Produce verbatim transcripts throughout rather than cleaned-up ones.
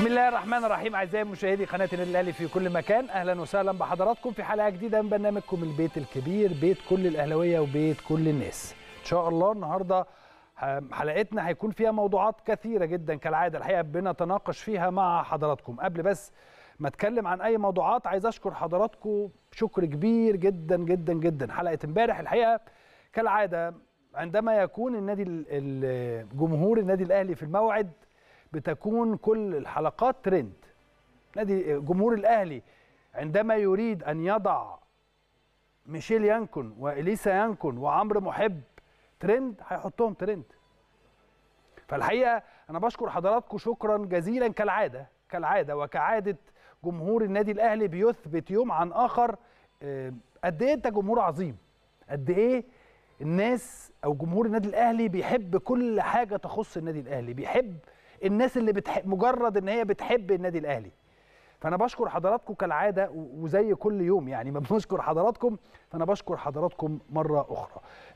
بسم الله الرحمن الرحيم. اعزائي مشاهدي قناه النادي الاهلي في كل مكان، اهلا وسهلا بحضراتكم في حلقه جديده من برنامجكم البيت الكبير، بيت كل الاهلاويه وبيت كل الناس. ان شاء الله النهارده حلقتنا هيكون فيها موضوعات كثيره جدا كالعاده، الحقيقه بنتناقش فيها مع حضراتكم. قبل بس ما اتكلم عن اي موضوعات عايز اشكر حضراتكم شكر كبير جدا جدا جدا. حلقه امبارح الحقيقه كالعاده عندما يكون النادي الجمهور النادي الاهلي في الموعد بتكون كل الحلقات ترند. نادي جمهور الاهلي عندما يريد ان يضع ميشيل يانكون واليسا يانكون وعمرو محب ترند هيحطهم ترند. فالحقيقه انا بشكر حضراتكم شكرا جزيلا كالعاده كالعاده وكعاده جمهور النادي الاهلي بيثبت يوم عن اخر قد ايه انت جمهور عظيم، قد ايه الناس او جمهور النادي الاهلي بيحب كل حاجه تخص النادي الاهلي، بيحب الناس اللي بتحب مجرد ان هي بتحب النادي الاهلي. فانا بشكر حضراتكم كالعاده وزي كل يوم يعني ما بنشكر حضراتكم، فانا بشكر حضراتكم مره اخرى.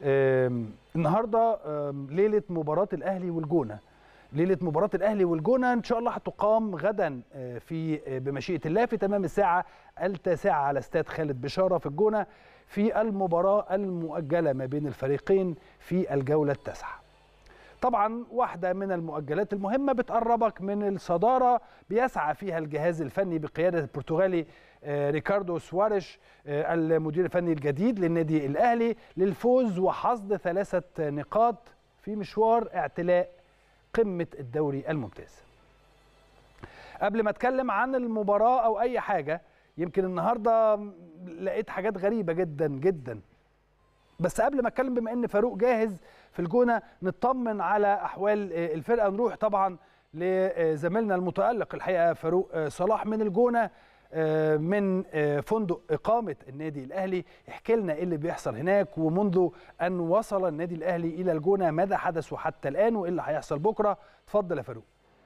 النهارده ليله مباراه الاهلي والجونه، ليله مباراه الاهلي والجونه ان شاء الله هتقام غدا في بمشيئه الله في تمام الساعه التاسعه على استاد خالد بشاره في الجونه في المباراه المؤجله ما بين الفريقين في الجوله التاسعه. طبعا واحدة من المؤجلات المهمة بتقربك من الصدارة بيسعى فيها الجهاز الفني بقيادة البرتغالي ريكاردو سواريش المدير الفني الجديد للنادي الأهلي للفوز وحصد ثلاثة نقاط في مشوار اعتلاء قمة الدوري الممتاز. قبل ما اتكلم عن المباراة أو أي حاجة، يمكن النهاردة لقيت حاجات غريبة جدا جدا، بس قبل ما اتكلم بما ان فاروق جاهز في الجونه نطمن على احوال الفرقه، نروح طبعا لزميلنا المتالق الحقيقه فاروق صلاح من الجونه من فندق اقامه النادي الاهلي، يحكي لنا ايه اللي بيحصل هناك ومنذ ان وصل النادي الاهلي الى الجونه ماذا حدث وحتى الان وايه اللي هيحصل بكره. اتفضل يا فاروق.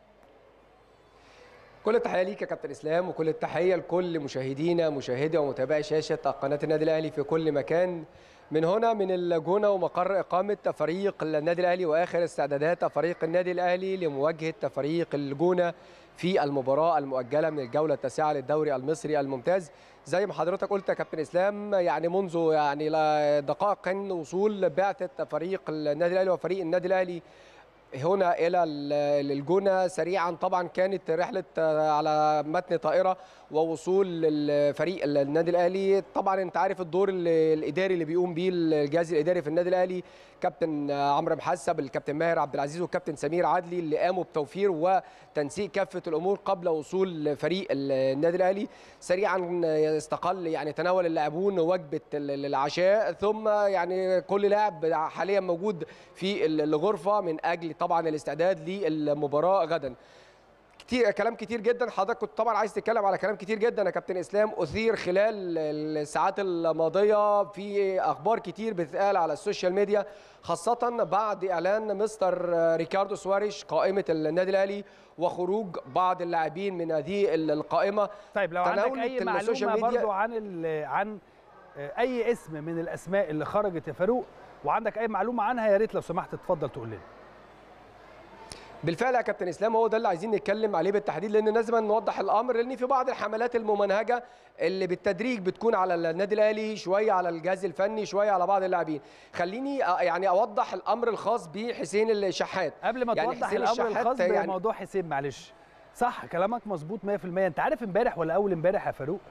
كل التحيه ليك يا كابتن اسلام، وكل التحيه لكل مشاهدينا مشاهدي ومتابعي شاشه قناه النادي الاهلي في كل مكان. من هنا من الجونه ومقر اقامه فريق النادي الاهلي واخر استعدادات فريق النادي الاهلي لمواجهه فريق الجونه في المباراه المؤجله من الجوله التاسعه للدوري المصري الممتاز. زي ما حضرتك قلت يا كابتن اسلام، يعني منذ يعني دقائق وصول بعثه فريق النادي الاهلي وفريق النادي الاهلي هنا الى الجونه سريعا. طبعا كانت رحله على متن طائره ووصول الفريق النادي الاهلي. طبعا انت عارف الدور الاداري اللي بيقوم بيه الجهاز الاداري في النادي الاهلي، كابتن عمرو محسب، الكابتن ماهر عبد العزيز والكابتن سمير عدلي اللي قاموا بتوفير وتنسيق كافه الامور قبل وصول فريق النادي الاهلي. سريعا استقل يعني تناول اللاعبون وجبه العشاء، ثم يعني كل لاعب حاليا موجود في الغرفه من اجل طبعا الاستعداد للمباراه غدا. كتير كلام كتير جدا، حضرتك كنت طبعا عايز تتكلم على كلام كتير جدا يا كابتن اسلام اثير خلال الساعات الماضيه، في اخبار كتير بتتقال على السوشيال ميديا خاصه بعد اعلان مستر ريكاردو سواريش قائمه النادي الاهلي وخروج بعض اللاعبين من هذه القائمه. طيب لو عندك اي معلومه برضو عن عن اي اسم من الاسماء اللي خرجت يا فاروق وعندك اي معلومه عنها يا ريت لو سمحت تفضل تقول لنا. بالفعل يا كابتن اسلام هو ده اللي عايزين نتكلم عليه بالتحديد، لان لازم نوضح الامر، لان في بعض الحملات الممنهجه اللي بالتدريج بتكون على النادي الاهلي، شويه على الجهاز الفني، شويه على بعض اللاعبين. خليني يعني اوضح الامر الخاص بحسين الشحات قبل ما يعني توضح الامر الخاص يعني بموضوع حسين. معلش صح كلامك مظبوط مية في المية. انت عارف امبارح ولا اول امبارح يا فاروق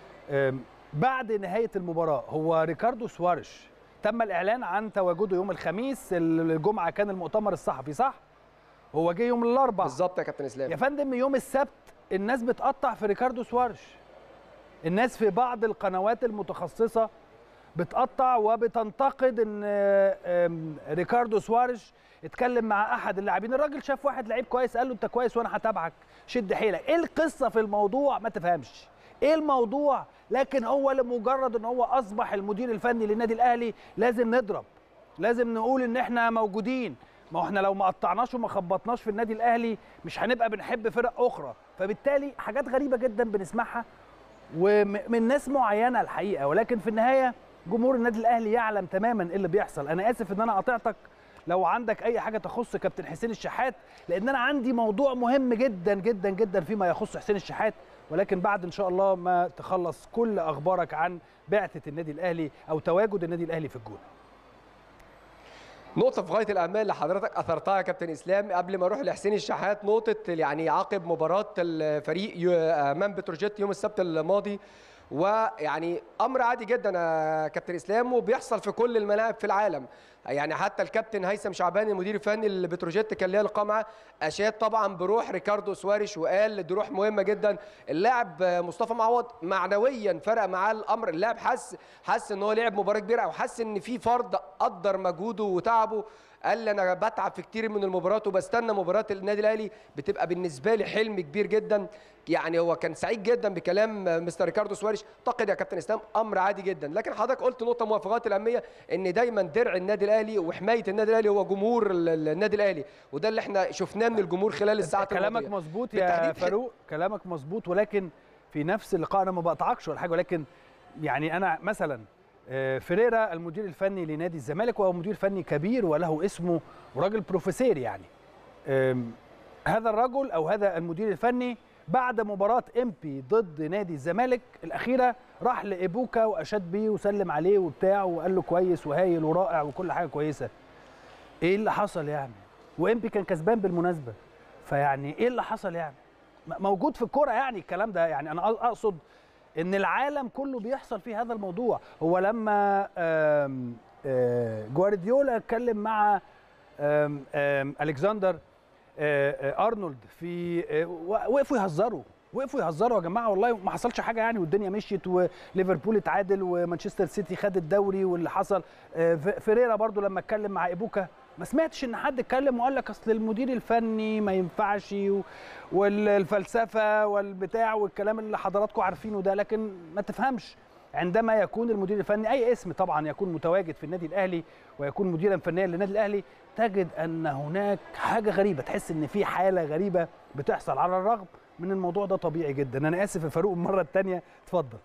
بعد نهايه المباراه هو ريكاردو سواريش تم الاعلان عن تواجده يوم الخميس، الجمعه كان المؤتمر الصحفي صح؟ هو جه يوم الاربعاء بالظبط يا كابتن اسلام. يا فندم يوم السبت الناس بتقطع في ريكاردو سواريش، الناس في بعض القنوات المتخصصه بتقطع وبتنتقد ان ريكاردو سواريش اتكلم مع احد اللاعبين، الراجل شاف واحد لعيب كويس قال له انت كويس وانا هتابعك شد حيلك. ايه القصه في الموضوع ما تفهمش ايه الموضوع، لكن هو لمجرد ان هو اصبح المدير الفني للنادي الاهلي لازم نضرب، لازم نقول ان احنا موجودين. ما احنا لو ما قطعناش وما خبطناش في النادي الاهلي مش هنبقى بنحب فرق اخرى. فبالتالي حاجات غريبه جدا بنسمعها ومن ناس معينه الحقيقه، ولكن في النهايه جمهور النادي الاهلي يعلم تماما ايه اللي بيحصل. انا اسف ان انا قاطعتك لو عندك اي حاجه تخص كابتن حسين الشحات، لان انا عندي موضوع مهم جدا جدا جدا فيما يخص حسين الشحات، ولكن بعد ان شاء الله ما تخلص كل اخبارك عن بعثه النادي الاهلي او تواجد النادي الاهلي في الجونه. نقطة في غاية الأهمية اللي حضرتك أثرتها يا كابتن إسلام قبل ما أروح لحسين الشحات، نقطة يعني عقب مباراة الفريق أمام بتروجيت يوم السبت الماضي، ويعني أمر عادي جدا يا كابتن إسلام وبيحصل في كل الملاعب في العالم. يعني حتى الكابتن هيثم شعبان المدير الفني لبتروجيت كان ليا لقاء معاه، اشاد طبعا بروح ريكاردو سواريش وقال دي روح مهمه جدا. اللاعب مصطفى معوض معنويا فرق معاه الامر، اللاعب حس حس ان هو لعب مباراه كبيره، او حس ان في فرد قدر مجهوده وتعبه. قال لي انا بتعب في كتير من المباريات وبستنى مباراه النادي الاهلي، بتبقى بالنسبه لي حلم كبير جدا. يعني هو كان سعيد جدا بكلام مستر ريكاردو سواريش. اعتقد يا كابتن اسلام امر عادي جدا، لكن حضرتك قلت نقطه موافقات الاميه ان دايما درع النادي الاهلي وحمايه النادي الاهلي هو جمهور النادي الاهلي، وده اللي احنا شفناه من الجمهور خلال الساعات الماضيه. كلامك مظبوط يا فاروق، كلامك مظبوط، ولكن في نفس اللقاء انا ما بقطعكش ولا حاجه، ولكن يعني انا مثلا فيريرا المدير الفني لنادي الزمالك، وهو مدير فني كبير وله اسمه وراجل بروفيسور، يعني هذا الرجل او هذا المدير الفني بعد مباراة امبي ضد نادي الزمالك الأخيرة راح لإيبوكا وأشاد بيه وسلم عليه وبتاع وقال له كويس وهايل ورائع وكل حاجة كويسة. إيه اللي حصل يعني؟ وامبي كان كسبان بالمناسبة، فيعني إيه اللي حصل يعني؟ موجود في الكورة يعني الكلام ده، يعني أنا أقصد إن العالم كله بيحصل فيه هذا الموضوع. هو لما آم آم جوارديولا اتكلم مع آم آم ألكسندر ارنولد في وقفوا يهزروا وقفوا يهزروا يا جماعه، والله ما حصلش حاجه يعني، والدنيا مشيت وليفربول اتعادل ومانشستر سيتي خد الدوري واللي حصل. فيريرا برضو لما اتكلم مع ايبوكا ما سمعتش ان حد اتكلم وقال لك اصل المدير الفني ما ينفعش والفلسفه والبتاع والكلام اللي حضراتكم عارفينه ده، لكن ما تفهمش عندما يكون المدير الفني اي اسم طبعا يكون متواجد في النادي الاهلي ويكون مديرا فنيا للنادي الاهلي، تجد ان هناك حاجه غريبه، تحس ان في حاله غريبه بتحصل على الرغم من الموضوع ده طبيعي جدا. انا اسف يا فاروق المره الثانيه، اتفضل.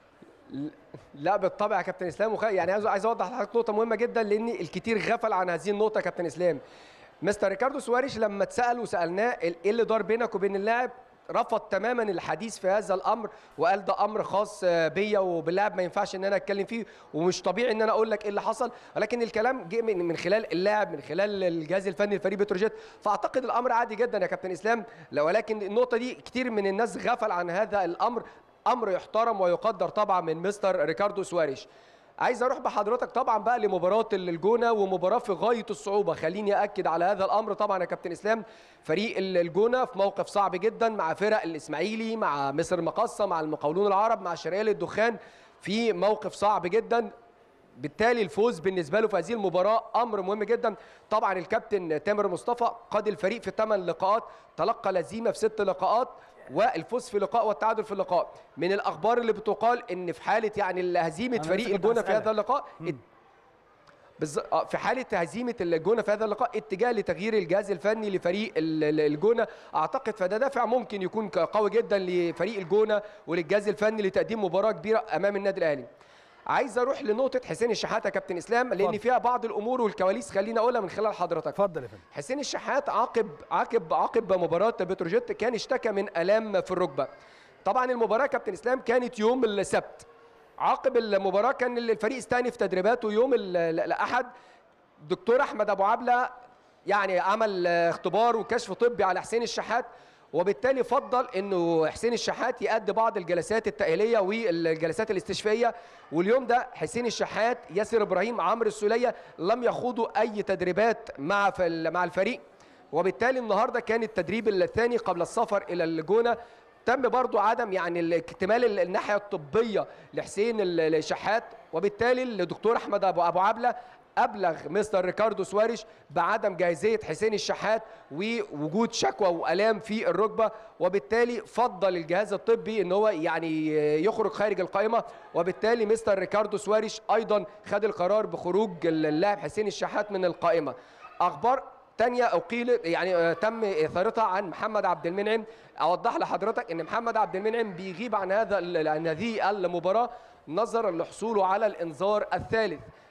لا بالطبع يا كابتن اسلام، وخ... يعني عايز عايز اوضح لحضرتك نقطه مهمه جدا لان الكثير غفل عن هذه النقطه يا كابتن اسلام. مستر ريكاردو سواريش لما اتسال وسالناه ايه اللي دار بينك وبين اللاعب، رفض تماما الحديث في هذا الامر وقال ده امر خاص بيا وباللاعب ما ينفعش ان انا اتكلم فيه ومش طبيعي ان انا اقول لك ايه اللي حصل، ولكن الكلام جه من من خلال اللاعب من خلال الجهاز الفني لفريق بتروجيت، فاعتقد الامر عادي جدا يا كابتن اسلام. ولكن النقطه دي كتير من الناس غفل عن هذا الامر، امر يحترم ويقدر طبعا من مستر ريكاردو سواريش. عايز اروح بحضرتك طبعا بقى لمباراه الجونه، ومباراه في غايه الصعوبه، خليني اكد على هذا الامر طبعا يا كابتن اسلام. فريق الجونه في موقف صعب جدا مع فرق الاسماعيلي، مع مصر المقاصه، مع المقاولون العرب، مع شرقيه للدخان، في موقف صعب جدا. بالتالي الفوز بالنسبه له في هذه المباراه امر مهم جدا. طبعا الكابتن تامر مصطفى قاد الفريق في ثمان لقاءات، تلقى الهزيمه في ست لقاءات والفوز في لقاء والتعادل في اللقاء. من الاخبار اللي بتقال ان في حاله يعني هزيمه فريق الجونه في هذا اللقاء، في حاله هزيمه الجونه في هذا اللقاء اتجاه لتغيير الجهاز الفني لفريق الجونه، اعتقد فده دافع ممكن يكون قوي جدا لفريق الجونه وللجهاز الفني لتقديم مباراه كبيره امام النادي الاهلي. عايز اروح لنقطه حسين الشحات يا كابتن اسلام لان فضل. فيها بعض الامور والكواليس خليني اقولها من خلال حضرتك. اتفضل يا فندم. حسين الشحات عقب عقب عقب مباراه بتروجيت كان اشتكى من الام في الركبه. طبعا المباراه يا كابتن اسلام كانت يوم السبت، عقب المباراه كان الفريق استأنف تدريباته يوم الاحد. دكتور احمد ابو عبله يعني عمل اختبار وكشف طبي على حسين الشحات، وبالتالي فضل انه حسين الشحات يؤدي بعض الجلسات التأهيلية والجلسات الاستشفائية. واليوم ده حسين الشحات، ياسر ابراهيم، عمرو السولية لم يخوضوا اي تدريبات مع مع الفريق، وبالتالي النهارده كان التدريب الثاني قبل السفر الى الجونة. تم برضو عدم يعني اكتمال الناحية الطبية لحسين الشحات، وبالتالي الدكتور احمد ابو ابو عبله أبلغ مستر ريكاردو سواريش بعدم جاهزية حسين الشحات ووجود شكوى وآلام في الركبة، وبالتالي فضل الجهاز الطبي ان هو يعني يخرج خارج القائمة، وبالتالي مستر ريكاردو سواريش أيضا خد القرار بخروج اللاعب حسين الشحات من القائمة. أخبار تانية أقيل يعني تم إثارتها عن محمد عبد المنعم. أوضح لحضرتك أن محمد عبد المنعم بيغيب عن هذا عن هذه المباراة نظرا لحصوله على الإنذار الثالث.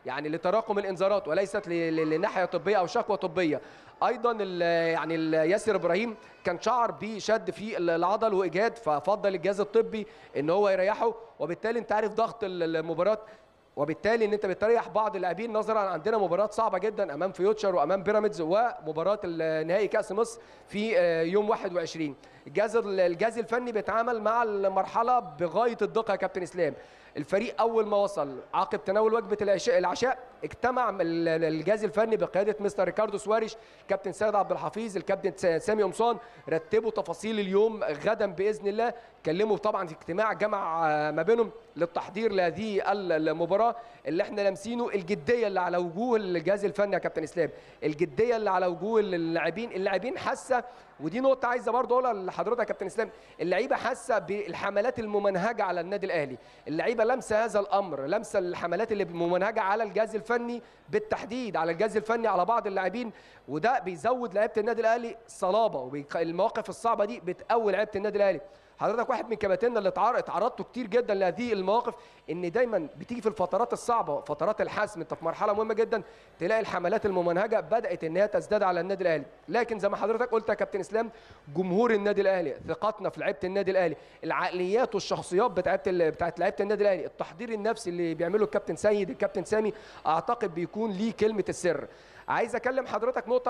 يعني لتراكم الانذارات وليست لناحيه طبيه او شكوى طبيه. ايضا يعني ياسر ابراهيم كان شعر بشد في العضل واجهاد، ففضل الجهاز الطبي ان هو يريحه، وبالتالي انت عارف ضغط المباراه، وبالتالي ان انت بتريح بعض اللاعبين نظرا عندنا مباراه صعبه جدا امام فيوتشر وامام بيراميدز ومباراه نهائي كاس مصر في يوم واحد وعشرين. الجهاز الجهاز الفني بيتعامل مع المرحله بغايه الدقه يا كابتن اسلام. الفريق اول ما وصل عقب تناول وجبه العشاء العشاء اجتمع الجهاز الفني بقياده مستر ريكاردو سواريش، الكابتن سيد عبد الحفيظ، الكابتن سامي قمصان، رتبوا تفاصيل اليوم غدا باذن الله. كلموا طبعا في اجتماع جمع ما بينهم للتحضير لهذه المباراه اللي احنا لامسينه، الجديه اللي على وجوه الجهاز الفني يا كابتن اسلام، الجديه اللي على وجوه اللاعبين. اللاعبين حاسه، ودي نقطه عايزه برضه اقولها لحضرتك يا كابتن اسلام، اللعيبه حاسه بالحملات الممنهجه على النادي الاهلي، اللعيبه لمسه هذا الامر، لمسه الحملات اللي ممنهجه على الجهاز الفني بالتحديد، على الجهاز الفني على بعض اللاعبين، وده بيزود لعيبه النادي الاهلي صلابه، والمواقف الصعبه دي بتقوي لعيبه النادي الاهلي. حضرتك واحد من كباتننا اللي اتعرضتوا كتير جدا لهذه المواقف، ان دايما بتيجي في الفترات الصعبه، فترات الحسم، انت في مرحله مهمه جدا، تلاقي الحملات الممنهجه بدات ان هي تزداد على النادي الاهلي. لكن زي ما حضرتك قلت يا كابتن اسلام، جمهور النادي الاهلي، ثقتنا في لعيبه النادي الاهلي، العقليات والشخصيات بتاعت بتاعت لعيبه النادي الاهلي، التحضير النفسي اللي بيعمله الكابتن سيد، الكابتن سامي، اعتقد بيكون ليه كلمه السر. عايز اكلم حضرتك نقطه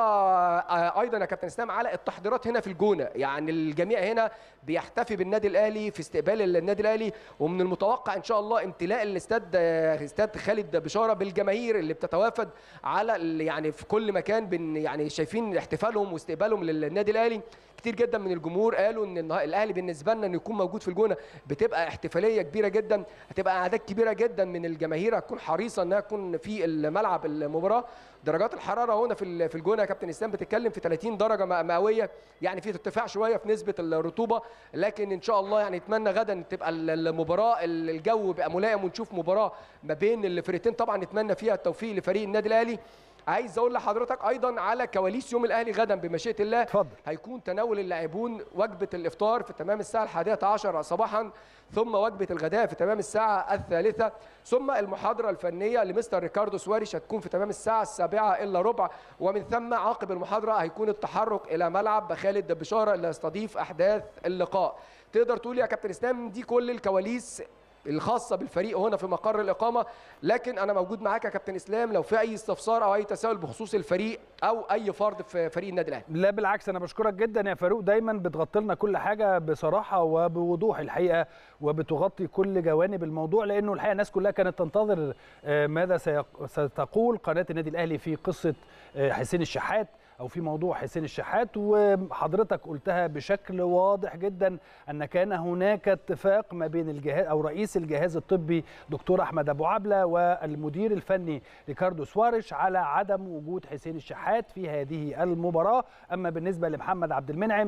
ايضا يا كابتن اسلام على التحضيرات هنا في الجونه، يعني الجميع هنا بيحتفي بالنادي الاهلي في استقبال النادي الاهلي، ومن المتوقع ان شاء الله امتلاء الاستاد استاد خالد بشاره بالجماهير اللي بتتوافد على يعني في كل مكان، بن يعني شايفين احتفالهم واستقبالهم للنادي الاهلي. كتير جدا من الجمهور قالوا ان الاهلي بالنسبه لنا انه يكون موجود في الجونه بتبقى احتفاليه كبيره جدا، هتبقى اعداد كبيره جدا من الجماهير هتكون حريصه انها تكون في الملعب المباراه. درجات الحراره هنا في في الجونه يا كابتن اسلام بتتكلم في ثلاثين درجه مئويه، يعني في ارتفاع شويه في نسبه الرطوبه، لكن ان شاء الله يعني نتمنى غدا تبقى المباراه الجو بقى ملائم ونشوف مباراه ما بين الفريقين، طبعا نتمنى فيها التوفيق لفريق النادي الاهلي. عايز اقول لحضرتك ايضا على كواليس يوم الاهلي غدا بمشيئه الله. اتفضل. هيكون تناول اللاعبون وجبه الافطار في تمام الساعه الحادية عشر صباحا، ثم وجبه الغداء في تمام الساعه الثالثة، ثم المحاضره الفنيه لمستر ريكاردو سواريش هتكون في تمام الساعه السابعة الا ربع، ومن ثم عقب المحاضره هيكون التحرك الى ملعب خالد بشاره اللي يستضيف احداث اللقاء. تقدر تقول يا كابتن اسلام دي كل الكواليس الخاصه بالفريق هنا في مقر الاقامه، لكن انا موجود معاك يا كابتن اسلام لو في اي استفسار او اي تساؤل بخصوص الفريق او اي فرد في فريق النادي الاهلي. لا بالعكس، انا بشكرك جدا يا فاروق، دايما بتغطي لنا كل حاجه بصراحه وبوضوح الحقيقه، وبتغطي كل جوانب الموضوع، لانه الحقيقه الناس كلها كانت تنتظر ماذا ستقول قناه النادي الاهلي في قصه حسين الشحات او في موضوع حسين الشحات، وحضرتك قلتها بشكل واضح جدا ان كان هناك اتفاق ما بين الجهاز او رئيس الجهاز الطبي دكتور احمد ابو عبله والمدير الفني ريكاردو سواريش على عدم وجود حسين الشحات في هذه المباراه. اما بالنسبه لمحمد عبد المنعم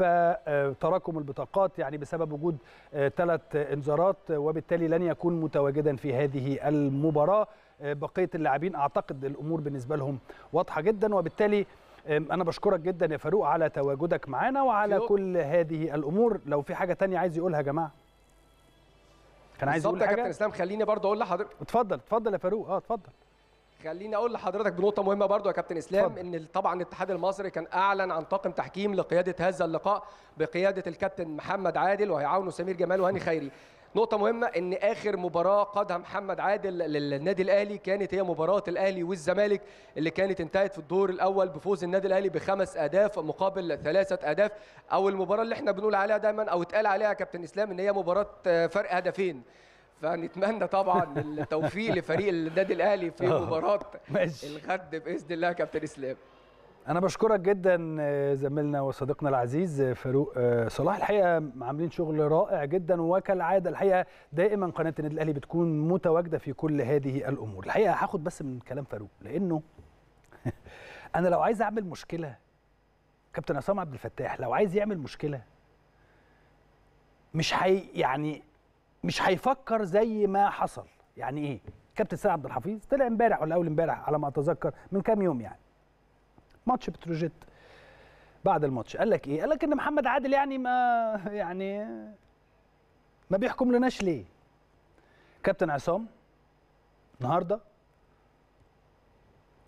فتراكم البطاقات يعني بسبب وجود ثلاث انذارات، وبالتالي لن يكون متواجدا في هذه المباراه. بقيه اللاعبين اعتقد الامور بالنسبه لهم واضحه جدا، وبالتالي أنا بشكرك جدا يا فاروق على تواجدك معنا وعلى كل هذه الأمور. لو في حاجة تانية عايز يقولها يا جماعة، كان عايز يقول حاجة؟ يا كابتن اسلام خليني برضه أقول لحضرتك. اتفضل اتفضل يا فاروق. اه اتفضل. خليني أقول لحضرتك بنقطة مهمة برضه يا كابتن إسلام، فضل. إن طبعا الاتحاد المصري كان أعلن عن طاقم تحكيم لقيادة هذا اللقاء بقيادة الكابتن محمد عادل وهيعاونه سمير جمال وهاني خيري. نقطة مهمة إن آخر مباراة قادها محمد عادل للنادي الأهلي كانت هي مباراة الأهلي والزمالك اللي كانت انتهت في الدور الأول بفوز النادي الأهلي بخمس أهداف مقابل ثلاثة أهداف، أو المباراة اللي احنا بنقول عليها دايما أو اتقال عليها يا كابتن إسلام إن هي مباراة فرق هدفين. فنتمنى طبعا التوفيق لفريق النادي الأهلي في مباراة الغد بإذن الله يا كابتن إسلام. أنا بشكرك جدا زميلنا وصديقنا العزيز فاروق صلاح، الحقيقة عاملين شغل رائع جدا، وكالعادة الحقيقة دائما قناة النادي الأهلي بتكون متواجدة في كل هذه الأمور. الحقيقة هاخد بس من كلام فاروق، لأنه أنا لو عايز أعمل مشكلة، كابتن عصام عبد الفتاح لو عايز يعمل مشكلة مش هي يعني مش هيفكر زي ما حصل. يعني إيه؟ كابتن سيد عبد الحفيظ طلع امبارح ولا أول امبارح على ما أتذكر من كام يوم، يعني ماتش بتروجيت، بعد الماتش قال لك ايه؟ قال لك ان محمد عادل يعني ما يعني ما بيحكم لناش ليه؟ كابتن عصام النهارده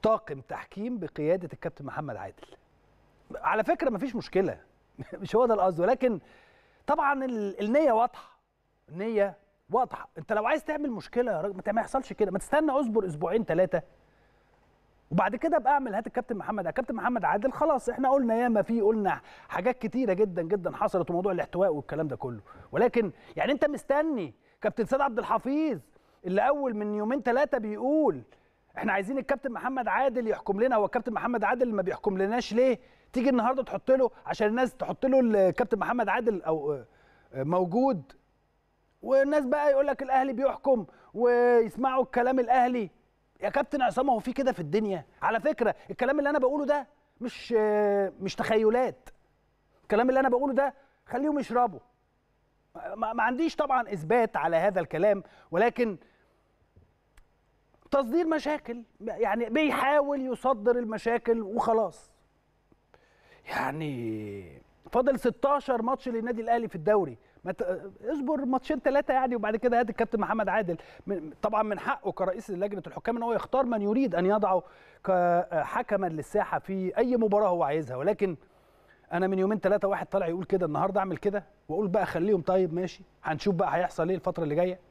طاقم تحكيم بقياده الكابتن محمد عادل. على فكره مفيش مشكله مش هو ده القصد، ولكن طبعا النيه واضحه، النيه واضحه. انت لو عايز تعمل مشكله يا راجل ما يحصلش كده، ما تستنى اصبر اسبوعين ثلاثه وبعد كده ابقى اعمل هات الكابتن محمد. الكابتن محمد عادل خلاص احنا قلنا ياما فيه، قلنا حاجات كتيره جدا جدا حصلت وموضوع الاحتواء والكلام ده كله، ولكن يعني انت مستني كابتن سيد عبد الحفيظ اللي اول من يومين ثلاثه بيقول احنا عايزين الكابتن محمد عادل يحكم لنا. هو الكابتن محمد عادل ما بيحكم لناش ليه؟ تيجي النهارده تحط له عشان الناس تحط له الكابتن محمد عادل او موجود، والناس بقى يقول لك الاهلي بيحكم ويسمعوا الكلام الاهلي. يا كابتن عصام هو في كده في الدنيا؟ على فكره الكلام اللي انا بقوله ده مش مش تخيلات، الكلام اللي انا بقوله ده خليهم يشربوا. ما, ما عنديش طبعا اثبات على هذا الكلام، ولكن تصدير مشاكل، يعني بيحاول يصدر المشاكل وخلاص. يعني فاضل ستاشر ماتش للنادي الاهلي في الدوري، ما اصبر ماتشين ثلاثه يعني وبعد كده هات الكابتن محمد عادل. طبعا من حقه كرئيس لجنه الحكام ان هو يختار من يريد ان يضعه كحكما للساحه في اي مباراه هو عايزها، ولكن انا من يومين ثلاثه واحد طالع يقول كده، النهارده اعمل كده واقول بقى خليهم طيب ماشي هنشوف بقى هيحصل ايه الفتره اللي جايه.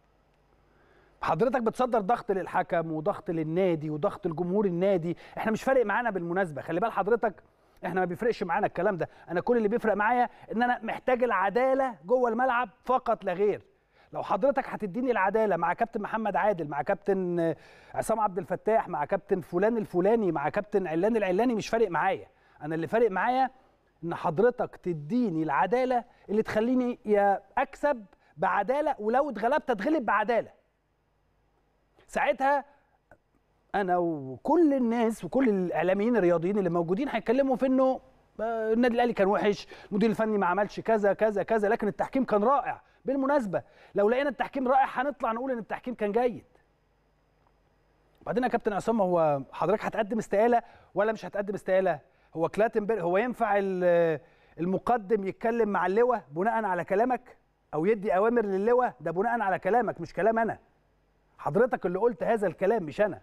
حضرتك بتصدر ضغط للحكم وضغط للنادي وضغط الجمهور النادي. احنا مش فارق معانا بالمناسبه، خلي بال حضرتك احنا ما بيفرقش معانا الكلام ده. انا كل اللي بيفرق معايا ان انا محتاج العداله جوه الملعب فقط لا غير. لو حضرتك هتديني العداله مع كابتن محمد عادل، مع كابتن عصام عبد الفتاح، مع كابتن فلان الفلاني، مع كابتن علان العلاني، مش فارق معايا. انا اللي فارق معايا ان حضرتك تديني العداله اللي تخليني يا اكسب بعداله، ولو اتغلبت اتغلب بعداله. ساعتها انا وكل الناس وكل الاعلاميين الرياضيين اللي موجودين هيتكلموا في انه النادي الاهلي كان وحش، المدير الفني ما عملش كذا كذا كذا، لكن التحكيم كان رائع. بالمناسبه لو لقينا التحكيم رائع هنطلع نقول ان التحكيم كان جيد. وبعدين يا كابتن عصام هو حضرتك هتقدم استقاله ولا مش هتقدم استقاله؟ هو كلاتنبرج هو ينفع المقدم يتكلم مع اللواء بناء على كلامك او يدي اوامر للواء؟ ده بناء على كلامك مش كلام انا. حضرتك اللي قلت هذا الكلام مش انا.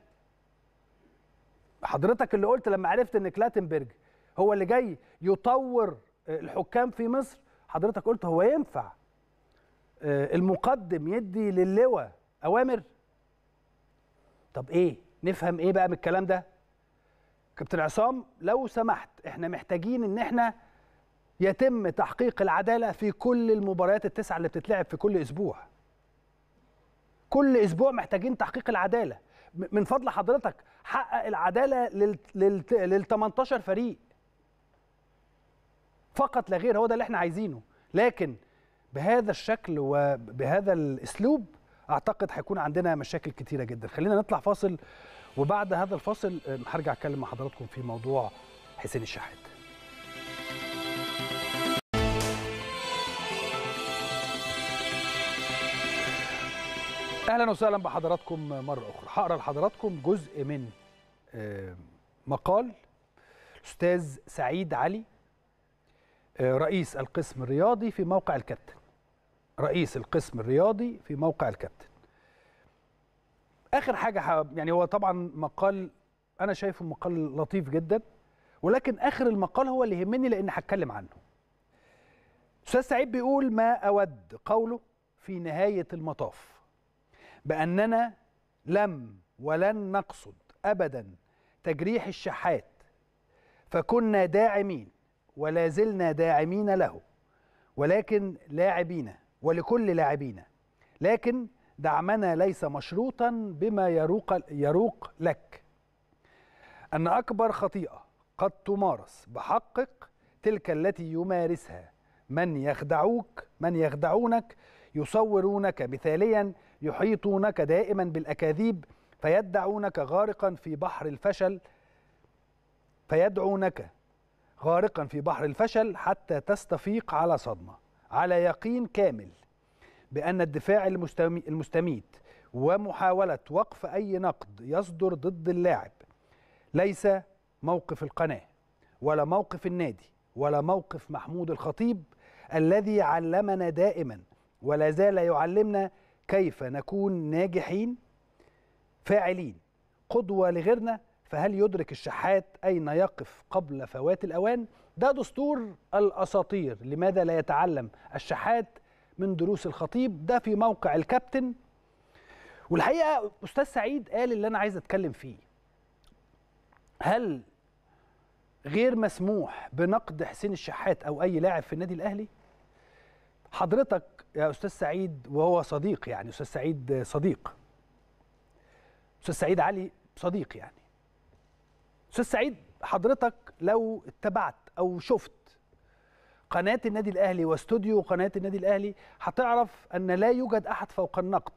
حضرتك اللي قلت لما عرفت ان كلاتنبرج هو اللي جاي يطور الحكام في مصر، حضرتك قلت هو ينفع المقدم يدي للواء اوامر؟ طب ايه نفهم ايه بقى من الكلام ده؟ كابتن عصام لو سمحت احنا محتاجين ان احنا يتم تحقيق العداله في كل المباريات التسعه اللي بتتلعب في كل اسبوع. كل اسبوع محتاجين تحقيق العداله. من فضل حضرتك حقق العداله لل لل لل تمنتاشر فريق فقط لا غير، هو ده اللي احنا عايزينه. لكن بهذا الشكل وبهذا الاسلوب اعتقد هيكون عندنا مشاكل كتيره جدا. خلينا نطلع فاصل، وبعد هذا الفاصل هرجع اتكلم مع حضراتكم في موضوع حسين الشحات. اهلا وسهلا بحضراتكم مره اخرى. هقرا لحضراتكم جزء من مقال الاستاذ سعيد علي رئيس القسم الرياضي في موقع الكابتن. رئيس القسم الرياضي في موقع الكابتن. اخر حاجه يعني هو طبعا مقال انا شايفه مقال لطيف جدا، ولكن اخر المقال هو اللي يهمني لان هتكلم عنه. استاذ سعيد بيقول ما اود قوله في نهايه المطاف بأننا لم ولن نقصد أبدا تجريح الشحات، فكنا داعمين ولا زلنا داعمين له، ولكن لاعبين ولكل لاعبين، لكن دعمنا ليس مشروطا بما يروق, يروق لك. أن أكبر خطيئة قد تمارس بحقك تلك التي يمارسها من يخدعوك من يخدعونك يصورونك مثاليا، يحيطونك دائما بالأكاذيب، فيدعونك غارقا في بحر الفشل فيدعونك غارقا في بحر الفشل حتى تستفيق على صدمة، على يقين كامل بأن الدفاع المستميت ومحاولة وقف أي نقد يصدر ضد اللاعب ليس موقف القناة ولا موقف النادي ولا موقف محمود الخطيب الذي علمنا دائما ولا زال يعلمنا كيف نكون ناجحين فاعلين قدوة لغيرنا فهل يدرك الشحات أين يقف قبل فوات الأوان؟ ده دستور الأساطير. لماذا لا يتعلم الشحات من دروس الخطيب؟ ده في موقع الكابتن. والحقيقة أستاذ سعيد قال اللي أنا عايز أتكلم فيه. هل غير مسموح بنقد حسين الشحات أو أي لاعب في النادي الأهلي؟ حضرتك يا أستاذ سعيد، وهو صديق يعني، أستاذ سعيد صديق، أستاذ سعيد علي صديق يعني. أستاذ سعيد، حضرتك لو اتبعت أو شفت قناة النادي الأهلي واستوديو قناة النادي الأهلي هتعرف أن لا يوجد أحد فوق النقد.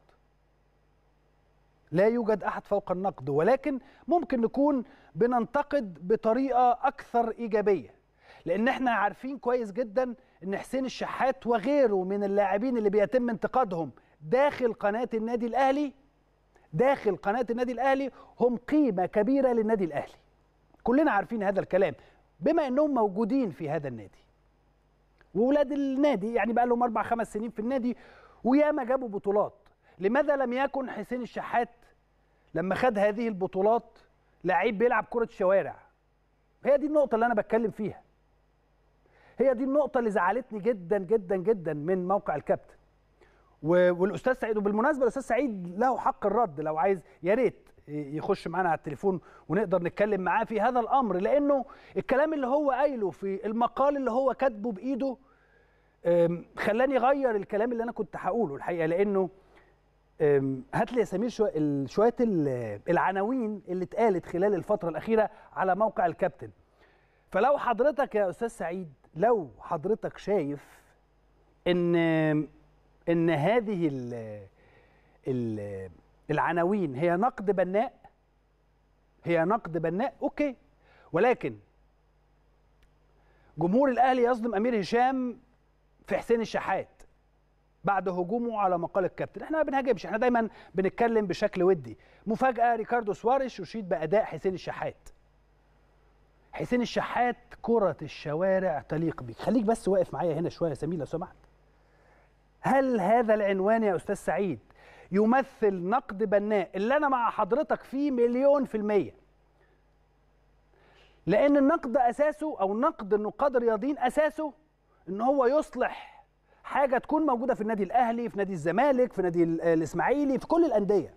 لا يوجد أحد فوق النقد، ولكن ممكن نكون بننتقد بطريقة أكثر إيجابية، لأن احنا عارفين كويس جدا أن حسين الشحات وغيره من اللاعبين اللي بيتم انتقادهم داخل قناة النادي الأهلي داخل قناة النادي الأهلي هم قيمة كبيرة للنادي الأهلي. كلنا عارفين هذا الكلام بما أنهم موجودين في هذا النادي، وولاد النادي يعني بقى لهم أربع خمس سنين في النادي وياما جابوا بطولات. لماذا لم يكن حسين الشحات لما خد هذه البطولات لعيب بيلعب كرة شوارع؟ هي دي النقطة اللي أنا بتكلم فيها. هي دي النقطة اللي زعلتني جدا جدا جدا من موقع الكابتن. والأستاذ سعيد، وبالمناسبة الأستاذ سعيد له حق الرد، لو عايز يا ريت يخش معانا على التليفون ونقدر نتكلم معاه في هذا الأمر، لأنه الكلام اللي هو قايله في المقال اللي هو كاتبه بإيده خلاني غير الكلام اللي أنا كنت هقوله الحقيقة. لأنه هات لي يا سمير شوية العناوين اللي اتقالت خلال الفترة الأخيرة على موقع الكابتن. فلو حضرتك يا أستاذ سعيد، لو حضرتك شايف إن إن هذه ال ال العناوين هي نقد بناء، هي نقد بناء أوكي، ولكن جمهور الأهلي يظلم أمير هشام في حسين الشحات بعد هجومه على مقال الكابتن. احنا ما بنهاجمش، احنا دايما بنتكلم بشكل ودي. مفاجأة، ريكاردو سواريش يشيد بأداء حسين الشحات. حسين الشحات كرة الشوارع تليق بك. خليك بس واقف معايا هنا شوية يا سمير لو سمحت. هل هذا العنوان يا أستاذ سعيد يمثل نقد بناء اللي أنا مع حضرتك فيه مليون في المية؟ لأن النقد أساسه، أو نقد النقاد الرياضيين أساسه إن هو يصلح حاجة تكون موجودة في النادي الأهلي، في نادي الزمالك، في نادي الإسماعيلي، في كل الأندية.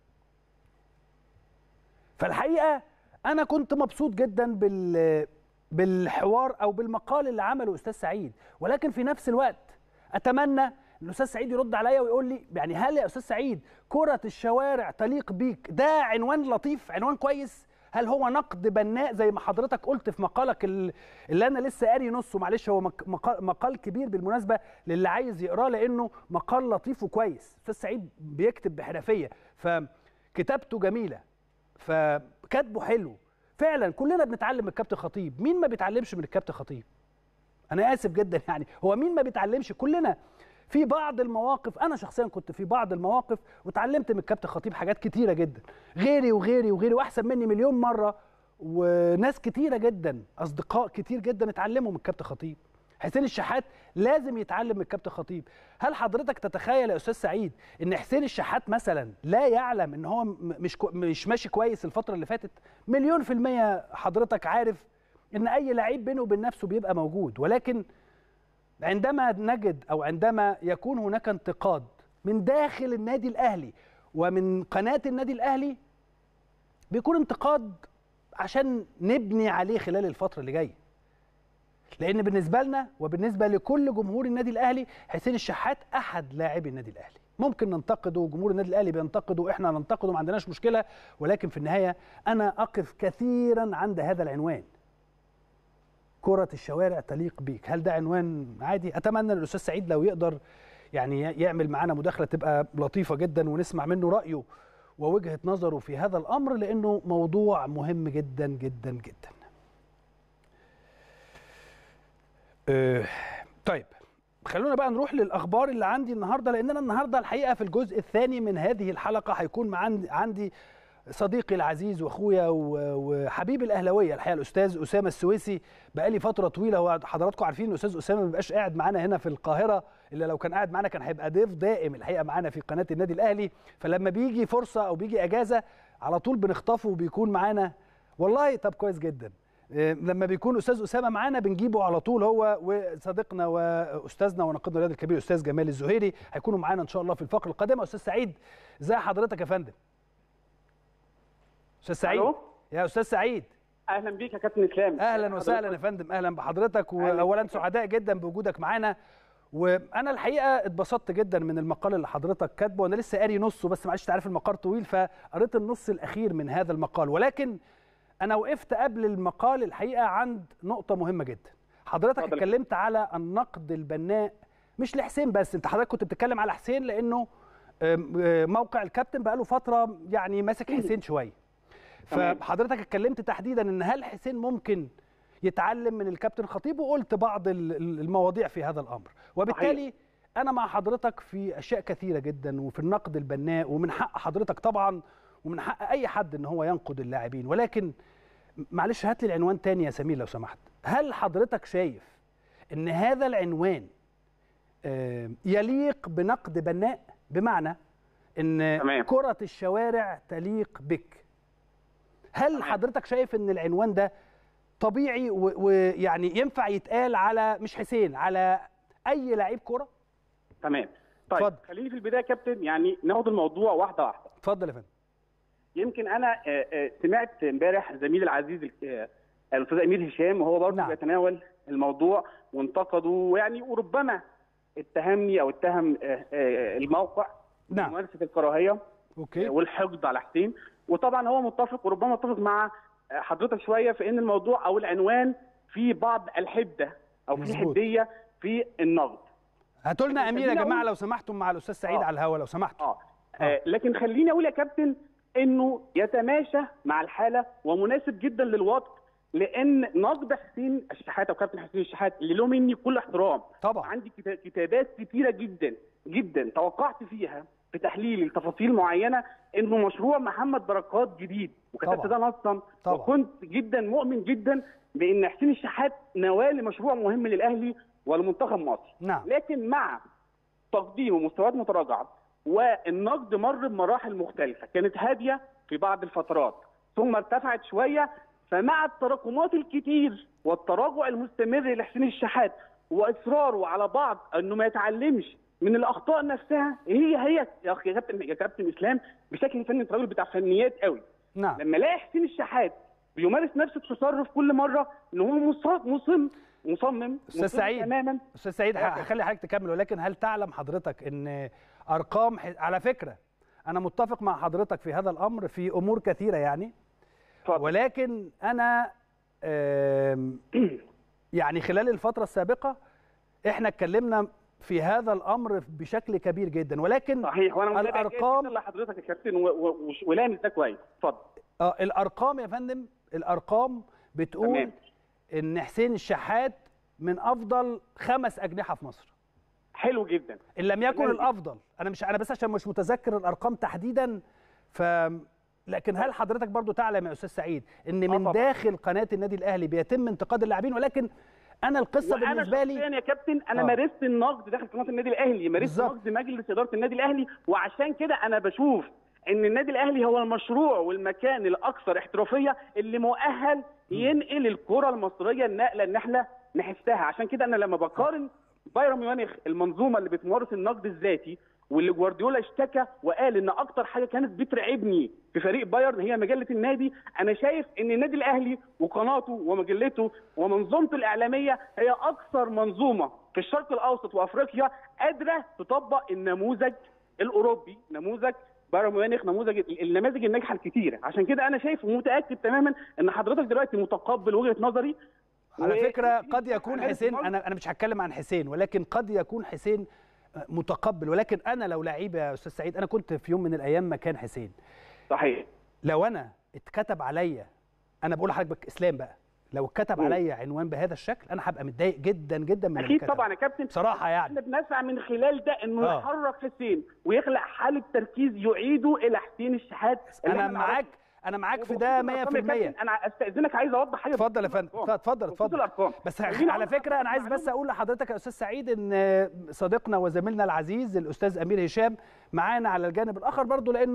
فالحقيقة أنا كنت مبسوط جدا بال بالحوار أو بالمقال اللي عمله أستاذ سعيد، ولكن في نفس الوقت أتمنى أن الأستاذ سعيد يرد عليا ويقول لي يعني هل يا أستاذ سعيد كرة الشوارع تليق بيك ده عنوان لطيف، عنوان كويس؟ هل هو نقد بناء زي ما حضرتك قلت في مقالك اللي أنا لسه قاري نصه؟ معلش هو مقال كبير بالمناسبة للي عايز يقراه، لأنه مقال لطيف وكويس. أستاذ سعيد بيكتب بحرفية، فكتابته جميلة، فكاتبه حلو فعلا. كلنا بنتعلم من الكابتن خطيب، مين ما بيتعلمش من الكابتن خطيب؟ أنا آسف جدا يعني، هو مين ما بيتعلمش؟ كلنا في بعض المواقف. أنا شخصيا كنت في بعض المواقف وتعلمت من الكابتن خطيب حاجات كتيرة جدا، غيري وغيري وغيري وأحسن مني مليون مرة، وناس كتيرة جدا، أصدقاء كتير جدا اتعلموا من الكابتن خطيب. حسين الشحات لازم يتعلم من الكابتن خطيب. هل حضرتك تتخيل يا أستاذ سعيد إن حسين الشحات مثلا لا يعلم إن هو مش مش ماشي كويس الفترة اللي فاتت؟ مليون في المية حضرتك عارف إن أي لعيب بينه وبين نفسه بيبقى موجود، ولكن عندما نجد أو عندما يكون هناك انتقاد من داخل النادي الأهلي ومن قناة النادي الأهلي، بيكون انتقاد عشان نبني عليه خلال الفترة اللي جاية. لأن بالنسبة لنا وبالنسبة لكل جمهور النادي الأهلي، حسين الشحات أحد لاعبي النادي الأهلي. ممكن ننتقده، جمهور النادي الأهلي بينتقده، إحنا ننتقده، ما عندناش مشكلة، ولكن في النهاية أنا أقف كثيرا عند هذا العنوان، كرة الشوارع تليق بيك. هل ده عنوان عادي؟ أتمنى الأستاذ سعيد لو يقدر يعني يعمل معنا مداخلة تبقى لطيفة جدا ونسمع منه رأيه ووجهة نظره في هذا الأمر، لأنه موضوع مهم جدا جدا جدا. أه طيب خلونا بقى نروح للأخبار اللي عندي النهاردة، لأننا النهاردة الحقيقة في الجزء الثاني من هذه الحلقة هيكون مع عندي صديقي العزيز واخويا وحبيب الاهلاويه الحقيقه الاستاذ اسامه السويسي. بقالي فتره طويله، وحضراتكم عارفين الاستاذ اسامه ما بيبقاش قاعد معانا هنا في القاهره، الا لو كان قاعد معانا كان هيبقى ضيف دائم الحقيقه معانا في قناه النادي الاهلي. فلما بيجي فرصه او بيجي اجازه على طول بنخطفه وبيكون معانا والله طب كويس جدا. لما بيكون استاذ اسامه معانا بنجيبه على طول، هو وصديقنا واستاذنا وناقدنا الرياضي الكبير الاستاذ جمال الزهيري هيكونوا معانا ان شاء الله في الفقره القادمه. استاذ سعيد ازي حضرتك يا فندم؟ استاذ سعيد. ألو؟ يا استاذ سعيد اهلا بيك يا كابتن اسلام. اهلا وسهلا يا فندم، اهلا بحضرتك، واولا سعداء جدا بوجودك معانا. وانا الحقيقه اتبسطت جدا من المقال اللي حضرتك كاتبه، وانا لسه قاري نصه بس معلش تعرف المقال طويل فقريت النص الاخير من هذا المقال، ولكن انا وقفت قبل المقال الحقيقه عند نقطه مهمه جدا. حضرتك فضل. اتكلمت على النقد البناء مش لحسين بس، انت حضرتك كنت بتتكلم على حسين لانه موقع الكابتن بقاله فتره يعني ماسك حسين شويه، فحضرتك اتكلمت تحديدا ان هل حسين ممكن يتعلم من الكابتن خطيب، وقلت بعض المواضيع في هذا الامر، وبالتالي انا مع حضرتك في اشياء كثيره جدا وفي النقد البناء، ومن حق حضرتك طبعا ومن حق اي حد ان هو ينقد اللاعبين، ولكن معلش هات لي العنوان تاني يا سمير لو سمحت. هل حضرتك شايف ان هذا العنوان يليق بنقد بناء، بمعنى ان تمام. كرة الشوارع تليق بك؟ هل تمام. حضرتك شايف ان العنوان ده طبيعي ويعني ينفع يتقال على مش حسين، على اي لعيب كرة؟ تمام. طيب فضل. خليني في البدايه يا كابتن يعني ناخد الموضوع واحده واحده. اتفضل يا فندم. يمكن انا سمعت امبارح زميلي العزيز الاستاذ امير هشام وهو برضه نعم. بيتناول الموضوع وانتقده، ويعني وربما اتهمني او اتهم الموقع نعم. بممارسه الكراهيه اوكي والحقد على حسين، وطبعا هو متفق وربما متفق مع حضرتك شويه في ان الموضوع او العنوان فيه بعض الحده او في حديه في النقد. هاتوا لنا امير يا جماعه لو سمحتم مع الاستاذ سعيد آه. على الهواء لو سمحتوا. آه. آه. لكن خليني اقول يا كابتن انه يتماشى مع الحاله ومناسب جدا للوقت، لان نقد حسين الشحات او كابتن حسين الشحات اللي له مني كل احترام طبعا، عندي كتابات كتيره جدا جدا توقعت فيها في تحليل لتفاصيل معينه انه مشروع محمد بركات جديد، وكتبت ده نصا، وكنت جدا مؤمن جدا بان حسين الشحات نواه لمشروع مهم للاهلي ولمنتخب مصر. نعم. لكن مع تقديمه مستويات متراجعه والنقد مر بمراحل مختلفه، كانت هاديه في بعض الفترات ثم ارتفعت شويه، فمع التراكمات الكتير والتراجع المستمر لحسين الشحات واصراره على بعض انه ما يتعلمش من الاخطاء نفسها، هي هي يا اخي يا كابتن يا كابتن اسلام بشكل فني انت راجل بتاع فنيات قوي. نعم. لما الاقي حسين الشحات بيمارس نفس التصرف كل مره ان هو مصمم مصمم استاذ سعيد تماما. استاذ سعيد هخلي حضرتك تكمل، ولكن هل تعلم حضرتك ان ارقام ح... على فكره انا متفق مع حضرتك في هذا الامر في امور كثيره يعني فضل. ولكن انا يعني خلال الفتره السابقه احنا اتكلمنا في هذا الامر بشكل كبير جدا، ولكن صحيح وانا الارقام لحضرتك يا كابتن ولامس ده كويس. اتفضل. اه الارقام يا فندم، الارقام بتقول تمام. ان حسين الشحات من افضل خمس اجنحه في مصر. حلو جدا. ان لم يكن تمام. الافضل، انا مش انا بس عشان مش متذكر الارقام تحديدا، ف لكن هل حضرتك برضو تعلم يا استاذ سعيد ان من آه داخل قناه النادي الاهلي بيتم انتقاد اللاعبين، ولكن انا القصه بالنسبه لي انا يا كابتن انا آه. مارست النقد داخل قناه النادي الاهلي، مارست نقد مجلس اداره النادي الاهلي، وعشان كده انا بشوف ان النادي الاهلي هو المشروع والمكان الاكثر احترافيه اللي مؤهل ينقل الكره المصريه النقله ان احنا نحسها. عشان كده انا لما بقارن بايرن ميونخ المنظومه اللي بتمارس النقد الذاتي واللي جوارديولا اشتكى وقال ان اكتر حاجه كانت بترعبني في فريق بايرن هي مجله النادي، انا شايف ان النادي الاهلي وقناته ومجلته ومنظومته الاعلاميه هي اكثر منظومه في الشرق الاوسط وافريقيا قادره تطبق النموذج الاوروبي، نموذج بايرن ميونخ، نموذج النماذج الناجحه الكتيره. عشان كده انا شايف ومتاكد تماما ان حضرتك دلوقتي متقبل وجهه نظري. على فكره قد يكون حسين، انا انا مش هتكلم عن حسين، ولكن قد يكون حسين متقبل، ولكن انا لو لعيب يا استاذ سعيد، انا كنت في يوم من الايام مكان حسين. صحيح. لو انا اتكتب عليا، انا بقول لحضرتك اسلام بقى، لو اتكتب عليا عنوان بهذا الشكل انا هبقى متضايق جدا جدا من اكيد طبعا يا كابتن بصراحه يعني. احنا بنسعى من خلال ده انه آه. يحرك حسين ويخلق حاله تركيز يعيده الى حسين الشحات. انا معاك انا معاك في ده مية في المية. انا استاذنك عايز اوضح حاجه. اتفضل يا فندم. اتفضل اتفضل. بس على فكره انا عايز بس اقول لحضرتك يا استاذ سعيد ان صديقنا وزميلنا العزيز الاستاذ امير هشام معانا على الجانب الاخر برضو، لانه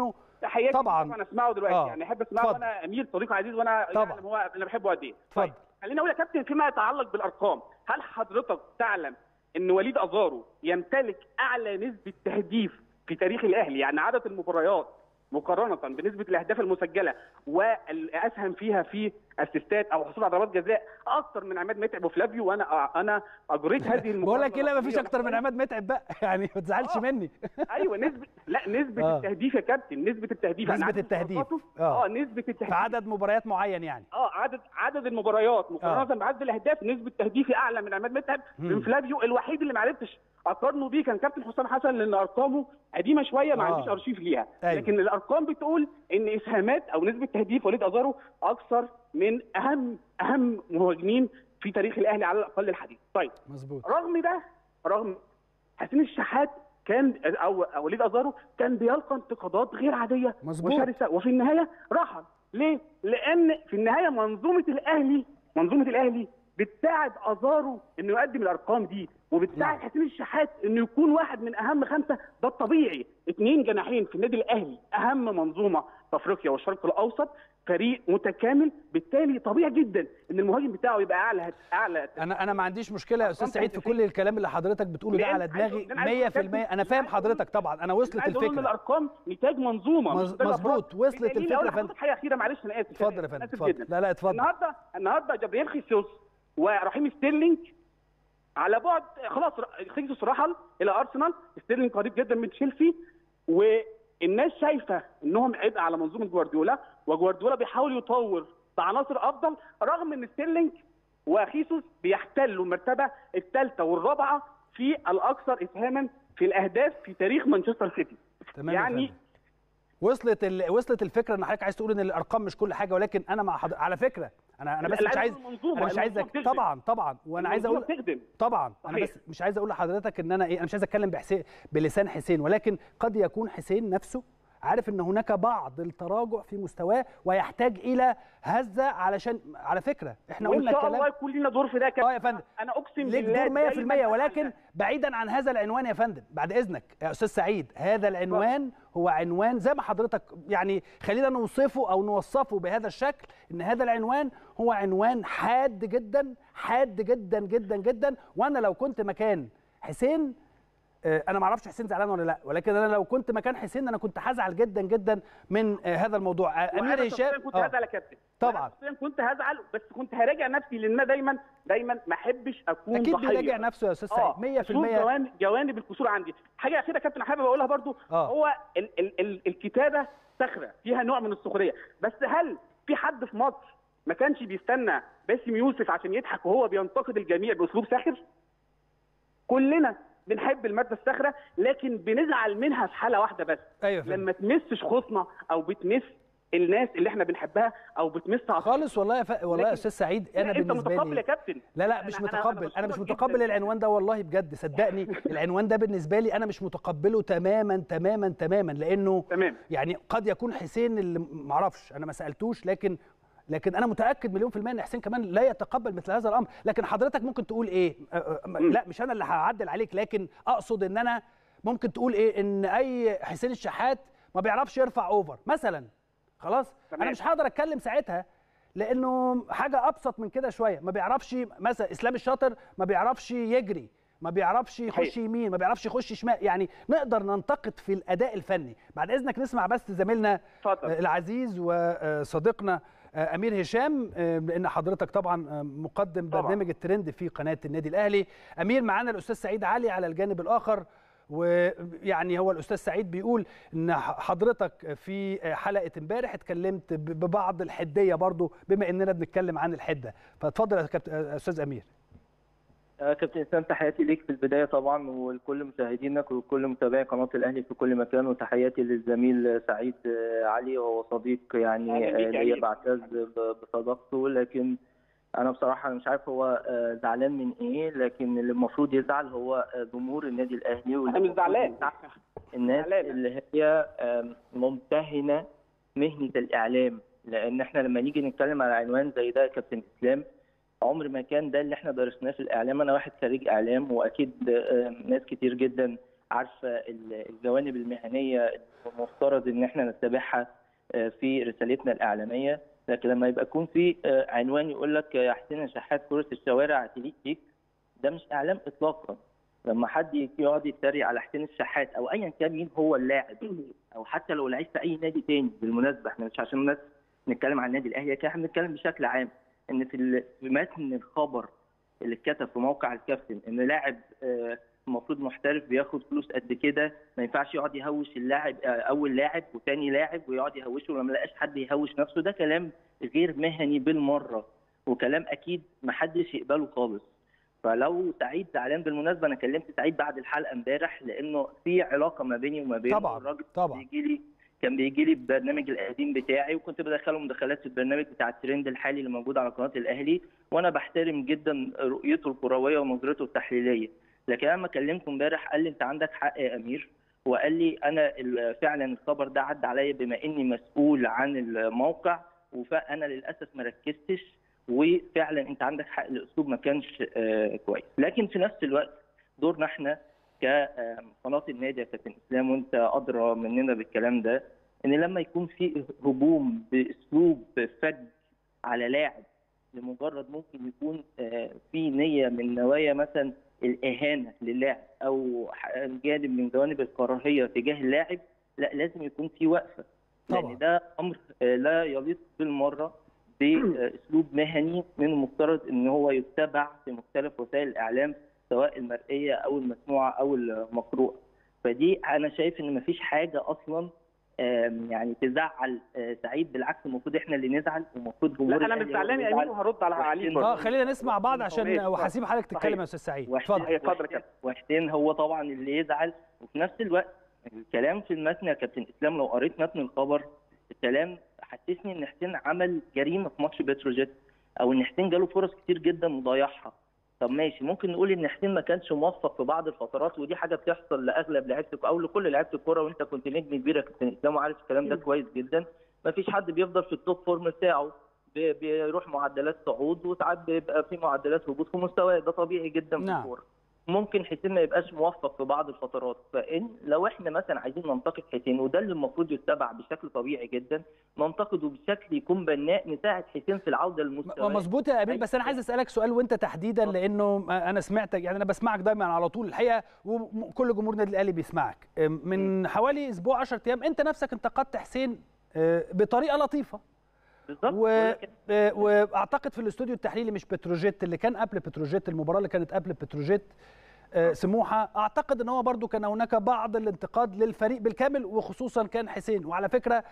تحياتي طبعا طبعا اسمعه دلوقتي آه. يعني احب اسمعه، وانا امير صديق عزيز وانا طبعا يعني هو انا بحبه قد ايه. اتفضل. خليني اقول يا كابتن فيما يتعلق بالارقام، هل حضرتك تعلم ان وليد ازارو يمتلك اعلى نسبه تهديف في تاريخ الاهلي؟ يعني عدد المباريات مقارنه بنسبه الاهداف المسجله والاسهم فيها في اسيستات او حصول على ضربات جزاء اكثر من عماد متعب وفلافيو، وانا انا اجريت هذه المقارنه. بقول لك ايه، لا مفيش اكتر من عماد متعب بقى يعني ما تزعلش مني. ايوه نسبه لا نسبه آه. التهديف يا كابتن، نسبه التهديف نسبه التهديف اه, آه نسبه التهديف في عدد مباريات معين يعني اه عدد عدد المباريات مقارنه آه. بعدد الاهداف، نسبه تهديفي اعلى من عماد متعب من فلافيو. الوحيد اللي ما عرفتش اقارنه بيه كان كابتن حسام حسن، لان ارقامه قديمه شويه ما آه. عنديش ارشيف ليها. أيوة. لكن الارقام بتقول ان اسهامات او نسبه تهديف وليد ازارو اكثر من اهم اهم مهاجمين في تاريخ الاهلي على الاقل الحديث. طيب مظبوط. رغم ده، رغم حسين الشحات كان او وليد ازارو كان بيلقى انتقادات غير عاديه وشرسه، وفي النهايه رحل. ليه؟ لان في النهايه منظومه الاهلي منظومه الاهلي بتساعد ازارو انه يقدم الارقام دي، وبتساعد حسين الشحات انه يكون واحد من اهم خمسه. ده الطبيعي. اثنين جناحين في النادي الاهلي، اهم منظومه في افريقيا والشرق الاوسط، فريق متكامل، بالتالي طبيعي جدا ان المهاجم بتاعه يبقى اعلى اعلى. انا انا ما عنديش مشكله يا استاذ سعيد في كل الكلام اللي حضرتك بتقوله ده على دماغي مية في المية. انا فاهم حضرتك طبعا، انا وصلت الفكره. الارقام نتاج منظومه. مظبوط، وصلت الفكره يا فندم. حاجه اخيره معلش انا اسف. اتفضل يا فندم اتفضل. لا لا اتفضل. النهارده النهارده جابرييل خيسوس ورحيم ستيرلينج على بعد خلاص. خيسوس رحل الى ارسنال، ستيرلينج قريب جدا من تشيلسي، والناس شايفه انهم عبء على منظومه جوارديولا، وجوارديولا بيحاول يطور بعناصر افضل، رغم ان ستيرلينج وخيسوس بيحتلوا المرتبه الثالثه والرابعه في الاكثر اسهاما في الاهداف في تاريخ مانشستر سيتي. تمام يعني وصلت ال... وصلت الفكره ان حضرتك عايز تقول ان الارقام مش كل حاجه، ولكن انا مع حضرتك على فكره. انا انا بس مش عايز انا مش عايزك طبعا طبعا وانا عايز اقول تخدم. طبعا صحيح. انا بس مش عايز اقول لحضرتك ان انا ايه، انا مش عايز اتكلم بحسين بلسان حسين، ولكن قد يكون حسين نفسه عارف ان هناك بعض التراجع في مستواه ويحتاج الى هزه، علشان على فكره احنا قلنا الكلام. ان شاء الله يكون لنا دور في ده اه يا فندم. انا اقسم ليك بالله دور مية في المية، ولكن بعيدا عن هذا العنوان يا فندم بعد اذنك يا استاذ سعيد، هذا العنوان هو عنوان زي ما حضرتك يعني خلينا نوصفه او نوصفه بهذا الشكل، ان هذا العنوان هو عنوان حاد جدا حاد جدا جدا جدا. وانا لو كنت مكان حسين، انا ما اعرفش حسين زعلان ولا لا، ولكن انا لو كنت مكان حسين انا كنت هزعل جدا جدا من هذا الموضوع. امير هشام كنت هزعل يا كابتن طبعا، كنت هزعل، بس كنت هراجع نفسي، لان انا دايما دايما ما احبش اكون اكيد ضحيه. اكيد بيراجع نفسه يا استاذ سعيد مية في المية. جوانب جوانب الكسور عندي. حاجه اخيره يا كابتن حابب اقولها برضو، أوه. هو ال ال ال الكتابه صخره فيها نوع من السخريه، بس هل في حد في مصر ما كانش بيستنى باسم يوسف عشان يضحك وهو بينتقد الجميع باسلوب ساخر؟ كلنا بنحب الماده الصخره، لكن بنزعل منها في حاله واحده بس. أيوة لما تمسش خوصنا او بتمس الناس اللي احنا بنحبها او بتمس خالص. والله يا ف... والله يا استاذ سعيد انا انت بالنسبه لي متقبل يا كابتن. لا لا مش أنا متقبل، انا, أنا مش متقبل جداً. العنوان ده والله بجد صدقني العنوان ده بالنسبه لي انا مش متقبله تماما تماما تماما، لانه تمام. يعني قد يكون حسين اللي ما اعرفش انا ما سالتوش، لكن لكن انا متاكد مليون في الميه ان حسين كمان لا يتقبل مثل هذا الامر. لكن حضرتك ممكن تقول ايه؟ لا مش انا اللي هعدل عليك، لكن اقصد ان انا ممكن تقول ايه، ان اي حسين الشحات ما بيعرفش يرفع اوفر مثلا، خلاص تمام. انا مش هقدر اتكلم ساعتها، لانه حاجه ابسط من كده شويه. ما بيعرفش مثلا اسلام الشاطر ما بيعرفش يجري، ما بيعرفش يخش يمين، ما بيعرفش يخش شمال، يعني نقدر ننتقد في الاداء الفني. بعد اذنك نسمع بس زميلنا فضل. العزيز وصديقنا امير هشام، لان حضرتك طبعا مقدم طبعا. برنامج الترند في قناه النادي الاهلي. امير، معانا الاستاذ سعيد علي على الجانب الاخر، ويعني هو الاستاذ سعيد بيقول ان حضرتك في حلقه امبارح اتكلمت ببعض الحديه برضو بما اننا بنتكلم عن الحده، فاتفضل يا استاذ امير. كابتن اسلام، تحياتي ليك في البدايه طبعا ولكل مشاهدينك وكل متابعي قناه الاهلي في كل مكان، وتحياتي للزميل سعيد علي وهو صديق يعني ليا بعتز بصداقته، لكن انا بصراحه مش عارف هو زعلان من ايه، لكن اللي المفروض يزعل هو جمهور النادي الاهلي. انا مش زعلان، الناس اللي هي ممتهنه مهنه الاعلام، لان احنا لما نيجي نتكلم على عنوان زي ده يا كابتن اسلام عمر ما كان ده اللي احنا درسناه في الاعلام. انا واحد خريج اعلام، واكيد ناس كتير جدا عارفه الجوانب المهنيه المفترض ان احنا نتبعها في رسالتنا الاعلاميه. لكن لما يبقى يكون في عنوان يقول لك يا حسين الشحات كره الشوارع تليق بيك، ده مش اعلام اطلاقا. لما حد يقعد يتريق على حسين الشحات او ايا كان مين هو اللاعب، او حتى لو لعيب في اي نادي تاني، بالمناسبه احنا مش عشان الناس نتكلم عن النادي الاهلي، احنا بنتكلم بشكل عام ان في متن الخبر اللي اتكتب في موقع الكابتن ان لاعب المفروض محترف بياخد فلوس قد كده، ما ينفعش يقعد يهوش اللاعب اول لاعب وثاني لاعب ويقعد يهوشه ولما لقاش حد يهوش نفسه. ده كلام غير مهني بالمره، وكلام اكيد ما حدش يقبله خالص. فلو سعيد زعلان، بالمناسبه انا كلمت سعيد بعد الحلقه امبارح لانه في علاقه ما بيني وما بينه. طبعا الراجل طبعا بيجي لي كان بيجي لي البرنامج القديم بتاعي، وكنت بدخله مداخلات في البرنامج بتاع الترند الحالي اللي موجود على قناه الاهلي، وانا بحترم جدا رؤيته الكرويه ونظرته التحليليه. لكن لما كلمته امبارح قال لي انت عندك حق يا امير، وقال لي انا فعلا الخبر ده عدى عليا بما اني مسؤول عن الموقع، فانا للاسف ما ركزتش، وفعلا انت عندك حق الاسلوب ما كانش كويس. لكن في نفس الوقت دورنا احنا كقناه النادي يا كابتن اسلام، وانت ادرى مننا بالكلام ده، ان لما يكون في هجوم باسلوب فج على لاعب لمجرد ممكن يكون في نيه من نوايا مثلا الاهانه للاعب او جانب من جوانب الكراهيه تجاه اللاعب، لا لازم يكون في وقفه، لان ده امر لا يليق بالمره باسلوب مهني من المفترض ان هو يتبع في مختلف وسائل الاعلام سواء المرئيه او المسموعه او المقروءه. فدي انا شايف ان مفيش حاجه اصلا يعني تزعل سعيد، بالعكس المفروض احنا اللي نزعل، ومفروض جمهور لا انا مش زعلان يا امين وهرد على عليك. اه خلينا نسمع بعض عشان وهسيب حضرتك تتكلم يا استاذ سعيد. اتفضل. اتفضل. وحسين هو طبعا اللي يزعل، وفي نفس الوقت الكلام في المتن يا كابتن اسلام لو قريت متن الخبر الكلام حسسني ان حسين عمل جريمه في ماتش بتروجيت، او ان حسين جاله فرص كتير جدا مضيعها. طب ماشي، ممكن نقول ان حسين ما كانش موفق في بعض الفترات، ودي حاجه بتحصل لاغلب لعيبه او لكل لعيبه الكوره، وانت كنت نجم كبير يا كابتن اسلام وعارف الكلام ده كويس جدا. ما فيش حد بيفضل في التوب فورم بتاعه، بيروح معدلات صعود وساعات بيبقى في معدلات هبوط في مستواه، ده طبيعي جدا في الكوره. ممكن حسين ما يبقاش موفق في بعض الفترات، فان لو احنا مثلا عايزين ننتقد حسين، وده اللي المفروض يتبع بشكل طبيعي جدا، ننتقده بشكل يكون بناء، نساعد حسين في العوده للمستوى. مظبوط يا امين، بس انا عايز اسالك سؤال وانت تحديدا، لانه انا سمعتك، يعني انا بسمعك دايما على طول الحقيقه، وكل جمهور النادي الاهلي بيسمعك. من حوالي اسبوع عشرة ايام انت نفسك انتقدت حسين بطريقه لطيفه بالظبط، و... واعتقد في الاستوديو التحليلي مش بتروجيت اللي كان قبل بتروجيت، المباراه اللي كانت قبل بتروجيت سموحه، اعتقد ان هو برضو كان هناك بعض الانتقاد للفريق بالكامل، وخصوصا كان حسين. وعلى فكره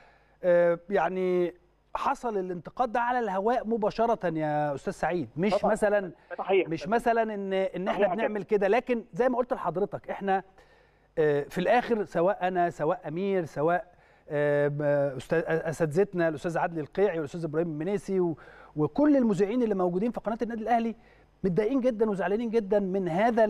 يعني حصل الانتقاد ده على الهواء مباشره يا استاذ سعيد، مش طبعا. مثلا صحيح. مش مثلا ان ان احنا بنعمل كده، لكن زي ما قلت لحضرتك احنا في الاخر سواء انا سواء امير سواء استاذ اساتذتنا الاستاذ عادل القيعي والاستاذ ابراهيم المنيسي وكل المذيعين اللي موجودين في قناه النادي الاهلي متضايقين جدا وزعلانين جدا من هذا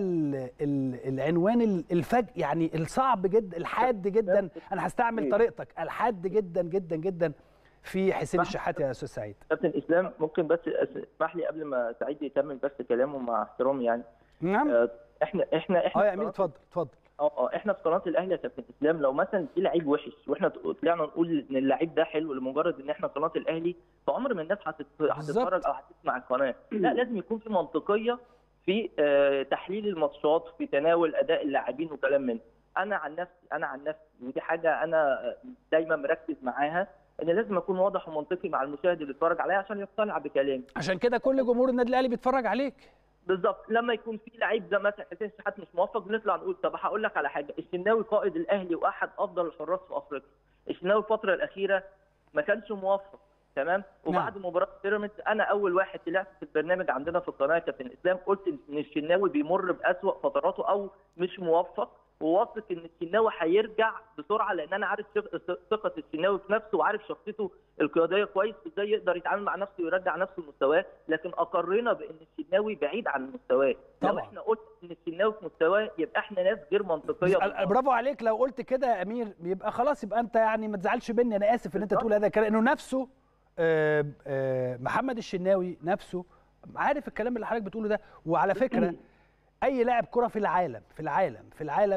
العنوان الفج، يعني الصعب جدا الحاد جدا، انا هستعمل طريقتك، الحاد جدا جدا جدا في حسين الشحات يا استاذ سعيد. كابتن اسلام ممكن بس اسمح لي قبل ما سعيد يكمل بس كلامه مع احترامي يعني. نعم. احنا احنا احنا اه يا امير اتفضل اتفضل. اه اه احنا في قناه الاهلي يا كابتن اسلام لو مثلا في لعيب وحش واحنا طلعنا نقول ان اللعيب ده حلو لمجرد ان احنا قناه الاهلي، فعمر ما الناس هتتفرج او هتسمع القناه. لا لازم يكون في منطقيه في آه تحليل الماتشات، في تناول اداء اللاعبين وكلام من. انا عن نفسي انا عن نفسي ودي حاجه انا دايما مركز معاها، ان لازم اكون واضح ومنطقي مع المشاهد اللي بيتفرج عليا عشان يقتنع بكلامي. عشان كده كل جمهور النادي الاهلي بيتفرج عليك. بالظبط. لما يكون في لعيب زي مثلا حسين الشحات مش موفق بنطلع نقول طب هقول لك على حاجه، الشناوي قائد الاهلي واحد افضل الحراس في افريقيا، الشناوي الفتره الاخيره ما كانش موفق تمام، وبعد نعم. مباراه بيراميدز انا اول واحد طلعت في البرنامج عندنا في القناه كابتن اسلام قلت ان الشناوي بيمر باسوأ فتراته او مش موفق، وواثق ان الشناوي هيرجع بسرعه، لان انا عارف ثقه الشناوي في نفسه وعارف شخصيته القياديه كويس ازاي يقدر يتعامل مع نفسه ويرجع نفسه لمستواه، لكن اقرينا بان الشناوي بعيد عن مستواه. لو احنا قلت ان الشناوي في مستواه يبقى احنا ناس غير منطقيه. برافو عليك، لو قلت كده يا امير يبقى خلاص، يبقى انت يعني ما تزعلش مني، انا اسف ان انت تقول هذا الكلام، انه نفسه آآ آآ محمد الشناوي نفسه عارف الكلام اللي حضرتك بتقوله ده. وعلى فكره اي لاعب كره في العالم في العالم في العالم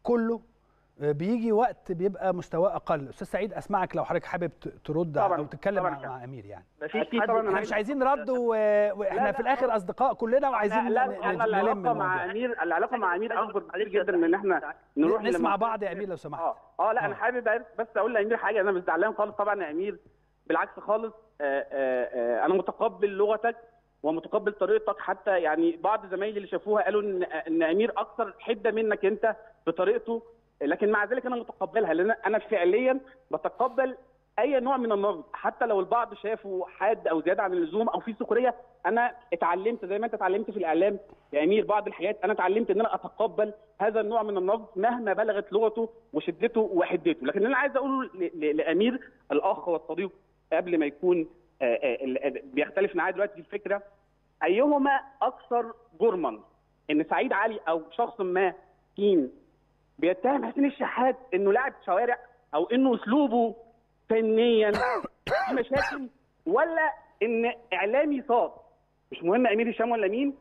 كله بيجي وقت بيبقى مستواه اقل. استاذ سعيد اسمعك لو حضرتك حابب ترد او تتكلم مع, مع امير. يعني مفيش حد، احنا مش عايزين رد واحنا في الاخر اصدقاء كلنا وعايزين نلم العلاقه مع امير. العلاقه مع امير اكبر كتير جدا من ان احنا نروح نسمع بعض يا امير لو سمحت. اه اه لا انا حابب بس اقول لامير حاجه. انا مش زعلان خالص طبعا يا امير، بالعكس خالص. آآ آآ انا متقبل لغتك ومتقبل طريقتك. حتى يعني بعض زمايلي اللي شافوها قالوا ان ان امير اكثر حده منك انت بطريقته، لكن مع ذلك انا متقبلها لان انا فعليا بتقبل اي نوع من النقد حتى لو البعض شافه حاد او زياده عن اللزوم او في سخريه. انا اتعلمت زي ما انت اتعلمت في الاعلام يا امير بعض الحاجات، انا اتعلمت ان انا اتقبل هذا النوع من النقد مهما بلغت لغته وشدته وحدته. لكن اللي انا عايز اقوله لامير الاخ والصديق قبل ما يكون بيختلف معايا دلوقتي في الفكره، ايهما اكثر جرما؟ ان سعيد علي او شخص ما كين بيتهم حسين الشحات انه لاعب شوارع او انه اسلوبه فنيا في مشاكل، ولا ان اعلامي صاد مش مهم امير هشام ولا مين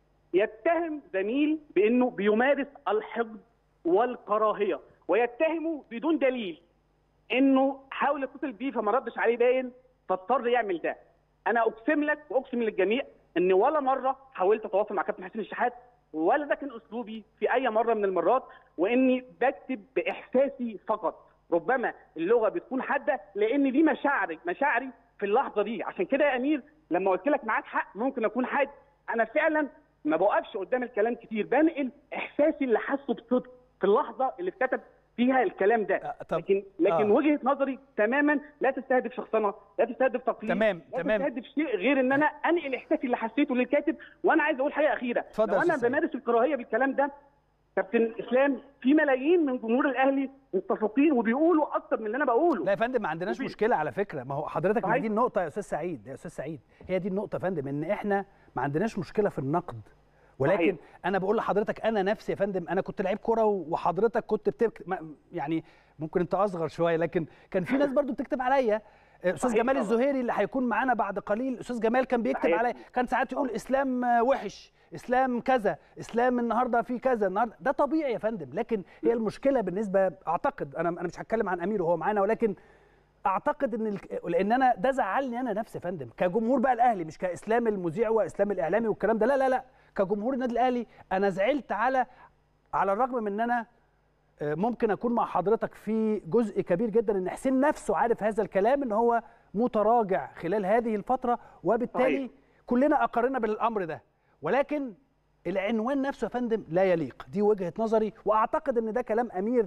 يتهم زميل بانه بيمارس الحقد والكراهيه ويتهمه بدون دليل انه حاول يتصل بيه فما ردش عليه باين فاضطر يعمل ده؟ انا اقسم لك واقسم للجميع ان ولا مره حاولت اتواصل مع كابتن حسين الشحات ولا ده كان اسلوبي في اي مره من المرات، واني بكتب باحساسي فقط. ربما اللغه بتكون حاده لان دي مشاعري مشاعري في اللحظه دي. عشان كده يا امير لما قلت لك معاك حق ممكن اكون حاد، انا فعلا ما بوقفش قدام الكلام كتير، بنقل احساسي اللي حاسه بصدق في اللحظه اللي اتكتب فيها الكلام ده. أه طب لكن لكن آه. وجهه نظري تماما لا تستهدف شخصنه، لا تستهدف تقليد، تمام لا تمام تستهدف شيء غير ان انا انقل احساسي اللي حسيته للكاتب. وانا عايز اقول حاجه اخيره، لو انا بمارس الكراهيه بالكلام ده كابتن اسلام في ملايين من جمهور الاهلي متفقين وبيقولوا اكتر من اللي انا بقوله. لا يا فندم ما عندناش وبي... مشكله على فكره. ما هو حضرتك ما دي النقطه يا استاذ سعيد، يا استاذ سعيد هي دي النقطه يا فندم، ان احنا ما عندناش مشكله في النقد، ولكن صحيح. انا بقول لحضرتك انا نفسي يا فندم انا كنت لعيب كوره وحضرتك كنت بتكتب، يعني ممكن انت اصغر شويه لكن كان في ناس برضو بتكتب عليا. استاذ جمال الزهيري اللي هيكون معانا بعد قليل، استاذ جمال كان بيكتب عليا، كان ساعات يقول اسلام وحش، اسلام كذا، اسلام النهارده في كذا النهارده. ده طبيعي يا فندم، لكن هي المشكله بالنسبه اعتقد انا انا مش هتكلم عن امير وهو معانا، ولكن اعتقد ان لان انا ده زعلني انا نفسي يا فندم كجمهور بقى الاهلي، مش كاسلام المذيع واسلام الاعلامي والكلام ده، لا لا لا كجمهور النادي الاهلي انا زعلت على على الرغم من ان انا ممكن اكون مع حضرتك في جزء كبير جدا ان حسين نفسه عارف هذا الكلام ان هو متراجع خلال هذه الفتره، وبالتالي صحيح. كلنا اقرنا بالامر ده، ولكن العنوان نفسه يا فندم لا يليق. دي وجهه نظري، واعتقد ان ده كلام امير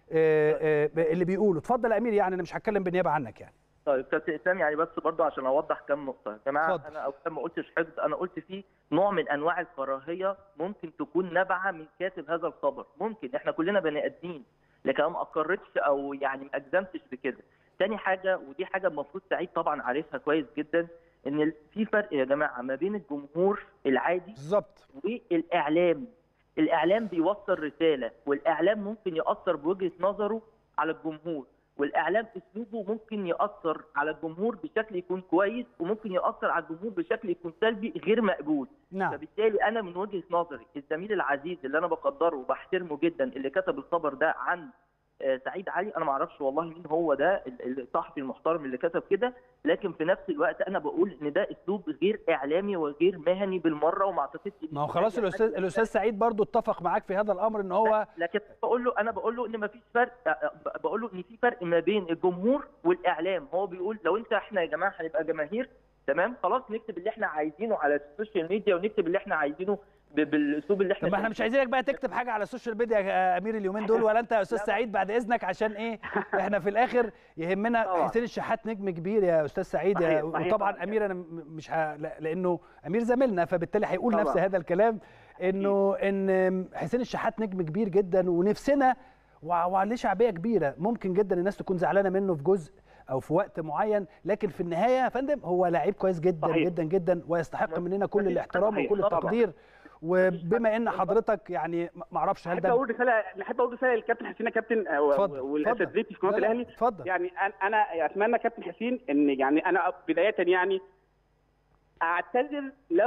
اللي بيقوله. اتفضل يا امير، يعني انا مش هتكلم بالنيابه عنك يعني. طيب كابتن اسلام يعني بس برضه عشان اوضح كام نقطه يا جماعه. فضل. انا اولا ما قلتش حقد، انا قلت فيه نوع من انواع الكراهيه ممكن تكون نابعه من كاتب هذا الخبر، ممكن احنا كلنا بني ادمين، لكن انا ما اقرتش او يعني ما اجزمتش بكده. تاني حاجه ودي حاجه المفروض سعيد طبعا عارفها كويس جدا، ان في فرق يا جماعه ما بين الجمهور العادي بالظبط والاعلام. الاعلام بيوصل رساله، والاعلام ممكن ياثر بوجهه نظره على الجمهور، والاعلام اسلوبه ممكن ياثر على الجمهور بشكل يكون كويس، وممكن ياثر على الجمهور بشكل يكون سلبي غير مقبول. نعم. فبالتالي انا من وجهه نظري الزميل العزيز اللي انا بقدره وبحترمه جدا اللي كتب الخبر ده عن سعيد علي، انا ما اعرفش والله مين هو ده الصحفي المحترم اللي كتب كده، لكن في نفس الوقت انا بقول ان ده اسلوب غير اعلامي وغير مهني بالمره، وما اعتقدش ما هو خلاص الاستاذ الاستاذ سعيد برضو اتفق معاك في هذا الامر ان هو، لكن بقول له انا بقول له ان ما فيش فرق، بقول له ان في فرق ما بين الجمهور والاعلام. هو بيقول لو انت احنا يا جماعه هنبقى جماهير تمام خلاص نكتب اللي احنا عايزينه على السوشيال ميديا ونكتب اللي احنا عايزينه بالاسلوب اللي احنا. طب ما احنا مش عايزينك بقى تكتب حاجه على السوشيال ميديا يا امير اليومين دول، ولا انت يا استاذ سعيد بعد اذنك، عشان ايه احنا في الاخر يهمنا حسين الشحات نجم كبير يا استاذ سعيد. صحيح. وطبعا صحيح. امير انا مش ه... لانه امير زميلنا فبالتالي هيقول طبعا نفس هذا الكلام، انه ان حسين الشحات نجم كبير جدا ونفسنا وعليه شعبيه كبيره، ممكن جدا الناس تكون زعلانه منه في جزء او في وقت معين، لكن في النهايه يا فندم هو لعيب كويس جدا صحيح. جدا جدا ويستحق مننا كل الاحترام وكل التقدير. وبما ان حضرتك يعني ما اعرفش هل ده اقول رساله احب اقول رساله للكابتن حسين يا كابتن والاساتذتي في قناه الاهلي. اتفضل. يعني انا اتمنى كابتن حسين ان يعني انا بدايه يعني اعتذر لو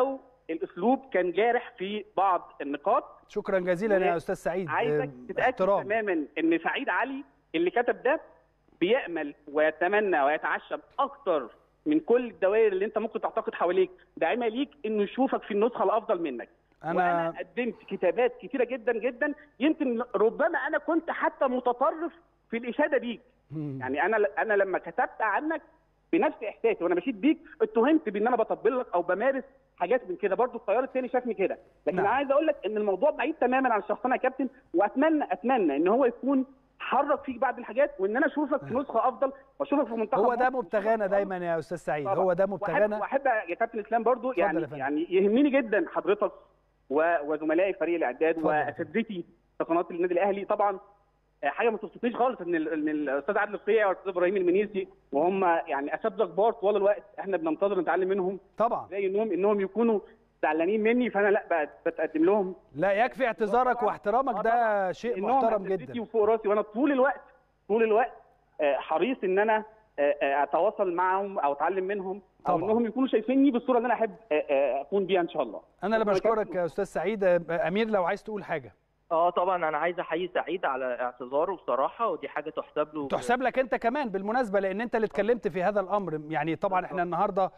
الاسلوب كان جارح في بعض النقاط. شكرا جزيلا يا استاذ سعيد. عايزك تتاكد تماما ان سعيد علي اللي كتب ده بيامل ويتمنى ويتعشم اكتر من كل الدوائر اللي انت ممكن تعتقد حواليك داعمه ليك انه يشوفك في النسخه الافضل منك. أنا... وانا قدمت كتابات كتيره جدا جدا، يمكن ربما انا كنت حتى متطرف في الاشاده بيك. يعني انا انا لما كتبت عنك بنفس احساسي وانا مشيت بيك اتهمت بان انا بطبل لك او بمارس حاجات من كده، برضو التيار الثاني شافني كده، لكن نعم. انا عايز اقول لك ان الموضوع بعيد تماما عن شخصنا يا كابتن، واتمنى اتمنى ان هو يكون حرك فيك بعض الحاجات وان انا اشوفك في نسخه افضل واشوفك في منتخب. هو ده مبتغانا دايما يا استاذ سعيد، طبعا. هو ده مبتغانا. واحب يا كابتن اسلام برضو يعني يعني يهمني جدا حضرتك وزملائي فريق الاعداد واساتذتي في قناه النادي الاهلي. طبعا حاجه ما تبسطنيش خالص ان ان الاستاذ عادل القيعي والاستاذ ابراهيم المنيسي وهم يعني اساتذه كبار طوال الوقت احنا بننتظر نتعلم منهم طبعا، زي انهم انهم يكونوا زعلانين مني، فانا لا بتقدم لهم. لا يكفي اعتذارك واحترامك، ده شيء محترم جدا وفوق راسي، وانا طول الوقت طول الوقت حريص ان انا اتواصل معهم او اتعلم منهم او طبعا. انهم يكونوا شايفيني بالصوره اللي انا احب اكون بيها ان شاء الله. انا اللي بشكرك يا استاذ سعيد. امير لو عايز تقول حاجه. اه طبعا انا عايز احيي سعيد على اعتذاره بصراحه، ودي حاجه تحسب له تحسب لك انت كمان بالمناسبه، لان انت اللي اتكلمت في هذا الامر. يعني طبعا احنا النهارده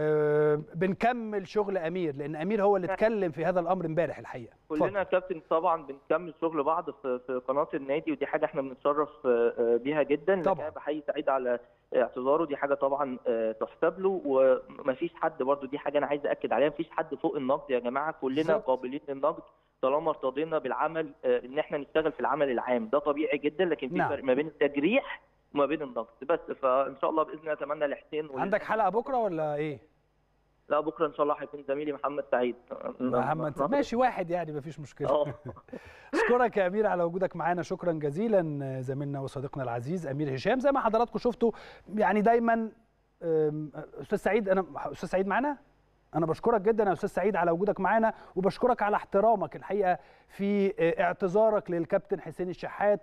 آه بنكمل شغل امير، لان امير هو اللي اتكلم في هذا الامر امبارح الحقيقه. كلنا يا كابتن طبعا بنكمل شغل بعض في في قناه النادي، ودي حاجه احنا بنتشرف بيها جدا. طبعا بحيي سعيد على اعتذاره، دي حاجه طبعا تحسب له، ومفيش حد برضو، دي حاجه انا عايز اكد عليها، مفيش حد فوق النقد يا جماعه، كلنا بالزبط. قابلين للنقد طالما ارتضينا بالعمل، ان احنا نشتغل في العمل العام، ده طبيعي جدا، لكن في فرق ما بين التجريح وما بين النقد بس. فان شاء الله باذن الله اتمنى لحسين وال... عندك حلقه بكره ولا ايه؟ لا بكره ان شاء الله هيكون زميلي محمد سعيد. محمد ماشي واحد يعني مفيش مشكله. اشكرك يا امير على وجودك معانا، شكرا جزيلا زميلنا وصديقنا العزيز امير هشام. زي ما حضراتكم شفتوا يعني دايما استاذ سعيد، انا استاذ سعيد معانا، أنا بشكرك جدا يا أستاذ سعيد على وجودك معانا، وبشكرك على احترامك الحقيقة في اعتذارك للكابتن حسين الشحات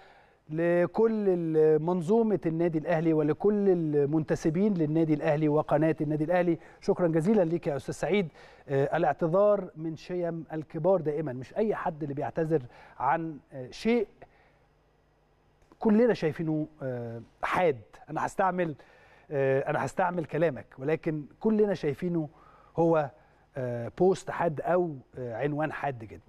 ولكل منظومة النادي الأهلي ولكل المنتسبين للنادي الأهلي وقناة النادي الأهلي. شكرا جزيلا ليك يا أستاذ سعيد. الاعتذار من شيم الكبار دائما، مش أي حد اللي بيعتذر عن شيء كلنا شايفينه حاد. أنا هستعمل أنا هستعمل كلامك، ولكن كلنا شايفينه هو بوست حاد أو عنوان حاد جدا.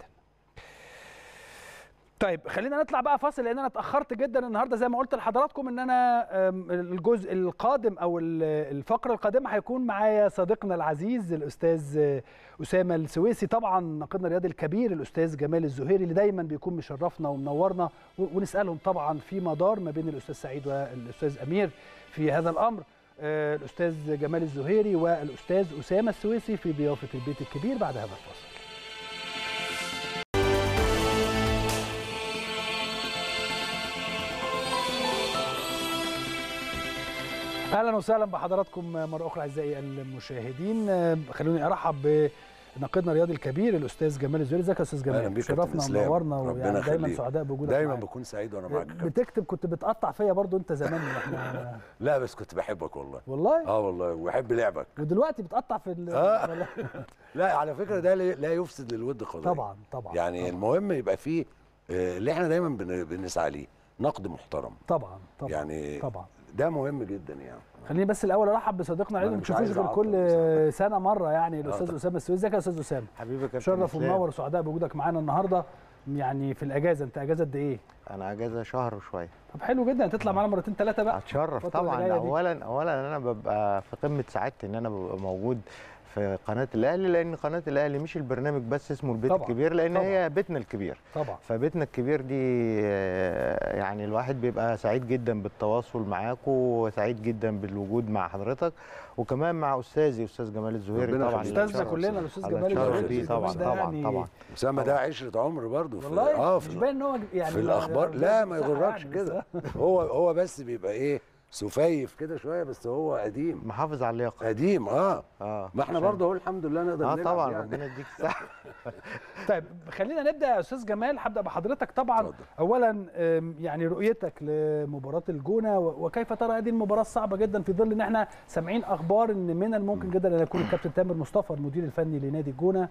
طيب خلينا نطلع بقى فاصل، لأن أنا اتأخرت جدا النهاردة زي ما قلت لحضراتكم إن أنا الجزء القادم أو الفقرة القادمة هيكون معايا صديقنا العزيز الأستاذ أسامة السويسي، طبعا ناقدنا الرياضي الكبير الأستاذ جمال الزهيري اللي دايما بيكون مشرفنا ومنورنا، ونسألهم طبعا في مدار ما بين الأستاذ سعيد والأستاذ أمير في هذا الأمر. الأستاذ جمال الزهيري والأستاذ أسامة السويسي في ضيافة البيت الكبير بعد هذا الفاصل. اهلا وسهلا بحضراتكم مره اخرى اعزائي المشاهدين. خلوني ارحب بناقدنا الرياضي الكبير الاستاذ جمال الزهيري. ازيك يا استاذ جمال؟ شرفنا ومنورنا، ويعني دايما سعداء بوجودك. دايما بكون سعيد وانا معاك. بتكتب كنت بتقطع فيا برضو انت زمان واحنا لا بس كنت بحبك والله. والله؟ اه والله، وبحب لعبك. ودلوقتي بتقطع في ال... آه. لا على فكره ده لا يفسد للود قضيه. طبعا طبعا يعني طبعًا. المهم يبقى فيه اللي احنا دايما بنسعى ليه، نقد محترم. طبعا طبعا يعني طبعا ده مهم جدا. يعني خليني بس الاول ارحب بصديقنا اللي ما بتشوفوش غير كل سنه مره، يعني الاستاذ اسامه السويسي. ازيك يا استاذ اسامه؟ حبيبي يا كابتن، شرف ومنور وسعداء بوجودك معانا النهارده. يعني في الاجازه، انت اجازه قد ايه؟ انا اجازه شهر وشويه. طب حلو جدا، هتطلع معانا مرتين ثلاثه بقى. اتشرف طبعا. اولا اولا انا ببقى في قمه سعادتي ان انا ببقى موجود في قناه الاهلي، لان قناه الاهلي مش البرنامج بس اسمه البيت طبعًا. الكبير، لان طبعًا. هي بيتنا الكبير طبعا. فبيتنا الكبير دي يعني الواحد بيبقى سعيد جدا بالتواصل معاكم، وسعيد جدا بالوجود مع حضرتك، وكمان مع استاذي استاذ جمال الزهيري طبعا. استاذنا كلنا الاستاذ جمال الزهيري طبعا طبعا طبعا. اسامه ده عشره عمر برضه والله. اه مش باين ان هو يعني في الاخبار. لا ما يغركش يعني كده. هو هو بس بيبقى ايه سفيف كده شويه، بس هو قديم، محافظ على اللياقه. قديم. اه اه ما احنا برضه اهو الحمد لله نقدر اه نلعب. طبعا يعني. ربنا يديك الصحه. طيب خلينا نبدا يا استاذ جمال، هبدا بحضرتك طبعا. اتفضل. اولا يعني رؤيتك لمباراه الجونه وكيف ترى هذه المباراه الصعبه جدا في ظل ان احنا سامعين اخبار ان من الممكن جدا ان يكون الكابتن تامر مصطفى المدير الفني لنادي الجونه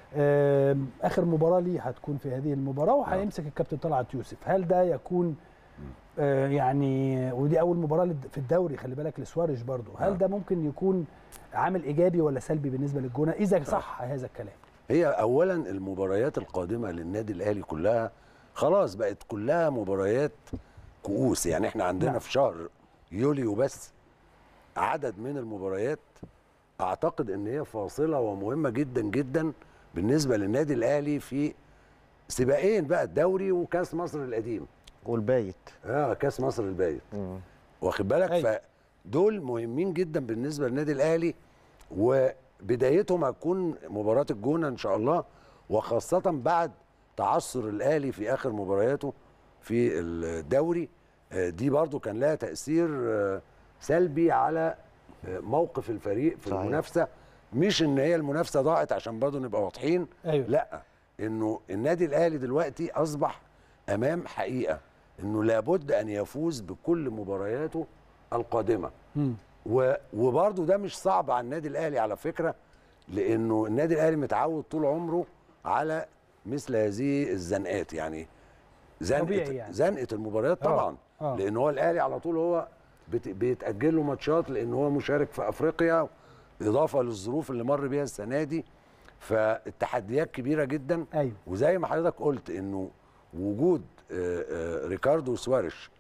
اخر مباراه ليه هتكون في هذه المباراه، وهيمسك الكابتن طلعت يوسف. هل ده يكون آه يعني ودي اول مباراه في الدوري خلي بالك لسواريش برضو، هل ده ممكن يكون عامل ايجابي ولا سلبي بالنسبه للجونه اذا صح هذا الكلام؟ هي اولا المباريات القادمه للنادي الاهلي كلها خلاص بقت كلها مباريات كؤوس. يعني احنا عندنا نعم. في شهر يوليو بس عدد من المباريات اعتقد ان هي فاصله ومهمه جدا جدا بالنسبه للنادي الاهلي في سباقين بقى، الدوري وكاس مصر القديم والبايت. اه كاس مصر البايت واخد بالك أي. فدول مهمين جدا بالنسبه للنادي الاهلي، وبدايتهم هتكون مباراه الجونه ان شاء الله، وخاصه بعد تعثر الاهلي في اخر مبارياته في الدوري. دي برضو كان لها تاثير سلبي على موقف الفريق في صحيح. المنافسه، مش ان هي المنافسه ضاعت عشان برضو نبقى واضحين. أيوة. لا، انه النادي الاهلي دلوقتي اصبح امام حقيقه انه لابد ان يفوز بكل مبارياته القادمه. م. وبرضو ده مش صعب على النادي الاهلي على فكره، لانه النادي الاهلي متعود طول عمره على مثل هذه الزنقات، يعني زنقه يعني. زنقه المباريات طبعا. آه. آه. لان هو الاهلي على طول هو بيتاجل له ماتشات لان هو مشارك في افريقيا، اضافه للظروف اللي مر بيها السنه دي، فالتحديات كبيره جدا. أيوة. وزي ما حضرتك قلت انه وجود ريكاردو سواريش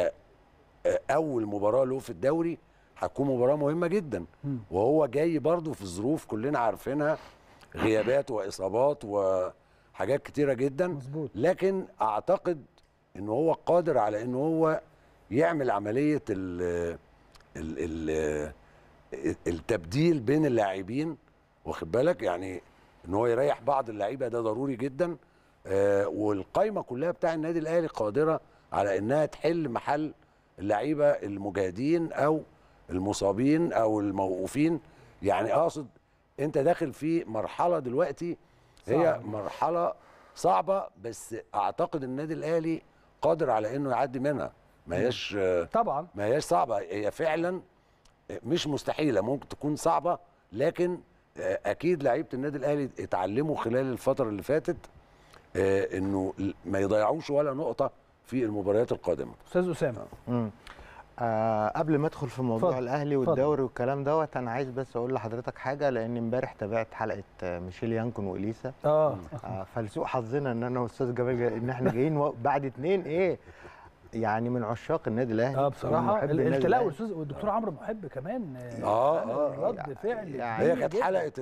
كاول مباراه له في الدوري هتكون مباراه مهمه جدا. م. وهو جاي برضه في ظروف كلنا عارفينها، غيابات واصابات وحاجات كتيره جدا. مظبوط. لكن اعتقد ان هو قادر على ان هو يعمل عمليه ال ال ال التبديل بين اللاعبين، واخد بالك، يعني ان هو يريح بعض اللعيبه ده ضروري جدا. آه والقايمه كلها بتاع النادي الاهلي قادره على انها تحل محل اللعيبه المجهدين او المصابين او الموقوفين. يعني اقصد انت داخل في مرحله دلوقتي هي صعب. مرحله صعبه، بس اعتقد النادي الاهلي قادر على انه يعدي منها. ما هياش طبعا ما هياش صعبه، هي فعلا مش مستحيله، ممكن تكون صعبه، لكن اكيد لعيبه النادي الاهلي اتعلموا خلال الفتره اللي فاتت انه ما يضيعوش ولا نقطه في المباريات القادمه. استاذ اسامه، امم آه قبل ما ادخل في موضوع فضل. الاهلي والدوري والكلام دوت، انا عايز بس اقول لحضرتك حاجه، لان امبارح تابعت حلقه ميشيل يانكون واليسا. اه, آه فلسوء حظنا ان انا واستاذ جمال ان احنا جايين بعد اتنين ايه يعني من عشاق النادي الاهلي. اه بصراحه التلاقي والاستاذ والدكتور عمرو محب كمان. اه اه رد فعل يعني هي كانت حلقه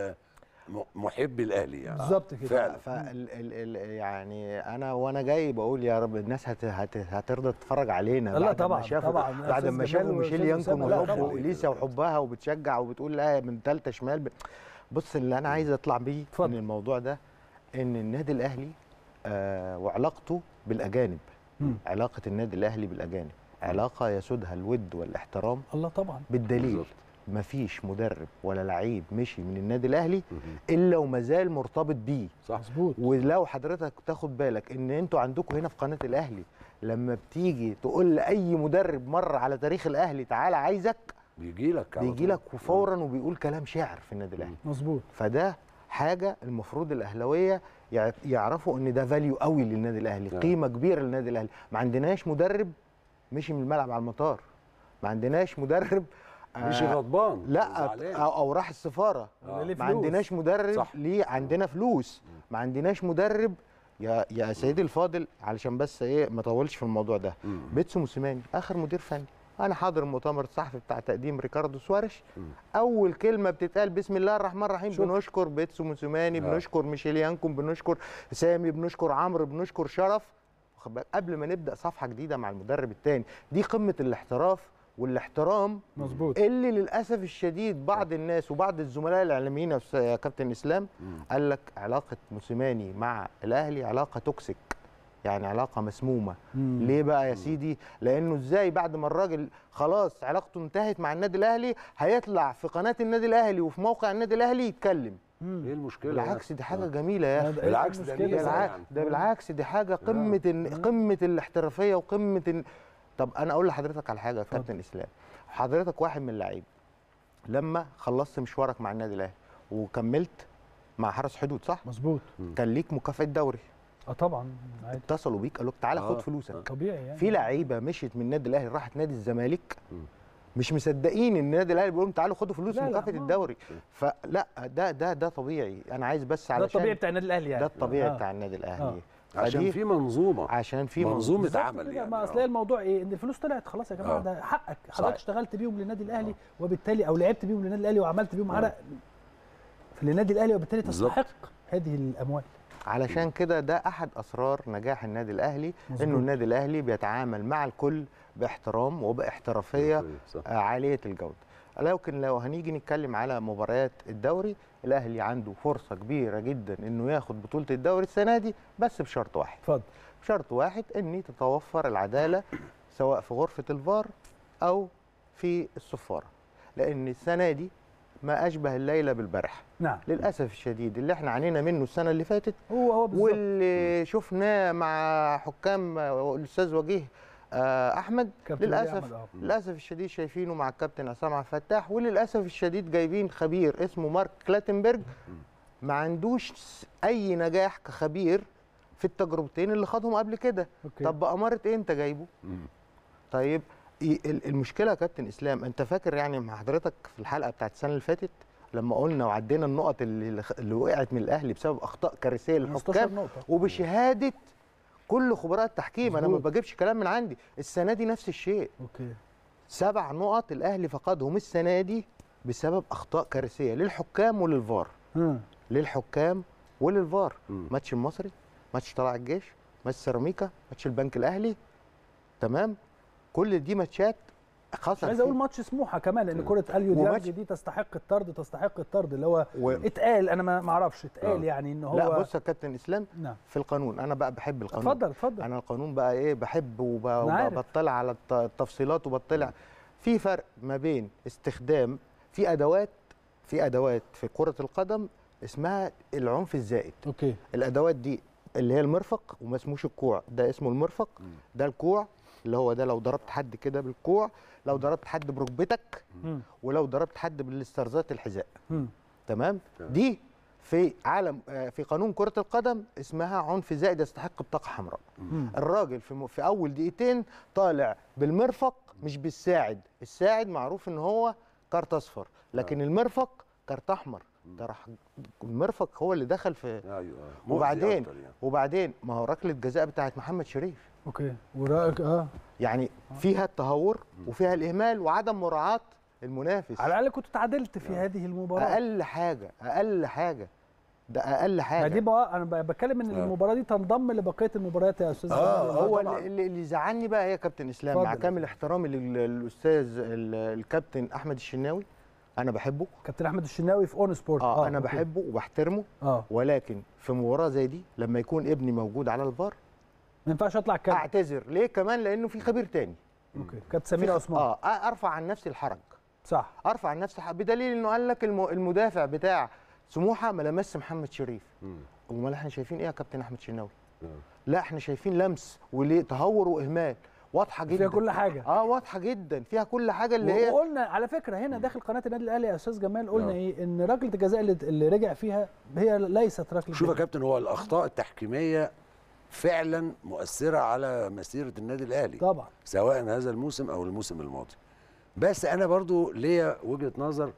محبي الاهلي يعني بالظبط كده فعلا. فال ال ال يعني انا وانا جاي بقول يا رب الناس هت هت هترضى تتفرج علينا بعد طبعا ما شافوا طبعا بعد ما شافوا ميشيل يانكون وحبه واليسا وحبها وبتشجع وبتقول لا من ثالثه شمال ب... بص اللي انا عايز اطلع بيه من الموضوع ده ان النادي الاهلي آه وعلاقته بالاجانب. م. علاقه النادي الاهلي بالاجانب علاقه يسودها الود والاحترام. الله طبعا. بالدليل مفيش مدرب ولا لعيب مشي من النادي الاهلي الا وما زال مرتبط بيه. صح مظبوط. ولو حضرتك تاخد بالك ان انتوا عندكم هنا في قناه الاهلي لما بتيجي تقول لاي مدرب مر على تاريخ الاهلي تعالى عايزك بيجي لك بيجي لك فورا وبيقول كلام شعر في النادي الاهلي. مظبوط. فده حاجه المفروض الاهلاويه يعرفوا ان ده فاليو قوي للنادي الاهلي، قيمه كبيره للنادي الاهلي. ما عندناش مدرب مشي من الملعب على المطار، ما عندناش مدرب مش غضبان لا أو, او راح السفاره. آه. ما عندناش مدرب صح. ليه عندنا فلوس. ما عندناش مدرب يا يا سيدي الفاضل، علشان بس ايه ما اطولش في الموضوع ده. مم. بيتسو موسيماني اخر مدير فني، انا حاضر المؤتمر الصحفي بتاع تقديم ريكاردو سواريش. مم. اول كلمه بتتقال بسم الله الرحمن الرحيم. شوف. بنشكر بيتسو موسيماني، آه. بنشكر ميشيل يانكون، بنشكر سامي، بنشكر عمرو، بنشكر شرف. قبل ما نبدا صفحه جديده مع المدرب الثاني. دي قمه الاحتراف والاحترام. مظبوط. اللي للاسف الشديد بعض الناس وبعض الزملاء الاعلاميين يا كابتن اسلام قال لك علاقه موسيماني مع الاهلي علاقه توكسيك، يعني علاقه مسمومه. مم. ليه بقى يا سيدي؟ لانه ازاي بعد ما الراجل خلاص علاقته انتهت مع النادي الاهلي هيطلع في قناه النادي الاهلي وفي موقع النادي الاهلي يتكلم ايه المشكله؟ بالعكس دي حاجه جميله يا اخي. بالعكس ده بالعكس ده بالعكس دي حاجه قمه ال... قمه الاحترافيه وقمه ال... طب انا اقول لحضرتك على حاجه يا كابتن اسلام. حضرتك واحد من اللعيبه لما خلصت مشوارك مع النادي الاهلي وكملت مع حرس حدود، صح؟ مظبوط. كان ليك مكافاه دوري. اه طبعا عادي. اتصلوا بيك قالوا لك تعالى خد فلوسك. طبيعي يعني. في لعيبه مشيت من النادي الاهلي راحت نادي الزمالك مش مصدقين ان النادي الاهلي بيقول لهم تعالوا خدوا فلوس مكافاه الدوري. فلا ده ده ده طبيعي. انا عايز بس علشان ده الطبيعي بتاع النادي الاهلي يعني. ده الطبيعي آه. بتاع النادي الاهلي. آه. عشان في منظومه عشان في منظومه عمل يعني. ما اصل الموضوع ايه؟ ان الفلوس طلعت خلاص يا جماعه، ده حقك، حضرتك اشتغلت بيهم للنادي الاهلي وبالتالي او لعبت بيهم للنادي الاهلي وعملت بيهم عرق في النادي الاهلي وبالتالي تستحق هذه الاموال. علشان كده ده احد اسرار نجاح النادي الاهلي، انه النادي الاهلي بيتعامل مع الكل باحترام وباحترافيه عاليه الجوده. لكن لو هنيجي نتكلم على مباريات الدوري، الاهلي عنده فرصه كبيره جدا انه ياخد بطوله الدوري السنه دي، بس بشرط واحد. اتفضل. بشرط واحد ان تتوفر العداله سواء في غرفه الفار او في الصفاره، لان السنه دي ما اشبه الليله بالبارحه. نعم. للاسف الشديد اللي احنا عانينا منه السنه اللي فاتت هو هو بالظبط واللي شفناه مع حكام الاستاذ وجيه احمد، للاسف أحمد للاسف الشديد شايفينه مع الكابتن عصام عبد الفتاح، وللاسف الشديد جايبين خبير اسمه مارك كلاتنبرج ما عندوش اي نجاح كخبير في التجربتين اللي خدهم قبل كده. طب بأمارة ايه انت جايبه؟ طيب المشكله يا كابتن اسلام، انت فاكر يعني مع حضرتك في الحلقه بتاعت السنه اللي فاتت لما قلنا وعدينا النقط اللي, اللي وقعت من الاهلي بسبب اخطاء كارثيه للحكام وبشهاده كل خبراء التحكيم. انا ما بجيبش كلام من عندي. السنه دي نفس الشيء. اوكي. سبع نقط الاهلي فقدهم السنه دي بسبب اخطاء كارثيه للحكام وللفار. م. للحكام وللفار. ماتش المصري، ماتش طلائع الجيش، ماتش سيراميكا، ماتش البنك الاهلي، تمام؟ كل دي ماتشات خاصه. عايز اقول ماتش سموحه كمان، لان كره اليو ديانج دي تستحق الطرد، تستحق الطرد اللي هو و... اتقال. انا ما اعرفش اتقال يعني ان هو لا. بص يا كابتن اسلام، نعم. في القانون انا بقى بحب القانون. اتفضل اتفضل. انا القانون بقى ايه بحب وبطلع على التفصيلات وبطلع. في فرق ما بين استخدام في ادوات في ادوات في كره القدم اسمها العنف الزائد. اوكي. الادوات دي اللي هي المرفق، وما اسموش الكوع، ده اسمه المرفق. ده الكوع اللي هو ده لو ضربت حد كده بالكوع، لو ضربت حد بركبتك، ولو ضربت حد بالاسترزات الحذاء. تمام؟ دي في عالم في قانون كرة القدم اسمها عنف زائد يستحق بطاقة حمراء. الراجل في في اول دقيقتين طالع بالمرفق مش بالساعد، الساعد معروف ان هو كارت اصفر، لكن المرفق كارت احمر. ده راح المرفق هو اللي دخل في ايوه. وبعدين يعني. وبعدين ما هو ركله جزاء بتاعت محمد شريف. اوكي. وراك اه يعني فيها التهور وفيها الاهمال وعدم مراعاه المنافس. على الاقل كنت تعادلت في هذه المباراه. اقل حاجه اقل حاجه ده اقل حاجه. دي بقى انا بتكلم ان المباراه دي تنضم لبقيه المباريات يا استاذ. اه هو اللي, اللي زعلني بقى يا كابتن اسلام، مع كامل احترامي للاستاذ الكابتن احمد الشناوي، انا بحبه. كابتن احمد الشناوي في اون سبورت. اه, آه انا أوكي. بحبه وبحترمه. اه ولكن في مباراه زي دي لما يكون ابني موجود على الفار ما ينفعش اطلع اتكلم. اعتذر ليه كمان؟ لانه في خبير تاني. اوكي. كابتن سمير عثمان. اه ارفع عن نفسي الحرج. صح. ارفع عن نفسي الحرج بدليل انه قال لك المدافع بتاع سموحه ما لمس محمد شريف. امال احنا شايفين ايه يا كابتن احمد شناوي؟ لا احنا شايفين لمس وليه تهور واهمال واضحه جدا. فيها كل حاجه. اه واضحه جدا فيها كل حاجه اللي هي. وقلنا على فكره هنا داخل قناه النادي الاهلي يا استاذ جمال قلنا ايه؟ ان ركله الجزاء اللي, اللي رجع فيها هي ليست ركله. شوف يا كابتن، هو الاخطاء التحكيميه فعلا مؤثره على مسيره النادي الاهلي طبعا، سواء هذا الموسم او الموسم الماضي. بس انا برضو ليا وجهه نظر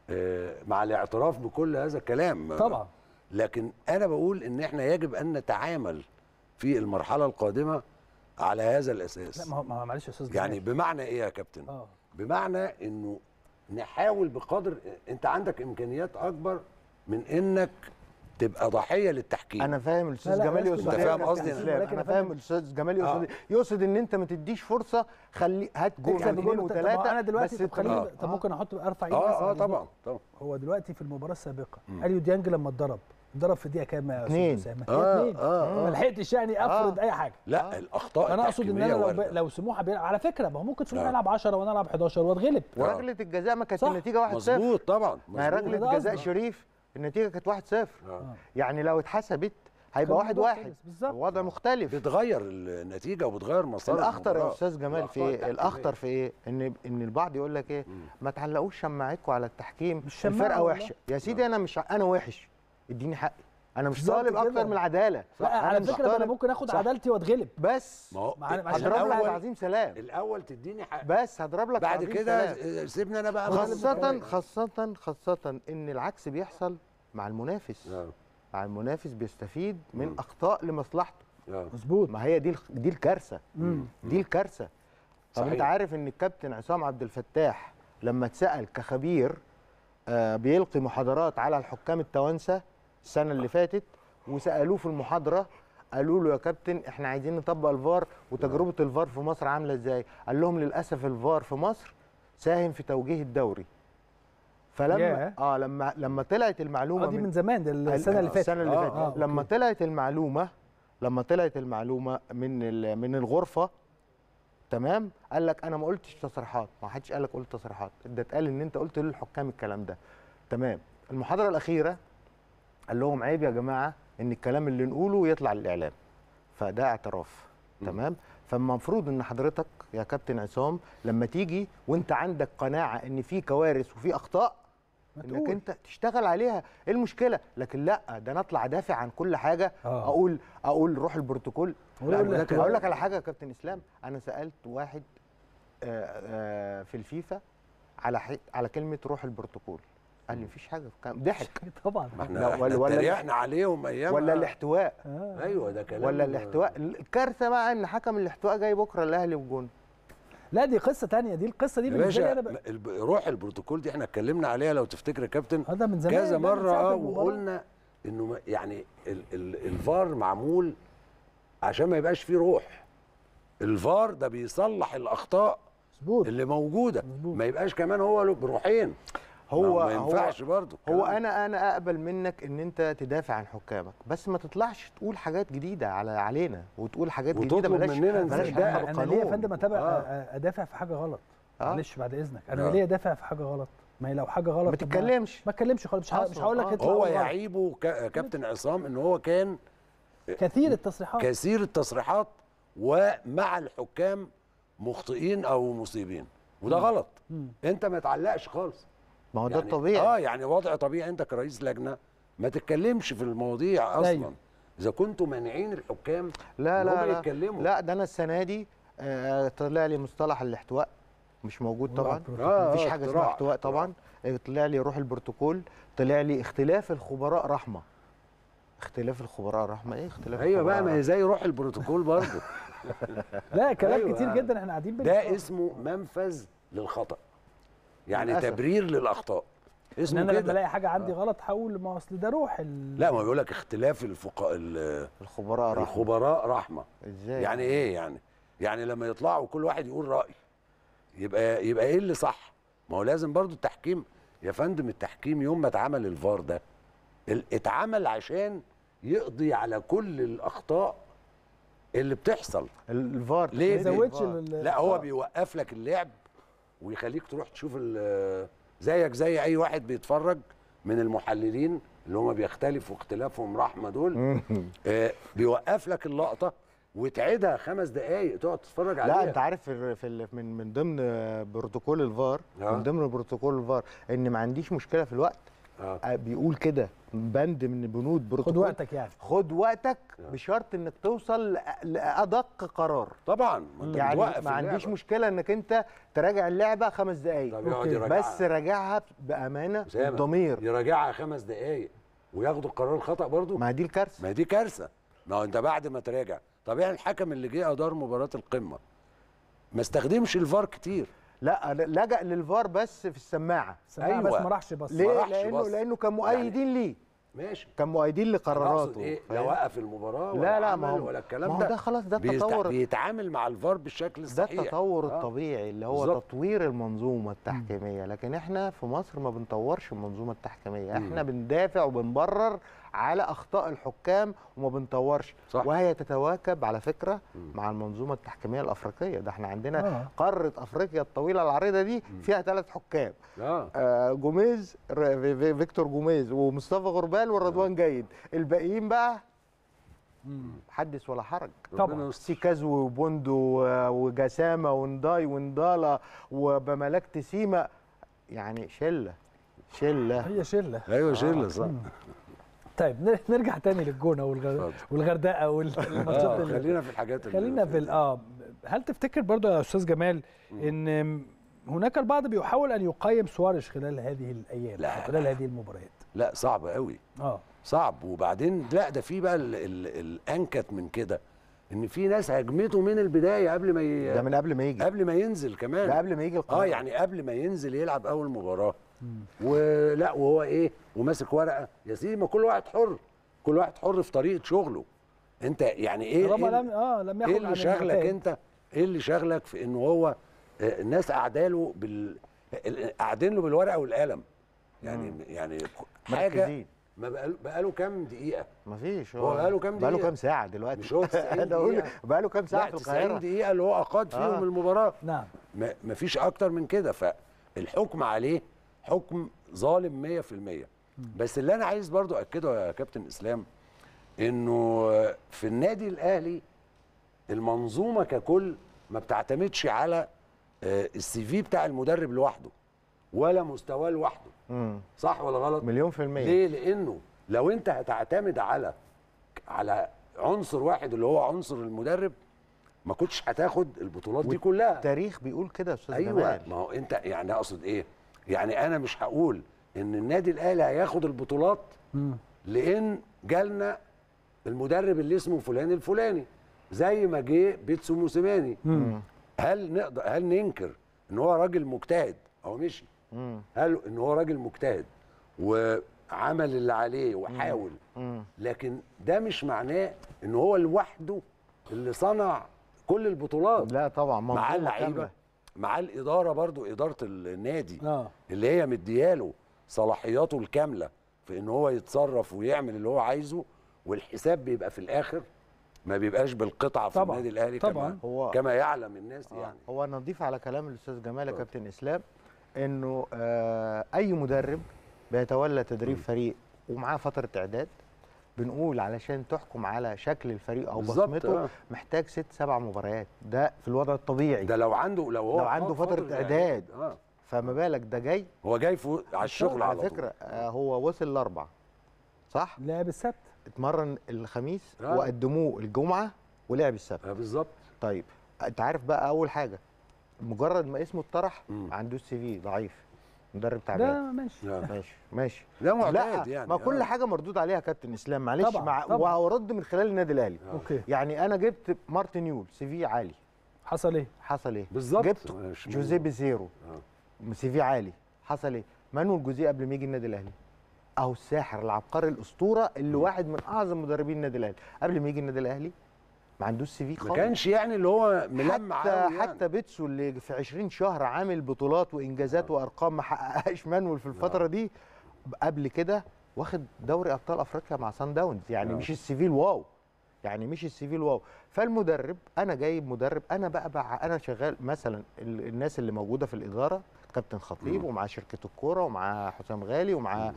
مع الاعتراف بكل هذا الكلام طبعا، لكن انا بقول ان احنا يجب ان نتعامل في المرحله القادمه على هذا الاساس. لا ما معلش يا استاذ جمال، يعني بمعنى ايه يا كابتن؟ اه بمعنى انه نحاول بقدر، انت عندك امكانيات اكبر من انك تبقى ضحيه للتحكيم. انا فاهم الاستاذ جمال يقصد ايه. فاهم قصدي؟ انا فاهم الاستاذ جمال يقصد ايه. يقصد ان انت ما تديش فرصه، خلي هات جول اثنين وثلاثه. انا دلوقتي بس طب خليني آه. طب ممكن احط ارفع ايدي. اه اه طبعا طبعا. هو دلوقتي في المباراه السابقه اليو ديانج لما اتضرب اتضرب في دقيقه كام يا استاذ اسامه؟ اه اه ما لحقتش يعني افرض آه. اي حاجه. لا آه. الاخطاء انا اقصد ان انا لو, ب... لو سموحه بيلعب على فكره، ما هو ممكن سموحه يلعب عشرة وانا العب حداشر واتغلب. وركله الجزاء ما كانت النتيجه واحد صفر. مظبوط طبعا. ما ركله جزاء شريف النتيجه كانت واحد صفر. آه. يعني لو اتحسبت هيبقى واحد واحد، وضع مختلف، بتغير النتيجه وبتغير مسار الاخطر المباراة. يا استاذ جمال في ايه؟ الاخطر في ايه؟ ان ان البعض يقول لك ايه؟ مم. ما تعلقوش شماعتكم على التحكيم، الفرقه وحشه يا سيدي. انا مش انا وحش، اديني حقي، انا مش طالب اكتر من العداله. لا على فكره انا ممكن اخد عدالتي واتغلب، بس هضرب لك تعظيم سلام الاول تديني حق، بس هضرب لك بعد كده سيبني انا بقى. خاصه خاصه خاصه ان العكس بيحصل مع المنافس. أوه. مع المنافس بيستفيد من مم. اخطاء لمصلحته. مظبوط. ما هي دي دي الكارثه. مم. دي الكارثه. طب انت عارف ان الكابتن عصام عبد الفتاح لما اتسال كخبير آه بيلقي محاضرات على الحكام التوانسه السنه اللي فاتت، وسالوه في المحاضره قالوا له يا كابتن احنا عايزين نطبق الفار وتجربه الفار في مصر عامله ازاي؟ قال لهم للاسف الفار في مصر ساهم في توجيه الدوري. فلما yeah. اه لما لما طلعت المعلومه اه دي من زمان، ده السنه اللي فاتت السنه اللي فاتت آه. لما طلعت المعلومه لما طلعت المعلومه من من الغرفه، تمام، قال لك انا ما قلتش تصريحات، ما حدش قال لك قلت تصريحات، ده اتقال ان انت قلت للحكام الكلام ده. تمام. المحاضره الاخيره قال لهم عيب يا جماعه ان الكلام اللي نقوله يطلع للاعلام، فده اعتراف. م. تمام. فالمفروض ان حضرتك يا كابتن عصام لما تيجي وانت عندك قناعه ان في كوارث وفي اخطاء انك انت تشتغل عليها، ايه المشكله؟ لكن لا، ده انا اطلع دافع عن كل حاجه. آه. اقول اقول روح البروتوكول. اقول لك اقول لك على حاجه يا كابتن اسلام، انا سالت واحد آآ آآ في الفيفا على على كلمه روح البروتوكول، قال لي مفيش حاجه، ضحك. طبعا احنا ولا احنا عليهم ايام ولا الاحتواء. آه. ايوه ده كلام ولا الاحتواء. الكارثه بقى ان حكم الاحتواء جاي بكره الاهلي والجون. لا دي قصه ثانيه، دي القصه دي بالنسبه لي انا ب... روح البروتوكول دي احنا اتكلمنا عليها لو تفتكر يا كابتن هذا من زمان كذا مره اه وقلنا انه يعني ال... ال... الفار معمول عشان ما يبقاش فيه روح. الفار ده بيصلح الاخطاء مظبوط اللي موجوده مزبوط. ما يبقاش كمان هو له بروحين، هو ما ينفعش برضه. هو انا انا اقبل منك ان انت تدافع عن حكامك، بس ما تطلعش تقول حاجات جديده على علينا وتقول حاجات جديده بلاش بلاش حاجه. انا ليه يا فندم اتابع آه. ادافع في حاجه غلط؟ آه. معلش بعد اذنك، انا آه. ليه ادافع في حاجه غلط؟ ما هي لو حاجه غلط ما تتكلمش ما تتكلمش خالص. مش مش هقول لك اطلع. هو يعيبه كابتن عصام ان هو كان كثير التصريحات كثير التصريحات ومع الحكام مخطئين او مصيبين، وده مم. غلط. مم. انت ما تعلقش خالص، ما هو ده يعني طبيعي. اه يعني وضع طبيعي انت كرئيس لجنه ما تتكلمش في المواضيع اصلا. دايما. اذا كنتوا مانعين الحكام لا لا لا يتكلموا. لا ده انا السنه دي آه طلع لي مصطلح الاحتواء مش موجود طبعا. آه مفيش حاجه اسمها احتواء طبعا. طلع لي روح البروتوكول، طلع لي اختلاف الخبراء رحمه. اختلاف الخبراء رحمه ايه اختلاف ايوه بقى ما هي زي روح البروتوكول برضه. لا كلام أيوة كتير جدا احنا قاعدين ده اسمه منفذ للخطا، يعني للأسف. تبرير للاخطاء اسمه كده. انا لما الاقي حاجه عندي آه. غلط هقول ما اصل ده روح ال... لا ما بيقول لك اختلاف الفقهاء الخبراء رحمه. الخبراء رحمه ازاي يعني ايه يعني يعني لما يطلعوا كل واحد يقول راي يبقى يبقى ايه اللي صح؟ ما هو لازم برضو التحكيم يا فندم. التحكيم يوم ما اتعمل الفار ده اتعمل عشان يقضي على كل الاخطاء اللي بتحصل. الفار ليه زودش لا هو بيوقف لك اللعب ويخليك تروح تشوف زيك زي اي واحد بيتفرج من المحللين اللي هم بيختلفوا اختلافهم رحمه دول. آه بيوقف لك اللقطه وتعيدها خمس دقائق تقعد تتفرج عليها. لا انت عارف في من من ضمن بروتوكول الفار آه. من ضمن بروتوكول الفار ان ما عنديش مشكله في الوقت. آه. بيقول كده بند من بنود بروتوكول خد وقتك يعني خد وقتك آه. بشرط انك توصل لادق قرار. طبعا يعني ما عنديش مشكله انك انت تراجع اللعبه خمس دقائق بس راجعها بامانه بضمير. يراجعها خمس دقائق وياخدوا القرار الخطا برضو. ما دي الكارثه. ما دي كارثه. ما هو انت بعد ما تراجع طبيعي الحكم اللي جه ادار مباراه القمه ما استخدمش الفار كتير. لا لجأ للفار بس في السماعه. أيوة. بس ما راحش بس. ليه؟ لانه بص. لانه كان مؤيدين يعني ليه. ماشي. كان مؤيدين لقراراته. ايه؟ لا وقف المباراه ولا لا لا ما هو ولا الكلام ده. ما هو ده خلاص ده التطور. بيتعامل مع الفار بالشكل الصحيح. ده التطور آه. الطبيعي اللي هو بالزبط. تطوير المنظومه التحكيميه، لكن احنا في مصر ما بنطورش المنظومه التحكيميه، احنا م. بندافع وبنبرر على اخطاء الحكام وما بنطورش. صح. وهي تتواكب على فكره مع المنظومه التحكيميه الافريقيه. ده احنا عندنا آه. قاره افريقيا الطويله العريضه دي فيها ثلاث حكام، آه. آه جوميز، فيكتور جوميز ومصطفى غربال والرضوان جيد. الباقيين بقى حدث ولا حرج. طبعا سيكازو وبوندو وجسامه ونداي وندالا وبملاك تسيما، يعني شله شله هي شله. ايوه شله صح. طيب نرجع تاني للجونه والغ... والغردقه والماتشات آه خلينا في الحاجات اللي خلينا في ال... اه هل تفتكر برضو يا استاذ جمال ان هناك البعض بيحاول ان يقيم سواريش خلال هذه الايام لا خلال هذه المباريات؟ لا صعب قوي. اه صعب. وبعدين لا ده في بقى ال ال الانكت من كده ان في ناس هاجمته من البدايه قبل ما ي... ده من قبل ما يجي قبل ما ينزل كمان. ده قبل ما يجي القاهره. اه يعني قبل ما ينزل يلعب اول مباراه. ولا وهو ايه وماسك ورقه يا سيدي، ما كل واحد حر، كل واحد حر في طريقه شغله. انت يعني ايه طالما إيه لم اه لم ياخد ايه اللي شغلك انت؟ ايه اللي شغلك في ان هو آه الناس قاعداله بال قاعدين له بالورقه والقلم يعني مم. يعني حاجه ما بقاله بقاله كام دقيقه؟ مفيش. هو بقاله كام دقيقه؟ بقاله كام ساعه دلوقتي؟ مش هو تسعين دقيقه؟ بقاله كام ساعه في القاهره؟ تسعين دقيقه اللي هو اقاد فيهم آه. المباراه. نعم. ما فيش اكتر من كده. فالحكم عليه حكم ظالم مية في المية. بس اللي انا عايز برضو اكده يا كابتن اسلام انه في النادي الاهلي المنظومه ككل ما بتعتمدش على السي في بتاع المدرب لوحده ولا مستواه لوحده. مم. صح ولا غلط؟ مليون في المية. ليه؟ لانه لو انت هتعتمد على على عنصر واحد اللي هو عنصر المدرب ما كنتش هتاخد البطولات دي كلها. التاريخ بيقول كده يا استاذ أيوة جمال. ايوه ما هو انت يعني اقصد ايه؟ يعني انا مش هقول ان النادي الاهلي هياخد البطولات مم. لان جالنا المدرب اللي اسمه فلان الفلاني زي ما جه بيتسو موسيماني. مم. هل نقدر هل ننكر ان هو راجل مجتهد او مشي؟ مم. هل ان هو راجل مجتهد وعمل اللي عليه وحاول؟ مم. لكن ده مش معناه ان هو لوحده اللي صنع كل البطولات. لا طبعا مع اللعيبه مع الاداره برضو اداره النادي آه. اللي هي مدياله صلاحياته الكامله في ان هو يتصرف ويعمل اللي هو عايزه، والحساب بيبقى في الاخر ما بيبقاش بالقطعه في النادي الاهلي طبعا كما, كما يعلم الناس. آه. يعني هو نضيف على كلام الاستاذ جمال يا كابتن اسلام انه آه اي مدرب بيتولى تدريب م. فريق ومعاه فتره اعداد، بنقول علشان تحكم على شكل الفريق او بصمته آه. محتاج ست سبع مباريات. ده في الوضع الطبيعي. ده لو عنده لو هو لو عنده فتره اعداد آه. فما بالك ده جاي هو جاي فوق على الشغل على فكره. آه هو وصل الاربع صح؟ لعب السبت، اتمرن الخميس آه. وقدموه الجمعه ولعب السبت. آه بالظبط. طيب انت عارف بقى اول حاجه مجرد ما اسمه اتطرح ما عندوش سي في ضعيف، مدرب تعبان. لا ماشي ماشي ماشي لا معتاد يعني. ما كل حاجه مردود عليها كابتن اسلام معلش. مع وهرد من خلال النادي الاهلي. اوكي. يعني انا جبت مارتن يول سي في عالي، حصل ايه؟ حصل ايه؟ بالظبط. جبت جوزيه بيزيرو آه. سي في عالي، حصل ايه؟ مانويل جوزيه قبل ما يجي النادي الاهلي اهو الساحر العبقري الاسطوره اللي م. واحد من اعظم مدربين النادي الاهلي قبل ما يجي النادي الاهلي ما عندوش سي في خالص. ما كانش يعني اللي هو ملمع حتى يعني. حتى بيتسو اللي في عشرين شهر عامل بطولات وانجازات آه. وارقام ما حققهاش مانويل في الفتره آه. دي. قبل كده واخد دوري ابطال افريقيا مع سان داونز، يعني آه. مش السي في الواو، يعني مش السي في الواو. فالمدرب انا جايب مدرب انا بقى, بقى انا شغال مثلا الناس اللي موجوده في الاداره كابتن خطيب ومع شركه الكوره ومع حسام غالي ومع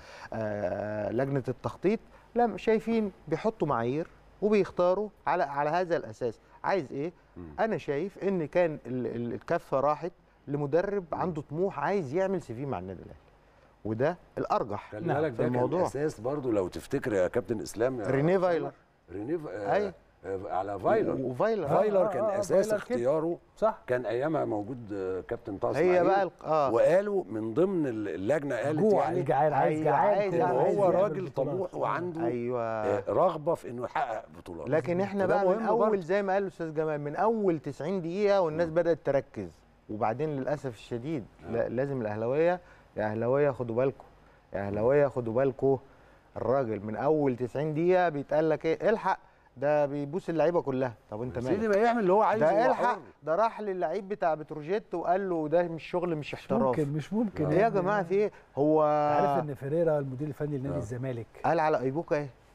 آه لجنه التخطيط، لا شايفين بيحطوا معايير وبيختاروا على على هذا الاساس. عايز ايه؟ مم. انا شايف ان كان الكفه راحت لمدرب عنده طموح عايز يعمل سي في مع النادي الاهلي، وده الارجح خلي بالك ده الموضوع. كان الاساس برضو لو تفتكر يا كابتن اسلام رينيه فايلر رينيه آه على فايلر وفايلر فايلر كان آه اساس فايلر اختياره صح. كان ايامها موجود كابتن طه هي بقى آه. وقالوا من ضمن اللجنه قالت يعني جعان عايز جعان هو راجل طموح وعنده أيوة. رغبه في انه يحقق بطولات. لكن احنا بقى من اول برضه. زي ما قال الاستاذ جمال من اول تسعين دقيقه والناس م. بدات تركز، وبعدين للاسف الشديد آه. لازم الاهلاويه يا اهلاويه خدوا بالكم يا اهلاويه خدوا بالكم. الراجل من اول تسعين دقيقه بيتقال لك ايه؟ الحق ده بيبوس اللعيبه كلها. طب انت مالك؟ سيدي ما يعمل اللي هو عايزه. ده الحق ده راح للعيب بتاع بتروجيت وقال له ده مش شغل مش احتراف. مش ممكن مش ممكن ايه يا جماعه في ايه؟ هو عارف ان فيريرا المدير الفني لنادي الزمالك قال على ايبوكا ايه؟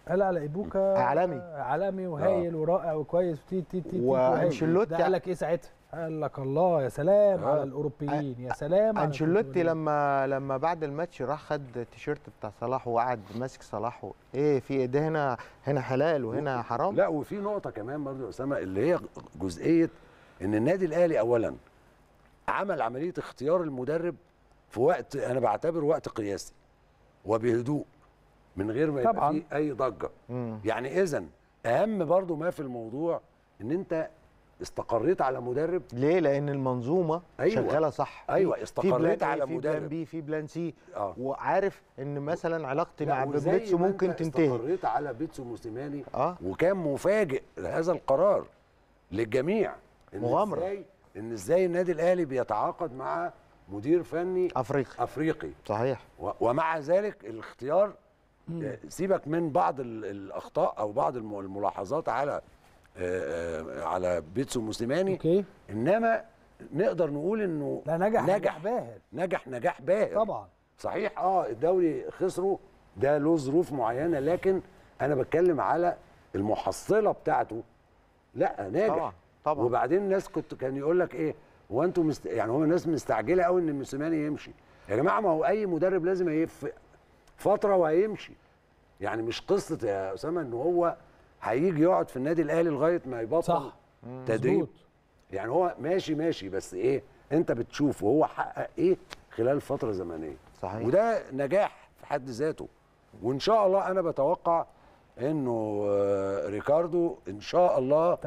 لا لا ايبوكا عالمي عالمي وهايل آه. ورائع وكويس تي تي تي وانشيلوتي ده قال لك ايه ساعتها؟ قال لك الله يا سلام آه. على الاوروبيين يا سلام. انشيلوتي لما لما بعد الماتش راح خد التيشيرت بتاع صلاح وقعد ماسك صلاح، ايه في ايه ده؟ هنا هنا حلال وهنا حرام. لا وفي نقطه كمان برضه يا اسامه اللي هي جزئيه ان النادي الاهلي اولا عمل عمليه اختيار المدرب في وقت انا بعتبره وقت قياسي وبهدوء من غير ما يبقى فيه اي ضجه. مم. يعني اذا اهم برضو ما في الموضوع ان انت استقريت على مدرب. ليه؟ لان المنظومه أيوة. شغاله صح. ايوه استقريت على في مدرب، في بلان بي في بلان سي آه. وعارف ان مثلا علاقتي مع بيتسو ممكن تنتهي. استقريت على بيتسو موسيماني آه. وكان مفاجئ هذا القرار للجميع. إن مغامره ازاي ان ازاي النادي الاهلي بيتعاقد مع مدير فني افريقي افريقي صحيح، ومع ذلك الاختيار مم. سيبك من بعض الاخطاء او بعض الملاحظات على على بيتسو موسيماني. أوكي. انما نقدر نقول انه لا نجح نجح باهر نجح نجاح باهر طبعا. صحيح اه الدوري خسره ده له ظروف معينه، لكن انا بتكلم على المحصله بتاعته لا ناجح طبعا طبعا. وبعدين الناس كنت كان يقول لك ايه هو انتوا مست... يعني هو الناس مستعجله قوي ان موسيماني يمشي. يا جماعه ما هو اي مدرب لازم يف فتره وهيمشي. يعني مش قصه يا اسامه ان هو هيجي يقعد في النادي الاهلي لغايه ما يبطل صح. تدريب. مزبوط. يعني هو ماشي ماشي بس ايه انت بتشوف وهو حقق ايه خلال فتره زمنيه. صحيح. وده نجاح في حد ذاته. وان شاء الله انا بتوقع انه ريكاردو ان شاء الله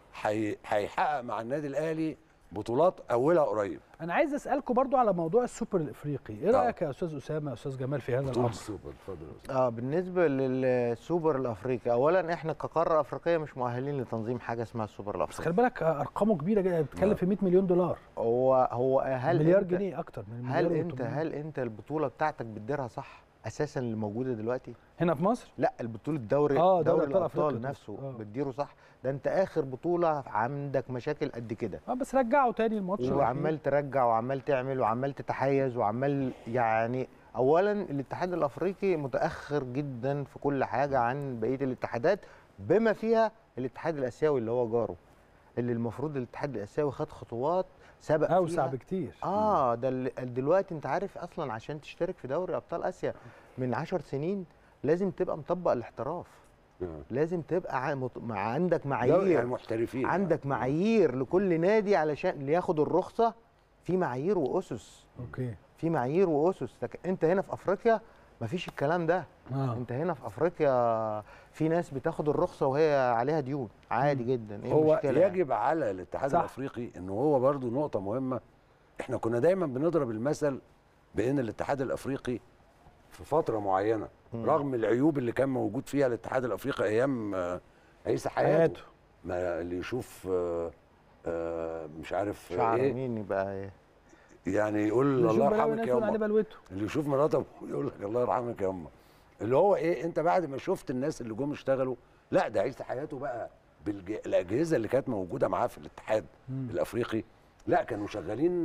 هيحقق مع النادي الاهلي بطولات اولها قريب. انا عايز اسالكم برضو على موضوع السوبر الافريقي، ايه رايك يا استاذ اسامه يا استاذ جمال في هذا الامر؟ السوبر اتفضل. اه بالنسبه للسوبر الافريقي، اولا احنا كقاره افريقيه مش مؤهلين لتنظيم حاجه اسمها السوبر الافريقي. بس خلي بالك ارقامه كبيره جدا، بتتكلم في مية مليون دولار. هو هو هل مليار جنيه اكتر من مليار. هل انت هل انت البطوله بتاعتك بتديرها صح اساسا اللي موجوده دلوقتي هنا في مصر؟ لا البطوله الدوري آه دوري الابطال الابطال نفسه آه. بتديره صح. ده انت اخر بطوله عندك مشاكل قد كده اه بس رجعوا تاني الماتش وعمال ترجع وعمال تعمل وعمال تتحيز وعمال يعني. اولا الاتحاد الافريقي متاخر جدا في كل حاجه عن بقيه الاتحادات بما فيها الاتحاد الاسيوي اللي هو جاره، اللي المفروض الاتحاد الاسيوي خد خطوات سبق اوسع بكتير. اه ده دلوقتي انت عارف اصلا عشان تشترك في دوري ابطال اسيا من عشر سنين لازم تبقى مطبق الاحتراف. لازم تبقى عندك معايير المحترفين، عندك معايير لكل نادي علشان اللي ياخد الرخصه في معايير واسس. اوكي في معايير واسس. انت هنا في افريقيا مفيش الكلام ده. آه. انت هنا في افريقيا في ناس بتاخد الرخصه وهي عليها ديون عادي جدا. ايه هو يجب يعني على الاتحاد الافريقي ان هو برضو نقطه مهمه. احنا كنا دايما بنضرب المثل بان الاتحاد الافريقي في فتره معينه مم. رغم العيوب اللي كان موجود فيها الاتحاد الافريقي ايام عيسى حياته ما اللي يشوف آآ آآ مش عارف شعر ايه مين يبقى ايه يعني يقول الله يرحمك يا امه، اللي يشوف مراته يقول لك الله يرحمك يا امه. اللي هو ايه انت بعد ما شفت الناس اللي جم اشتغلوا لا ده عيسى حياته بقى بالاجهزه اللي كانت موجوده معاه في الاتحاد مم. الافريقي لا كانوا شغالين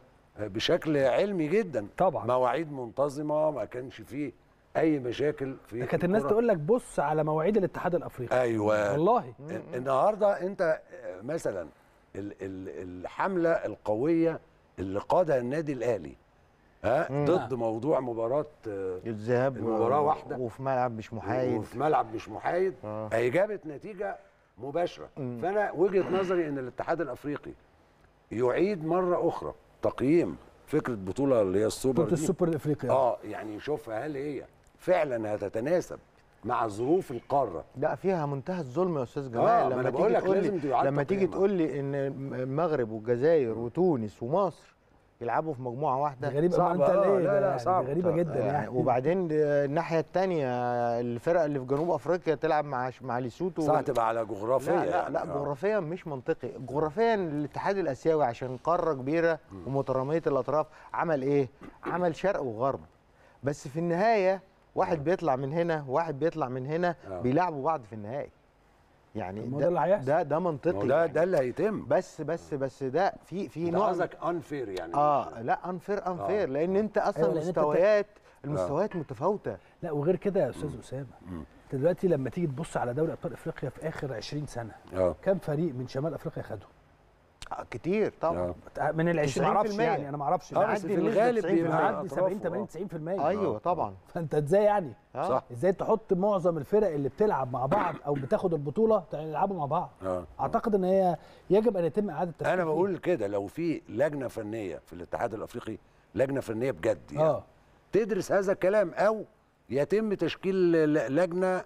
بشكل علمي جدا طبعا، مواعيد منتظمه ما كانش فيه اي مشاكل في كانت الناس تقول لك بص على مواعيد الاتحاد الافريقي. ايوه والله النهارده انت مثلا الحمله القويه اللي قادها النادي الاهلي ها ضد موضوع مباراه الذهاب المباراه واحده وفي ملعب مش محايد وفي ملعب مش محايد آه. هي جابت نتيجه مباشره. مم. فانا وجهه نظري ان الاتحاد الافريقي يعيد مره اخرى تقييم فكره بطوله اللي هي السوبر بطوله السوبر الافريقي اه يعني يشوفها هل هي فعلا هتتناسب مع ظروف القاره. لا فيها منتهى الظلم يا استاذ جمال. آه لما تيجي تقول لي لما تيجي تقول لي ان المغرب والجزائر وتونس ومصر يلعبوا في مجموعه واحده غريبه صعبه. انت ليه؟ لا لا صعب غريبه جدا يعني, يعني وبعدين الناحيه الثانيه الفرق اللي في جنوب افريقيا تلعب مع مع ليسوتو صح تبقى على جغرافيا. لا لا, يعني. لا جغرافيا مش منطقي. جغرافيا الاتحاد الاسيوي عشان قاره كبيره ومتراميه الاطراف عمل ايه؟ عمل شرق وغرب بس في النهايه واحد بيطلع من هنا وواحد بيطلع من هنا بيلعبوا بعض في النهائي. يعني ده ده ده, ده منطقي ده يعني. ده اللي هيتم بس بس بس ده في في نوع قصدك انفير يعني اه لا انفير انفير آه. لان انت اصلا أيوة مستويات المستويات آه. متفاوته. لا وغير كده يا استاذ اسامه انت دلوقتي لما تيجي تبص على دوري ابطال افريقيا في اخر عشرين سنه اه كم فريق من شمال افريقيا خده؟ كتير طبعا. من ال عشرين ما اعرفش يعني، انا ما اعرفش اه بس في الغالب بيعدي سبعين ثمانين تسعين في المية. ايوه طبعا. فانت ازاي يعني؟ صح. ازاي تحط معظم الفرق اللي بتلعب مع بعض او بتاخد البطوله يلعبوا مع بعض؟ اه اعتقد ان هي يجب ان يتم اعاده تفكير. انا بقول كده، لو في لجنه فنيه في الاتحاد الافريقي، لجنه فنيه بجد يعني اه تدرس هذا الكلام، او يتم تشكيل لجنه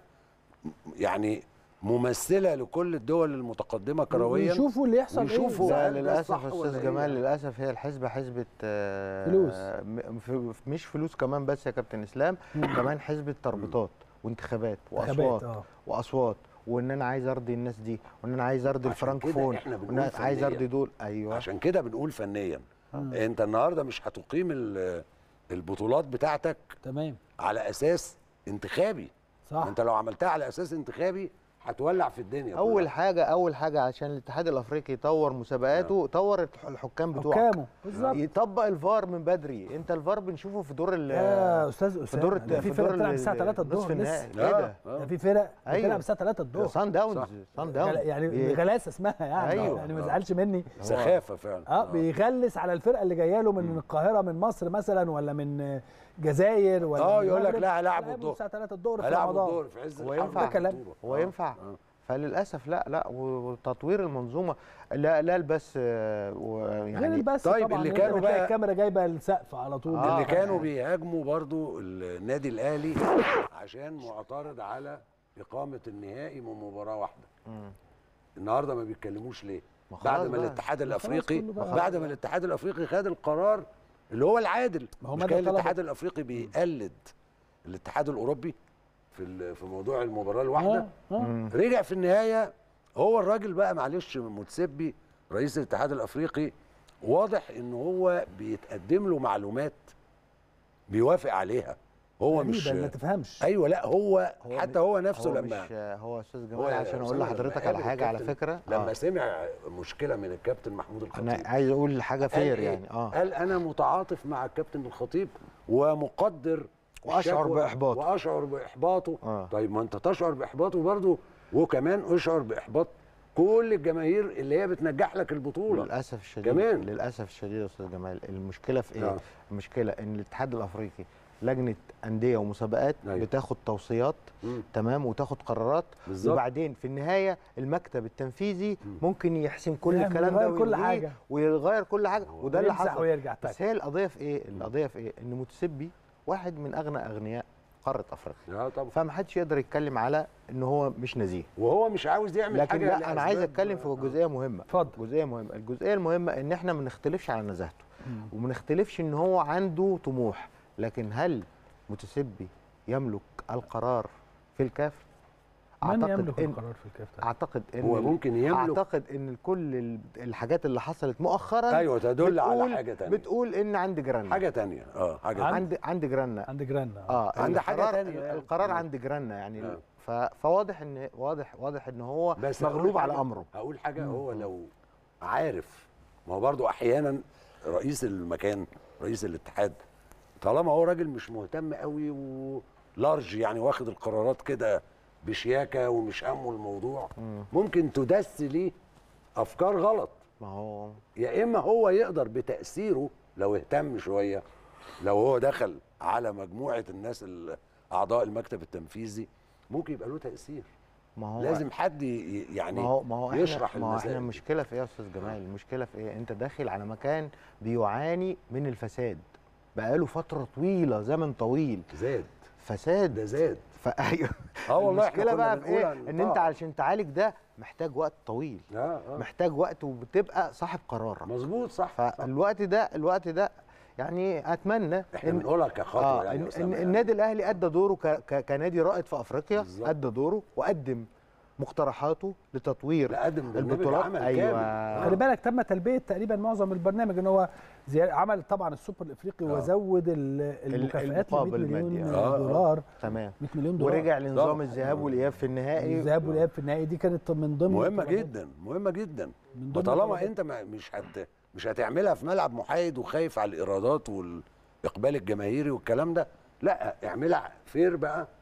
يعني ممثله لكل الدول المتقدمه كرويا، يشوفوا اللي يحصل ايه. لا للاسف استاذ جمال، للاسف هي الحسبه حسبه آه فلوس، مش فلوس كمان بس يا كابتن اسلام، كمان حسبه تربطات وانتخابات واصوات آه. واصوات، وان انا عايز ارضي الناس دي، وان انا عايز ارضي الفرانكفون، وان انا عايز ارضي دول. ايوه عشان كده بنقول فنيا. آه. انت النهارده مش هتقيم البطولات بتاعتك تمام على اساس انتخابي. صح. انت لو عملتها على اساس انتخابي هتولع في الدنيا. اول كلها. حاجه اول حاجه عشان الاتحاد الافريقي يطور مسابقاته، طور الحكام بتوعه، حكامه بالظبط، يطبق الفار من بدري. انت الفار بنشوفه في دور ال يا استاذ اسامه، في دور في فرق بتلعب الساعه ثلاثة الظهر لسه. ايه ده؟ ده في فرق بتلعب الساعه ثلاثة الظهر. صن داونز، صن داونز يعني بغلاسه اسمها يعني. أيوه. يعني ما تزعلش مني، سخافه فعلا. اه بيغلس على الفرقه اللي جايه له من القاهره، من مصر مثلا، ولا من جزائر، ولا اه يقول لك لا هلاعبوا الظهر الساعه ثلاثة الظهر في رمضان، رمضان. الظهر في عز هو ينفع؟ هو ينفع؟ فللاسف لا لا وتطوير المنظومه لا لا بس يعني بس طيب اللي كانوا بقى الكاميرا جايبه السقف على طول. آه اللي كانوا بيهاجموا برضو النادي الاهلي عشان معترض على اقامه النهائي من مباراه واحده. مم. النهارده ما بيتكلموش ليه؟ بعد ما الاتحاد الافريقي بعد ما الاتحاد الافريقي خد القرار اللي هو العادل. مش كان الاتحاد الافريقي بيقلد الاتحاد الاوروبي في في موضوع المباراه الواحده؟ آه. آه. رجع في النهايه هو الراجل بقى، معلش متسبي رئيس الاتحاد الافريقي، واضح ان هو بيتقدم له معلومات بيوافق عليها، هو مش ما تفهمش. ايوه لا هو, هو حتى هو نفسه هو لما مش هو استاذ جمال، عشان اقول لحضرتك على حاجه على فكره، لما آه. سمع مشكله من الكابتن محمود الخطيب، انا عايز اقول حاجه فير يعني اه قال انا متعاطف مع الكابتن الخطيب ومقدر واشعر باحباطه واشعر باحباطه آه. طيب ما انت تشعر باحباطه برضه، وكمان اشعر باحباط كل الجماهير اللي هي بتنجح لك البطوله. للاسف الشديد كمان للاسف الشديد يا استاذ جمال، المشكله في ايه؟ آه. المشكله ان الاتحاد الافريقي لجنه انديه ومسابقات أيوة. بتاخد توصيات مم. تمام، وتاخد قرارات بالزبط. وبعدين في النهايه المكتب التنفيذي مم. ممكن يحسم كل يعني الكلام ده كل حاجه ويغير كل حاجه، وده اللي حصل ويرجع. بس هي القضيه في ايه؟ القضيه في ايه؟ ان متسبي واحد من اغنى اغنياء قاره افريقيا، فما حدش يقدر يتكلم على ان هو مش نزيه، وهو مش عاوز يعمل لكن حاجه. لا انا عايز اتكلم في جزئيه مهمه. اتفضل. جزئيه مهمه الجزئيه المهمه ان احنا ما نختلفش على نزاهته وما نختلفش ان هو عنده طموح، لكن هل متسبي يملك القرار في الكاف؟ من يملك إن القرار في الكاف؟ اعتقد ان هو ممكن يملك. اعتقد ان كل الحاجات اللي حصلت مؤخرا ايوه تدل على حاجه ثانيه، بتقول ان عند جيراننا حاجه ثانيه. اه حاجه عند عند جيراننا عند جيراننا اه عند حاجه ثانيه. القرار عند جيراننا يعني آه. فواضح ان واضح واضح ان هو مغلوب على امره. هقول حاجه، هو لو عارف، ما هو برضه احيانا رئيس المكان رئيس الاتحاد طالما هو راجل مش مهتم قوي ولارج يعني واخد القرارات كده بشياكه ومش همه الموضوع، مم. ممكن تدس ليه افكار غلط. ما هو يا اما هو يقدر بتاثيره لو اهتم شويه، لو هو دخل على مجموعه الناس اعضاء المكتب التنفيذي ممكن يبقى له تاثير. ما هو لازم حد يعني ما هو ما هو يشرح ما هو احنا المشكله في ايه يا استاذ جمال؟ المشكله في ايه؟ انت داخل على مكان بيعاني من الفساد بقاله فتره طويله، زمن طويل. زاد فساد ده زاد فايوه اه والله. المشكله بقى في ايه؟ ان انت علشان تعالج ده محتاج وقت طويل. آه آه. محتاج وقت وبتبقى صاحب قرار. مظبوط صح. فالوقت ده الوقت ده يعني اتمنى احنا بنقولها كخطوه آه يعني إن, إن النادي الاهلي ادى دوره ك ك كنادي رائد في افريقيا بالزبط. ادى دوره وقدم مقترحاته لتطوير البطولات. ايوه خلي بالك تم تلبيه تقريبا معظم البرنامج، ان هو عمل طبعا السوبر الافريقي آه. وزود المكافآت ل مية مليون آه. دولار. تمام مية مليون دولار، ورجع لنظام الذهاب والاياب في النهائي. الذهاب والاياب في النهائي دي كانت من ضمن مهمه جدا مهمه جدا. وطالما انت مش هت مش هتعملها في ملعب محايد وخايف على الايرادات والاقبال الجماهيري والكلام ده، لا اعملها فير بقى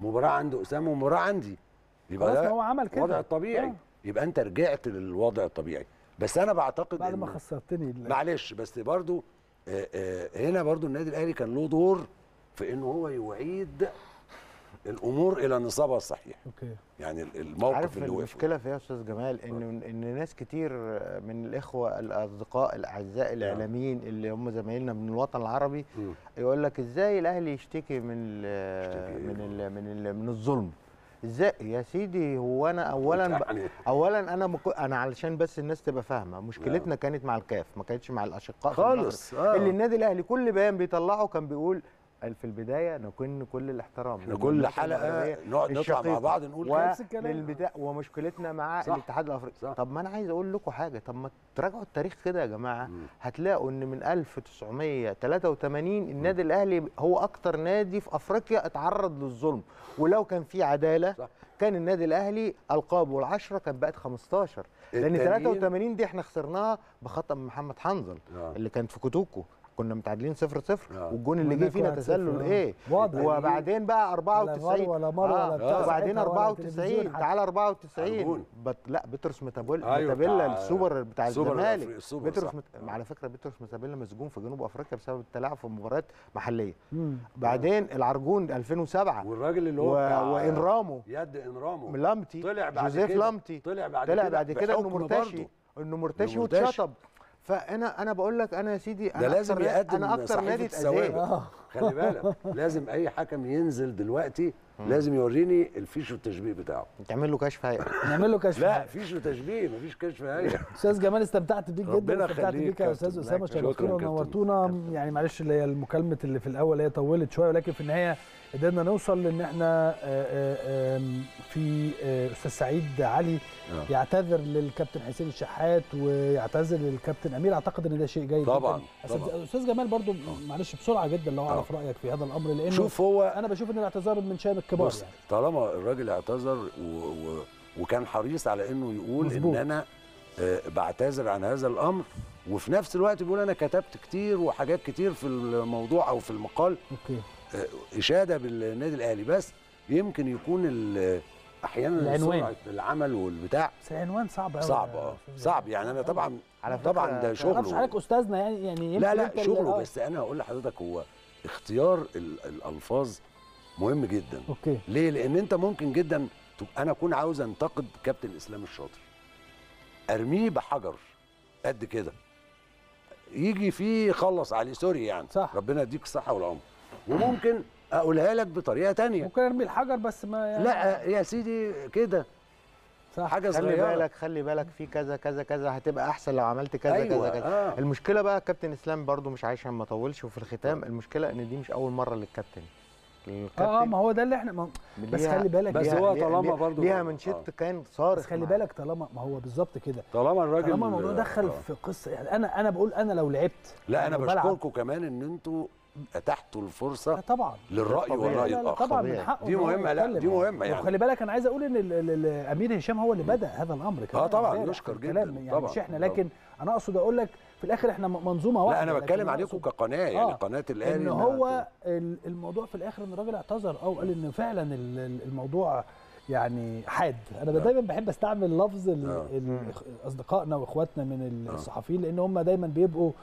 مباراه عند اسامه ومباراه عندي، يبقى خلاص ده هو عمل كده الوضع الطبيعي. آه. يبقى انت رجعت للوضع الطبيعي. بس انا بعتقد بعد ما إن خسرتني معلش بس برضو آه آه هنا برضو النادي الاهلي كان له دور في انه هو يعيد الامور الى نصابها الصحيح. اوكي. يعني الموقف عارف اللي وقف المشكله في ايه يا استاذ جمال؟ ان ان ناس كتير من الاخوه الاصدقاء الاعزاء الاعلاميين اللي هم زمايلنا من الوطن العربي يقول لك ازاي الاهلي يشتكي من ال من ال من ال من الظلم؟ ازاي يا سيدي؟ هو انا اولا يعني اولا انا مك... انا علشان بس الناس تبقى فاهمه، مشكلتنا كانت مع الكاف، ما كانتش مع الاشقاء خالص. آه. اللي النادي الاهلي كل بيان بيطلعه كان بيقول في البدايه نكن كل الاحترام، احنا كل حلقه نقعد نطلع مع بعض نقول و... نفس الكلام ومشكلتنا مع صح. الاتحاد الافريقي. صح. طب ما انا عايز اقول لكم حاجه، طب ما تراجعوا التاريخ كده يا جماعه، م. هتلاقوا ان من ألف وتسعمية وتلاتة وتمانين النادي الاهلي هو اكتر نادي في افريقيا اتعرض للظلم، ولو كان في عداله صح. كان النادي الاهلي القابه العشره كانت بقت خمستاشر، لان تلاتة وتمانين دي احنا خسرناها بخطأ من محمد حنظل آه. اللي كانت في كوتوكو، كنا متعادلين صفر صفر آه. والجون اللي جه فينا تسلل ايه واضح. وبعدين بقى أربعة وتسعين ولا مره آه. ولا بتاع آه. وبعدين أربعة وتسعين تعالى أربعة وتسعين بت... لا بطرس متابيلا أيوة متابيلا السوبر بتاع الزمالك بطرس مت... على فكره بطرس متابيلا مسجون في جنوب افريقيا بسبب التلاعب في مباريات محليه. مم. بعدين العرجون ألفين وسبعة والراجل اللي هو و... وانرامو يد انرامو لامتي طلع بعد جوزيف كده لامتي طلع بعد طلع كده بعد كده انه مرتشي انه مرتشي واتشطب. فانا انا بقول لك انا يا سيدي انا لازم يقدم انا اكتر نادي اتأذيت. خلي بالك لازم اي حكم ينزل دلوقتي لازم يوريني الفيش والتشبيه بتاعه. تعمل له كشف هيئه. نعمل له كشف لا فيش وتشبيه مفيش كشف هيئه. استاذ جمال استمتعت بيك جدا، استمتعت بيك يا استاذ اسامه، شرفتونا ونورتونا. يعني معلش اللي هي المكالمه اللي في الاول هي طولت شويه، ولكن في النهايه قدرنا نوصل لان احنا في استاذ سعيد علي يعتذر للكابتن حسين الشحات ويعتذر للكابتن امير. اعتقد ان ده شيء جيد طبعا جدا. طبعا استاذ جمال برضو معلش بسرعه جدا لو اعرف رايك في هذا الامر، لانه شوف هو انا بشوف ان الاعتذار من شأن الكبار. بص يعني طالما الراجل اعتذر و... و... وكان حريص على انه يقول مزبوط. ان انا آه بعتذر عن هذا الامر، وفي نفس الوقت بيقول انا كتبت كتير وحاجات كتير في الموضوع او في المقال اوكي آه اشاده بالنادي الاهلي، بس يمكن يكون احيانا سرعه العمل والبتاع بس العنوان صعب قوي صعب اه صعب يعني انا طبعا على طبعا ده شغله. مش حضرتك استاذنا يعني يعني لا لا شغله، بس انا هقول لحضرتك هو اختيار الالفاظ مهم جدا. اوكي ليه؟ لان انت ممكن جدا انا اكون عاوز انتقد كابتن اسلام الشاطر ارميه بحجر قد كده يجي فيه يخلص عليه سوري يعني صح. ربنا يديك الصحه والعمر، وممكن اقولها لك بطريقه ثانيه ممكن ارمي الحجر بس ما يعني لا يا سيدي كده صح. حاجه خلي صغيره خلي بالك خلي بالك في كذا كذا كذا هتبقى احسن لو عملت كذا أيوة. كذا كذا آه. المشكله بقى كابتن اسلام برضو مش عايش ما اطولش، وفي الختام المشكله ان دي مش اول مره للكابتن. اه ما هو ده اللي احنا ما بس خلي بالك بس هو طالما برضو ليها منشط آه. كان صارخ، بس خلي بالك طالما ما هو بالظبط كده طالما الراجل طالما الموضوع دخل آه. في قصه يعني انا انا بقول انا لو لعبت لا انا بشكركم كمان ان انتوا اتحتوا الفرصه طبعا للراي والراي الاخر طبعا من حقه دي مهمه. لا دي مهمه يعني خلي بالك انا عايز اقول ان الامير هشام هو اللي بدا هذا الامر اه طبعا يشكر جدا يعني طبعا مش احنا، لكن انا اقصد اقول لك في الاخر احنا منظومه واحده. لا انا بتكلم عليكم كقناه يعني آه. قناه الاهلي ان هو الموضوع في الاخر ان الراجل اعتذر او قال ان فعلا الموضوع يعني حاد. انا دايما بحب استعمل لفظ اصدقائنا واخواتنا من الصحفيين لان هم دايما بيبقوا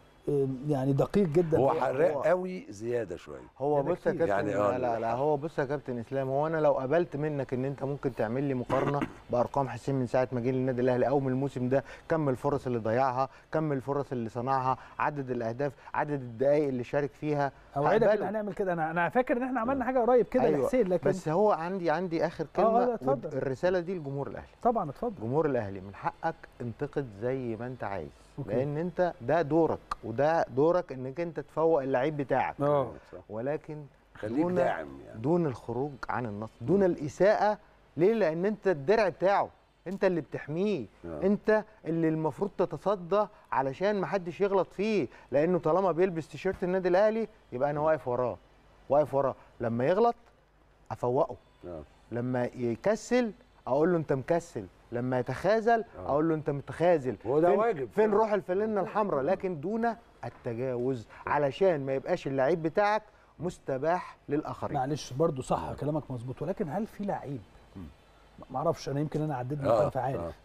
يعني دقيق جدا. هو حراق قوي زياده شويه. هو بص يا كابتن يعني لا, لا لا هو بص يا كابتن اسلام، هو انا لو قبلت منك ان انت ممكن تعمل لي مقارنه بارقام حسين من ساعه ما جه للنادي الاهلي او من الموسم ده، كم الفرص اللي ضيعها، كم الفرص اللي صنعها، عدد الاهداف، عدد الدقائق اللي شارك فيها، اوعدك ان هنعمل كده. انا انا فاكر ان احنا عملنا حاجه قريب كده أيوة. لحسين، لكن بس هو عندي عندي اخر كلمه آه الرساله دي لجمهور الاهلي. طبعا اتفضل. جمهور الاهلي من حقك انتقد زي ما انت عايز، لان انت ده دورك وده دورك انك انت تفوق اللعيب بتاعك اه ولكن خليك داعم يعني دون الخروج عن النص، دون الاساءه. ليه؟ لان انت الدرع بتاعه، انت اللي بتحميه أوه. انت اللي المفروض تتصدى علشان ما حدش يغلط فيه، لانه طالما بيلبس تيشيرت النادي الاهلي يبقى انا واقف وراه واقف وراه لما يغلط افوقه أوه. لما يكسل اقول له انت مكسل، لما يتخاذل اقول له انت متخاذل. هو ده واجب. فين روح الفانلة الحمراء؟ لكن دون التجاوز علشان ما يبقاش اللعيب بتاعك مستباح للاخرين. معلش برضو صح كلامك مظبوط، ولكن هل في لعيب ما اعرفش، انا يمكن انا عديت من آه فعارف آه.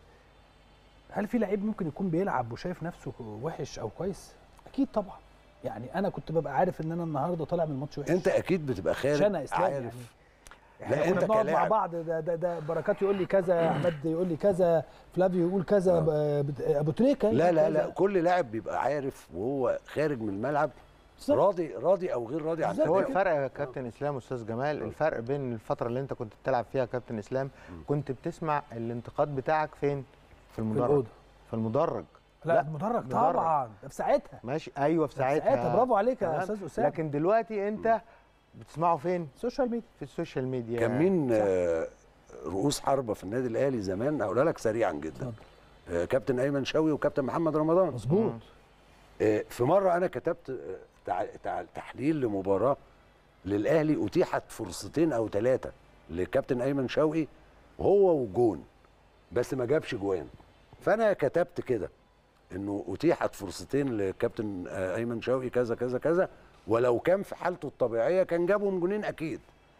هل في لعيب ممكن يكون بيلعب وشايف نفسه وحش او كويس؟ اكيد طبعا. يعني انا كنت ببقى عارف ان انا النهارده طالع من الماتش وحش. انت اكيد بتبقى خارج عارف يعني. لا انت كلاعب مع بعض، ده ده, ده بركات يقول لي كذا، احمد يقول لي كذا، فلافيو يقول كذا، آه. ابو تريكه لا لا لا كل لاعب بيبقى عارف وهو خارج من الملعب راضي راضي او غير راضي عن هو الفرق يا كابتن اسلام استاذ جمال، الفرق بين الفتره اللي انت كنت بتلعب فيها كابتن اسلام كنت بتسمع الانتقاد بتاعك فين؟ في المدرج. في المدرج. لا, لا المدرج طبعا في ساعتها ماشي. ايوه في ساعتها, في ساعتها برافو عليك يا استاذ اسامه. لكن دلوقتي انت بتسمعه فين؟ السوشيال ميديا. في السوشيال ميديا. كان مين آه رؤوس حربه في النادي الاهلي زمان؟ اقولها لك سريعا جدا. آه كابتن ايمن شوقي وكابتن محمد رمضان. مظبوط. آه في مره انا كتبت آه تحليل لمباراه للاهلي، اتيحت فرصتين او ثلاثه لكابتن ايمن شوقي هو وجون، بس ما جابش جوان. فانا كتبت كده انه اتيحت فرصتين لكابتن ايمن شوقي كذا كذا كذا، ولو كان في حالته الطبيعيه كان جابهم جونين اكيد،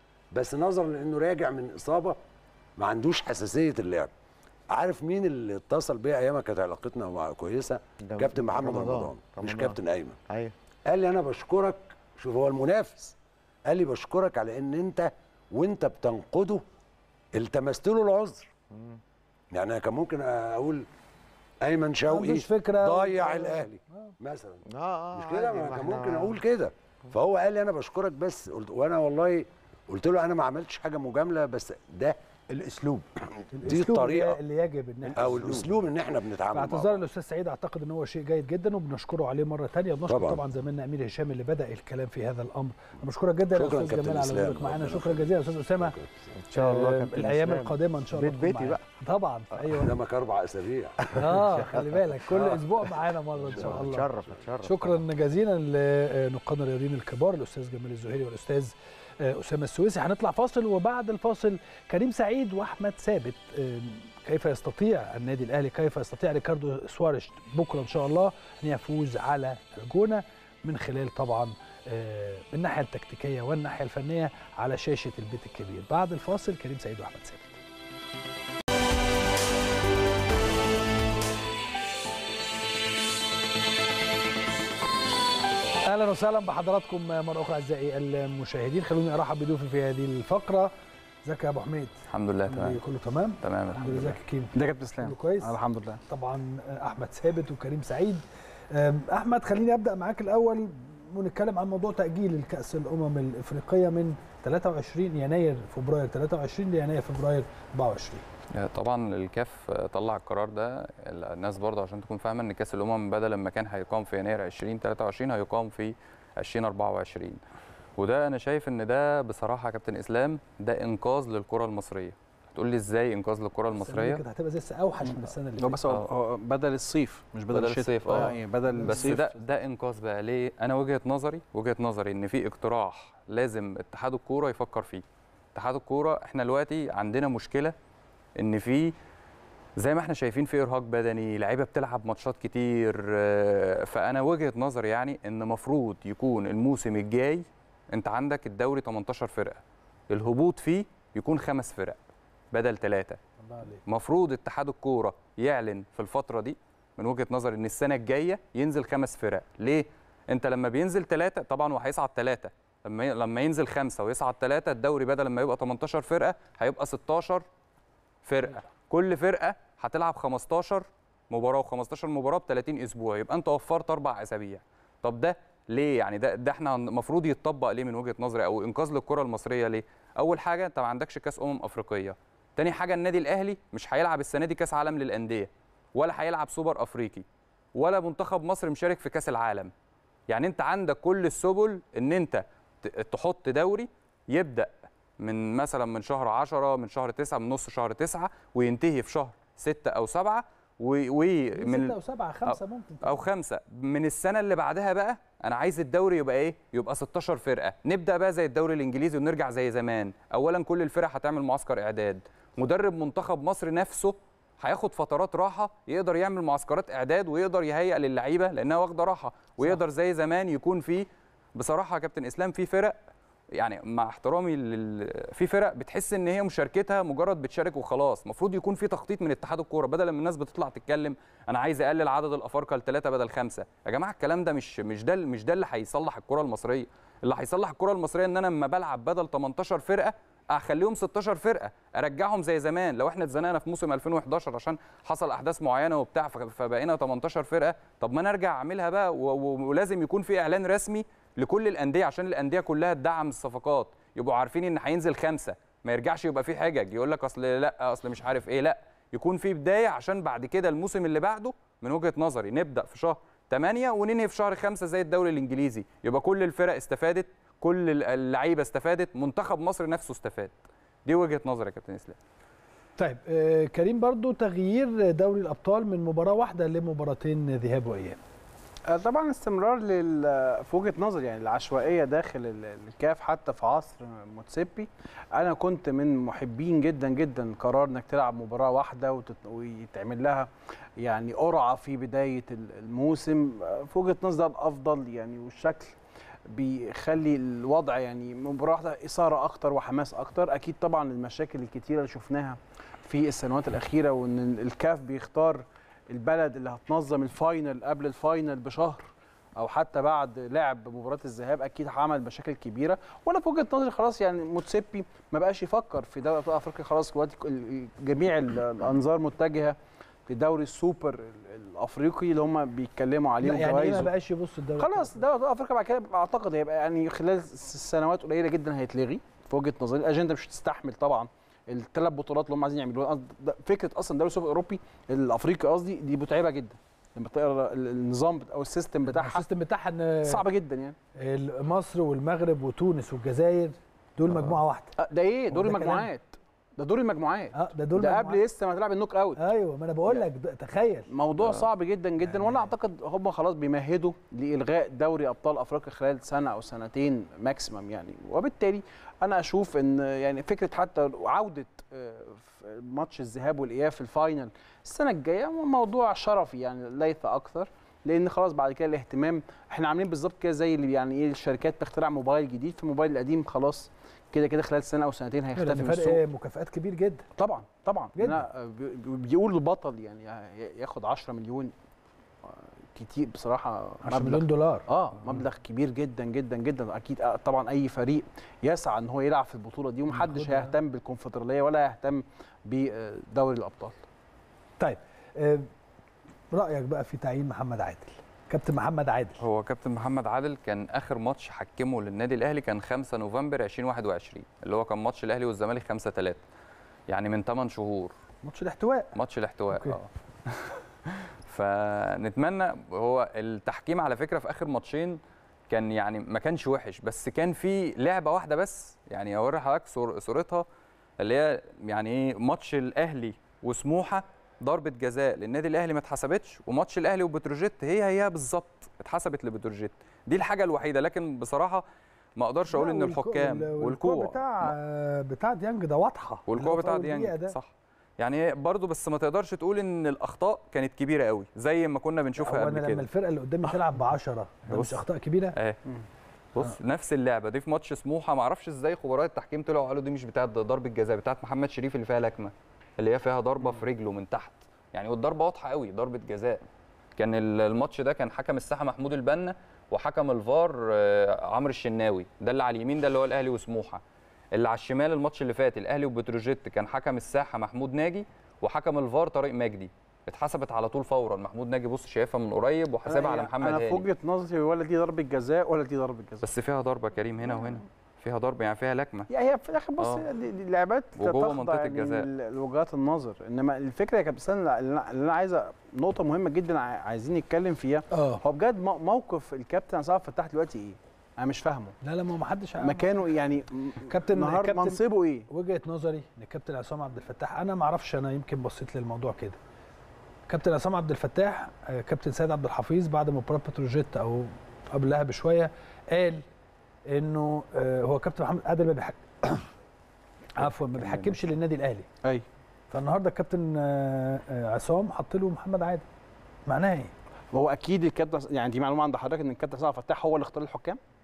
بس نظرا لانه راجع من اصابه ما عندوش حساسيه اللعب. عارف مين اللي اتصل بيا ايامها كانت علاقتنا مع كويسه؟ كابتن محمد رمضان, رمضان. مش كابتن ايمن. ايوه. قال لي انا بشكرك، شوف هو المنافس، قال لي بشكرك على ان انت وانت بتنقده التمست له العذر. يعني انا كان ممكن اقول ايمن شوقي ضيع الاهلي مثلا، اه اه مش كده؟ ما كان ممكن اقول كده. فهو قال لي انا بشكرك بس، قلت وانا والله قلت له انا ما عملتش حاجه مجامله، بس ده الاسلوب دي الطريقه اللي يجب ان احنا او الاسلوب ان احنا بنتعامل معاه. باعتذار الاستاذ سعيد، اعتقد ان هو شيء جيد جدا وبنشكره عليه مره ثانيه. بنشكر طبعا, طبعا زميلنا امير هشام اللي بدا الكلام في هذا الامر. انا بشكرك جدا يا استاذ جمال على وجودك معانا. شكرا جزيلا يا استاذ اسامه. ان شاء الله كابتن الايام القادمه ان شاء الله بيت بيتي بقى طبعا. ايوه قدامك اربع اسابيع اه خلي بالك كل اسبوع معانا مره ان شاء الله. اتشرف اتشرف. شكرا جزيلا لنقادنا الرياضيين الكبار الاستاذ جمال الزهيري والاستاذ أسامة السويسي. هنطلع فاصل، وبعد الفاصل كريم سعيد واحمد ثابت. كيف يستطيع النادي الاهلي، كيف يستطيع ريكاردو سواريش بكره ان شاء الله ان يفوز على الجونه من خلال طبعا الناحيه التكتيكيه والناحيه الفنيه على شاشه البيت الكبير. بعد الفاصل كريم سعيد واحمد ثابت. اهلا وسهلا بحضراتكم مره اخرى اعزائي المشاهدين. خلوني ارحب بضيوفي في هذه الفقره. ازيك يا ابو حميد؟ الحمد لله تمام. كله تمام؟ تمام الحمد لله. ازيك يا كيمو؟ ده كابتن اسلام كله كويس؟ الحمد لله. طبعا احمد ثابت وكريم سعيد. احمد خليني ابدا معاك الاول ونتكلم عن موضوع تاجيل الكاس الامم الافريقيه من ثلاثة وعشرين يناير فبراير ثلاثة وعشرين ليناير فبراير أربعة وعشرين. طبعا الكاف طلع القرار ده، الناس برضه عشان تكون فاهمه ان كاس الامم بدل ما كان هيقام في يناير ألفين وثلاثة وعشرين هيقام في ألفين وأربعة وعشرين. وده انا شايف ان ده بصراحه يا كابتن اسلام ده انقاذ للكره المصريه. هتقول لي ازاي انقاذ للكره المصريه؟ كده هتبقى زي اوحش من السنه اللي فاتت. بس هو بدل الصيف مش بدل, بدل الصيف. اه يعني بدل بس الصيف. ده ده انقاذ بقى ليه؟ انا وجهه نظري وجهه نظري ان في اقتراح لازم اتحاد الكوره يفكر فيه. اتحاد الكوره احنا دلوقتي عندنا مشكله ان في زي ما احنا شايفين في ارهاق بدني، لعيبه بتلعب ماتشات كتير. فانا وجهه نظري يعني ان مفروض يكون الموسم الجاي انت عندك الدوري تمنتاشر فرقه، الهبوط فيه يكون خمس فرق بدل ثلاثه. مفروض اتحاد الكوره يعلن في الفتره دي من وجهه نظري ان السنه الجايه ينزل خمس فرق. ليه؟ انت لما بينزل ثلاثه طبعا وهيصعد ثلاثه، لما لما ينزل خمسه ويصعد ثلاثه الدوري بدل ما يبقى تمنتاشر فرقه هيبقى ستاشر فرقه. كل فرقه هتلعب خمستاشر مباراه و15 مباراه ب ثلاثين اسبوع، يبقى انت وفرت اربع اسابيع. طب ده ليه؟ يعني ده ده احنا المفروض يتطبق ليه من وجهه نظري او انقاذ للكره المصريه ليه؟ اول حاجه انت ما عندكش كاس امم افريقيه. تاني حاجه النادي الاهلي مش هيلعب السنه دي كاس عالم للانديه، ولا هيلعب سوبر افريقي، ولا منتخب مصر مشارك في كاس العالم. يعني انت عندك كل السبل ان انت تحط دوري يبدا من مثلا من شهر عشرة، من شهر تسعة، من نص شهر تسعة، وينتهي في شهر ستة او سبعة، ومن ستة او سبعة خمسة ممكن او خمسة من السنه اللي بعدها بقى انا عايز الدوري يبقى ايه؟ يبقى ستاشر فرقه، نبدا بقى زي الدوري الانجليزي ونرجع زي زمان. اولا كل الفرق هتعمل معسكر اعداد، مدرب منتخب مصر نفسه هياخد فترات راحه يقدر يعمل معسكرات اعداد ويقدر يهيئ للعيبه لانها واخده راحه، ويقدر زي زمان يكون في بصراحه يا كابتن اسلام في فرق، يعني مع احترامي لل... في فرق بتحس ان هي مشاركتها مجرد بتشارك وخلاص. المفروض يكون في تخطيط من اتحاد الكوره، بدل ما الناس بتطلع تتكلم انا عايز اقلل عدد الافارقه لثلاثه بدل خمسه. يا جماعه الكلام ده مش مش ده مش ده اللي هيصلح الكوره المصريه. اللي هيصلح الكوره المصريه ان انا لما بلعب بدل تمنتاشر فرقه اخليهم ستاشر فرقه، ارجعهم زي زمان. لو احنا اتزنقنا في موسم ألفين وحداشر عشان حصل احداث معينه وبتاع فبقينا تمنتاشر فرقه، طب ما نرجع اعملها بقى. ولازم يكون في اعلان رسمي لكل الانديه عشان الانديه كلها تدعم الصفقات، يبقوا عارفين ان هينزل خمسه، ما يرجعش يبقى في حجج يقول لك اصل لا اصل مش عارف ايه. لا، يكون في بدايه عشان بعد كده الموسم اللي بعده من وجهه نظري نبدا في شهر ثمانية وننهي في شهر خمسة زي الدوري الانجليزي، يبقى كل الفرق استفادت، كل اللعيبه استفادت، منتخب مصر نفسه استفاد. دي وجهه نظري يا كابتن اسلام. طيب آه كريم، برضو تغيير دوري الابطال من مباراه واحده لمباراتين ذهاب واياب. طبعا استمرار لل في وجهه نظري يعني العشوائيه داخل الكاف حتى في عصر موتسيبي. انا كنت من محبين جدا جدا قرار انك تلعب مباراه واحده وتت... ويتعمل لها يعني قرعه في بدايه الموسم. في وجهه نظري الافضل يعني، والشكل بيخلي الوضع يعني مباراه واحده اثاره اكتر وحماس اكتر. اكيد طبعا المشاكل الكتيره اللي شفناها في السنوات الاخيره، وان الكاف بيختار البلد اللي هتنظم الفاينل قبل الفاينل بشهر او حتى بعد لعب مباراه الذهاب، اكيد عمل مشاكل كبيره. وانا في وجهه نظري خلاص يعني موتسيبي ما بقاش يفكر في دوري ابطال افريقيا، خلاص دلوقتي جميع الانظار متجهه لدوري السوبر الافريقي اللي هم بيتكلموا عليه. يعني ايه ما بقاش يبص الدوري؟ خلاص دوري ابطال افريقيا بعد كده اعتقد هيبقى يعني خلال سنوات قليله جدا هيتلغي. في وجهه نظري الاجنده مش هتستحمل طبعا الثلاث بطولات اللي هم عايزين يعملوها. فكره اصلا دوري السوبر الاوروبي الافريقي قصدي دي متعبه جدا لما تقرا النظام او السيستم بتاعها. السيستم بتاعها ان صعب جدا يعني. مصر والمغرب وتونس والجزائر دول آه. مجموعه واحده. ده ايه دور المجموعات؟ ده دور المجموعات. اه ده دور ده قبل لسه ما تلعب النوك اوت. ايوه ما انا بقول لك تخيل موضوع آه. صعب جدا جدا يعني. وانا اعتقد هم خلاص بيمهدوا لالغاء دوري ابطال افريقيا خلال سنه او سنتين ماكسيمم يعني. وبالتالي انا اشوف ان يعني فكره حتى عوده ماتش الذهاب والاياب في الفاينل السنه الجايه موضوع شرفي يعني ليس اكثر، لان خلاص بعد كده الاهتمام احنا عاملين بالظبط كده زي اللي يعني ايه الشركات تخترع موبايل جديد، في الموبايل القديم خلاص كده كده خلال سنه او سنتين هيختفي من السوق. فرق مكافآت كبير جدا. طبعا طبعا جدا. بيقول البطل يعني ياخد عشرة مليون كتير بصراحه. عشرة مليون دولار اه مبلغ كبير جدا جدا جدا. اكيد طبعا اي فريق يسعى ان هو يلعب في البطوله دي، ومحدش هيهتم بالكونفدراليه ولا هيهتم بدوري الابطال. طيب رايك بقى في تعيين محمد عادل؟ كابتن محمد عادل، هو كابتن محمد عادل كان اخر ماتش حكمه للنادي الاهلي كان خمسة نوفمبر ألفين وواحد وعشرين اللي هو كان ماتش الاهلي والزمالك خمسة ثلاثة، يعني من ثمانية شهور. ماتش الاحتواء. ماتش الاحتواء اه فنتمنى. هو التحكيم على فكره في اخر ماتشين كان يعني ما كانش وحش، بس كان في لعبه واحده بس يعني اوري حضرتك صورتها اللي هي يعني ايه ماتش الاهلي وسموحه ضربه جزاء للنادي الاهلي ما اتحسبتش، وماتش الاهلي وبتروجيت هي هي بالظبط اتحسبت لبتروجيت. دي الحاجه الوحيده، لكن بصراحه ما اقدرش اقول ان الحكام والكوع بتاع بتاع ديانج ده واضحه، والكوع بتاع ديانج صح يعني برضه، بس ما تقدرش تقول ان الاخطاء كانت كبيره قوي زي ما كنا بنشوفها قبل كده. لما الفرقه اللي قدامي تلعب ب عشرة ده مش اخطاء كبيره؟ ايه بص آه. نفس اللعبه دي في ماتش سموحه، ما اعرفش ازاي خبراء التحكيم طلعوا قالوا دي مش بتاعه ضربه جزاء، بتاعه محمد شريف اللي فيها لكمه، اللي هي فيها ضربه في رجله من تحت يعني، والضربه واضحه قوي ضربه جزاء. كان الماتش ده كان حكم الساحه محمود البنا، وحكم الفار عمرو الشناوي، ده اللي على اليمين ده اللي هو الاهلي وسموحه. اللي على الشمال الماتش اللي فات الاهلي وبتروجيت كان حكم الساحه محمود ناجي، وحكم الفار طارق مجدي. اتحسبت على طول فورا، محمود ناجي بص شايفها من قريب وحاسبها على محمد هاني. انا في وجهه نظري ولا دي ضربه جزاء ولا دي ضربه جزاء، بس فيها ضربه كريم هنا وهنا، فيها ضربه يعني فيها لكمه. يعني هي في الاخر بص آه. دي, دي لعبات وجوه منطقه الجزاء لوجهات النظر. انما الفكره يا كابتن اللي انا عايزه نقطه مهمه جدا عايزين نتكلم فيها آه. هو بجد موقف الكابتن عصام فتاح دلوقتي ايه؟ انا مش فاهمه. لا لا ما حدش عارف مكانه يعني كابتن النهارده منصبه ايه؟ وجهه نظري ان الكابتن عصام عبد الفتاح، انا ما اعرفش، انا يمكن بصيت للموضوع كده. كابتن عصام عبد الفتاح كابتن سيد عبد الحفيظ بعد مباراه بتروجيت او قبلها بشويه قال انه هو كابتن محمد عادل ما بيحكم عفوا ما بيحكمش للنادي الاهلي. اي فالنهارده الكابتن عصام حط له محمد عادل. معناها ايه؟ هو اكيد الكابتن يعني دي معلومه عند حضرتك ان الكابتن عصام فتاح هو اللي اختار الحكام؟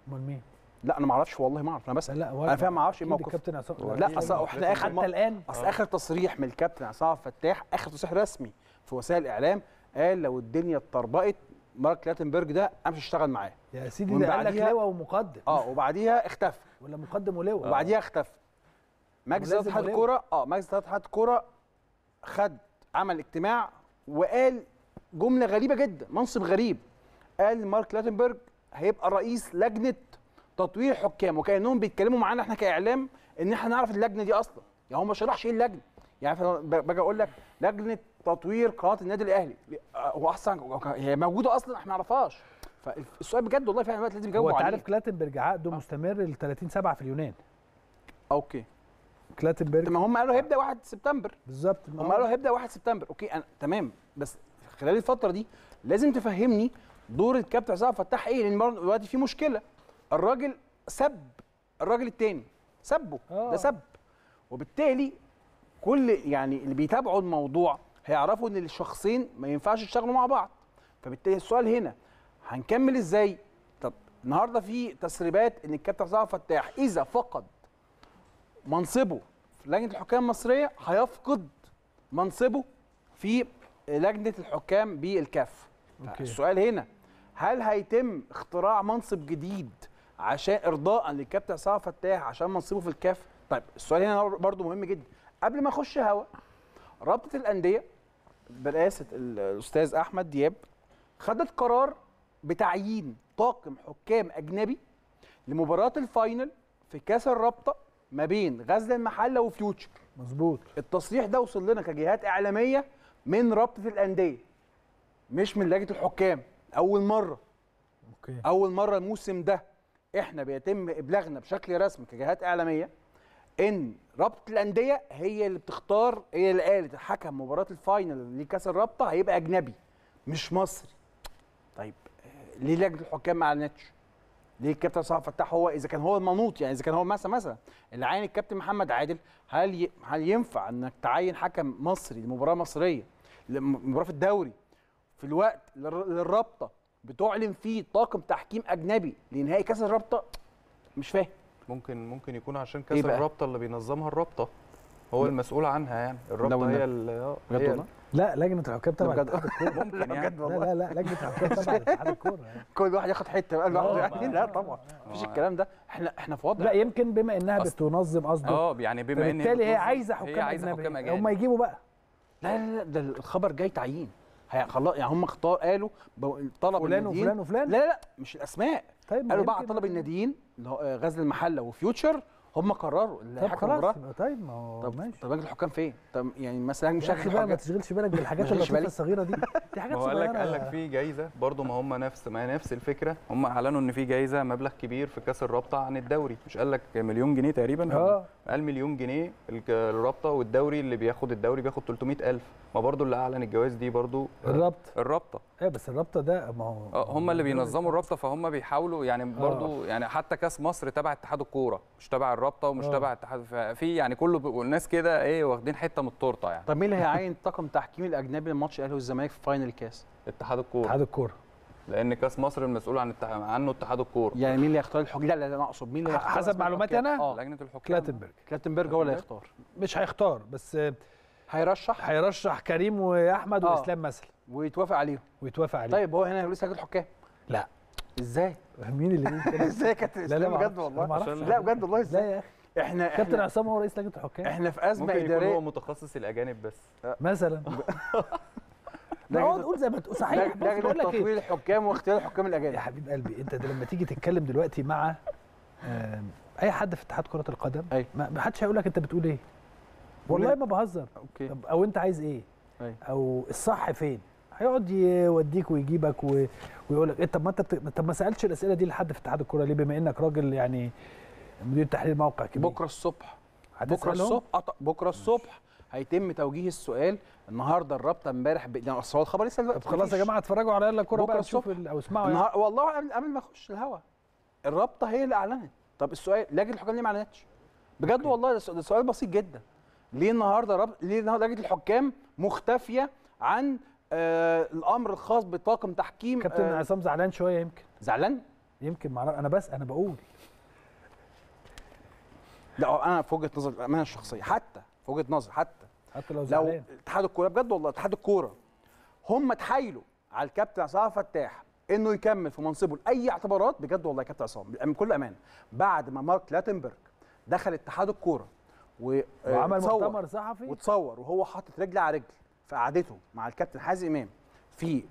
امال مين؟ لا انا ما اعرفش والله، ما اعرف، انا بسال. لا انا فاهم ما اعرفش ايه الموقف. الكابتن عصام لا اصل احنا اخر حتى الان اصل اخر تصريح من الكابتن عصام فتاح، اخر تصريح رسمي في وسائل الاعلام، قال لو الدنيا اتطربقت مارك لاتنبرج ده امشي اشتغل معاه يا سيدي. ده قال لك لواء ومقدم. اه وبعديها اختفى ولا مقدم ولواء وبعديها اختفى. مجلس اتحاد الكوره اه مجلس اتحاد الكوره خد عمل اجتماع وقال جمله غريبه جدا، منصب غريب. قال مارك لاتنبرج هيبقى رئيس لجنه تطوير حكام، وكانهم بيتكلموا معانا احنا كاعلام ان احنا نعرف اللجنه دي اصلا. يعني هو ما شرحش ايه اللجنه. يعني باجي اقول لك لجنه تطوير قناه النادي الاهلي، هو اصلا هي موجوده اصلا احنا ما نعرفهاش. فالسؤال بجد والله فعلا دلوقتي لازم يجاوبوا عليه. عليه. هو انت عارف كلاتنبرج عقده مستمر ل ثلاثين سبعة في اليونان. اوكي. كلاتنبرج ما هم قالوا هيبدا واحد سبتمبر بالظبط. هم قالوا هيبدا واحد سبتمبر. اوكي أنا تمام، بس خلال الفتره دي لازم تفهمني دور الكابتن عصام فتاح ايه، لان دلوقتي في مشكله. الراجل سب الراجل التاني، سبه آه. ده سب، وبالتالي كل يعني اللي بيتابعوا الموضوع هيعرفوا ان الشخصين ما ينفعش يشتغلوا مع بعض. فبالتالي السؤال هنا هنكمل ازاي؟ طب النهارده في تسريبات ان الكابتن عصام فتاح اذا فقد منصبه في لجنه الحكام المصريه هيفقد منصبه في لجنه الحكام بالكاف. السؤال هنا هل هيتم اختراع منصب جديد عشان ارضاء للكابتن عصام فتاح عشان منصبه في الكاف؟ طيب السؤال هنا برضو مهم جدا. قبل ما اخش هوا، رابطه الانديه برئاسه الاستاذ احمد دياب خدت قرار بتعيين طاقم حكام اجنبي لمباراه الفاينل في كاس الرابطه ما بين غزل المحله وفيوتشر. مظبوط. التصريح ده وصل لنا كجهات اعلاميه من رابطه الانديه مش من لجنه الحكام. اول مره اوكي اول مره الموسم ده احنا بيتم ابلاغنا بشكل رسمي كجهات اعلاميه ان رابطه الانديه هي اللي بتختار، هي اللي قالت حكم مباراه الفاينل لكاس الرابطه هيبقى اجنبي مش مصري. طيب ليه لجنه الحكام ما اعلنتش؟ ليه الكابتن عصام فتاح هو اذا كان هو المنوط، يعني اذا كان هو مثلا مثلا اللي عين الكابتن محمد عادل، هل ي... هل ينفع انك تعين حكم مصري لمباراه مصريه لمباراه في الدوري في الوقت للرابطه بتعلن فيه طاقم تحكيم اجنبي لنهائي كاس الرابطه؟ مش فاهم. ممكن ممكن يكون عشان كاس الرابطه اللي بينظمها الرابطه هو لا. المسؤول عنها، يعني الرابطه هي ال هي لا لجنه الحكام تبع اتحاد الكوره. ممكن يعني. لا لا لا لجنه الحكام تبع اتحاد الكوره. كل واحد ياخد حته بقى لوحده يعني. لا طبعا مفيش الكلام ده. احنا احنا في وضع لا يمكن بما انها بتنظم قصده اه يعني بما ان بالتالي هي عايزه حكام اجنبي هم يجيبوا بقى. لا لا لا ده الخبر جاي تعيين. خلاص يعني هم اختار قالوا طلب فلان الناديين وفلان وفلان. لا لا لا مش الاسماء. طيب قالوا بقى طلب الناديين اللي هو غزل المحله وفيوتشر هم قرروا اللي طب خلاص. طيب ما هو طب ماشي. طب لجنه الحكام فين؟ طب يعني مثلا مش اخي بقى ما تشغلش بالك بالحاجات اللطيفه الصغيره دي. دي حاجات صغيره. قال لك قال لك في جايزه برضه، ما هم نفس ما نفس الفكره، هم اعلنوا ان في جايزه مبلغ كبير في كاس الرابطه عن الدوري، مش قال لك مليون جنيه تقريبا؟ اه قال مليون جنيه الرابطه، والدوري اللي بياخد الدوري بياخد ثلاثمائة ألف. ما برضه اللي اعلن الجوائز دي برضه الرابطه. الرابطه ايه بس الرابطه ده ما هو اه هم اللي بينظموا الرابطه، فهم بيحاولوا يعني برضه يعني حتى كاس مصر تبع اتحاد الكوره مش تبع الرابطه ومش تبع اتحاد، في يعني كله الناس كده ايه واخدين حته من التورته يعني. طب مين اللي هيعين طاقم تحكيم الاجنبي لماتش الاهلي والزمالك في فاينل الكاس؟ اتحاد الكوره. اتحاد الكوره لان كاس مصر المسؤول عن التح... عنه اتحاد الكوره. يعني مين اللي يختار الحكام؟ لا لا انا اقصد مين اللي هيختار؟ حسب معلوماتي انا اه لجنه الحكام كلاتنبرج. كلاتنبرج هو اللي هيختار. مش هيختار بس هيرشح هيرشح كريم واحمد آه. واسلام مثلا ويتوافق عليهم ويتوافق عليهم. طيب هو هنا رئيس لجنه الحكام؟ لا. ازاي؟ مين اللي بيقول كده؟ ازاي كابتن اسلام؟ بجد والله لا بجد والله ازاي يا اخي؟ احنا كابتن عصام هو رئيس لجنه الحكام. احنا في ازمه ممكن اداريه. يكون هو متخصص الاجانب بس مثلا. لا اقعد قول زي ما تقول صحيح. لجنه تطوير الحكام واختيار الحكام الاجانب. يا حبيب قلبي انت لما تيجي تتكلم دلوقتي مع اي حد في اتحاد كره القدم ما حدش هيقول لك انت بتقول ايه. والله ما بهزر. اوكي. طب او انت عايز ايه؟ أي. او الصح فين؟ هيقعد يوديك ويجيبك و... ويقول لك إيه طب ما انت بت... طب ما سالتش الاسئله دي لحد في اتحاد الكوره ليه بما انك راجل يعني مدير تحرير موقع كبير؟ بكره الصبح بكره الصبح بكره الصبح هيتم توجيه السؤال. النهارده الرابطه امبارح ب... يعني اصل الخبر لسه دلوقتي. طب خلاص يا جماعه اتفرجوا على يلا الكوره بقى تشوفوا او اسمعوا النهار... يعني. والله قبل قبل ما اخش الهوا الرابطه هي اللي اعلنت. طب السؤال لجنه الحكام ليه ما اعلنتش؟ بجد والله ده سؤال بسيط جدا. ليه النهارده رب... ليه النهارده لجنه الحكام مختفيه عن آه الامر الخاص بطاقم تحكيم؟ كابتن عصام آه زعلان شويه يمكن. زعلان؟ يمكن مع... انا بس انا بقول لا انا في وجهه نظري الامانه الشخصيه، حتى في وجهه نظري حتى حتى لو لو زعلان اتحاد الكوره بجد والله اتحاد الكوره هم اتحايلوا على الكابتن عصام فتاح انه يكمل في منصبه لاي اعتبارات، بجد والله يا كابتن عصام بكل امان، بعد ما مارك لاتنبرج دخل اتحاد الكوره و... وعمل مؤتمر صحفي وتصور وهو حاطط رجل على رجل في قعدته مع الكابتن حازم امام في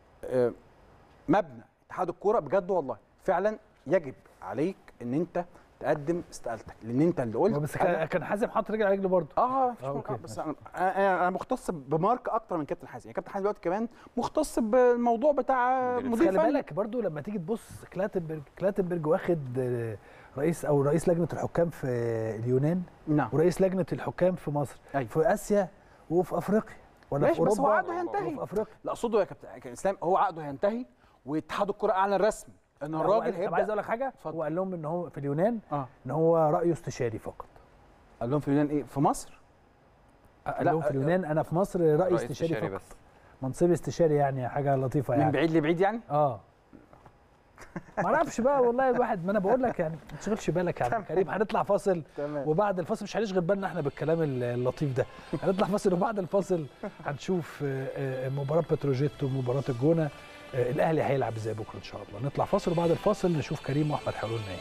مبنى اتحاد الكوره، بجد والله فعلا يجب عليك ان انت تقدم استقالتك، لان انت اللي قلت. بس كان كان حازم حاطط رجل على رجله برضه. اه اه بس انا انا مختص بمارك اكتر من كابتن حازم، يعني كابتن حازم دلوقتي كمان مختص بالموضوع بتاع مدير فني. خلي بالك برضه لما تيجي تبص كلاتنبرج كلاتنبرج واخد رئيس او رئيس لجنه الحكام في اليونان، نعم، ورئيس لجنه الحكام في مصر، أيوة. في اسيا وفي افريقيا ولا في اوروبا. بس هو عقده هينتهي وفي افريقيا. لا اقصده يا كابتن اسلام هو عقده هينتهي، واتحاد الكوره اعلن رسمي ان الراجل هيبدا. عايز اقول لك حاجه، هو قال لهم ان هو في اليونان آه. ان هو رايه استشاري فقط. قال لهم في اليونان ايه؟ في مصر؟ قال لهم في اليونان انا في مصر راي استشاري, استشاري فقط بس. منصب استشاري يعني حاجه لطيفه يعني من بعيد لبعيد يعني؟ اه ما اعرفش بقى والله الواحد، ما انا بقول لك يعني ما تشغلش بالك يا كريم. هنطلع فاصل تمام. وبعد الفاصل مش هنشغل بالنا احنا بالكلام اللطيف ده، هنطلع فاصل وبعد الفاصل هنشوف مباراه بتروجيت ومباراه الجونه، الاهلي هيلعب ازاي بكره ان شاء الله. نطلع فاصل وبعد الفاصل نشوف كريم واحمد هيقولوا لنا ايه.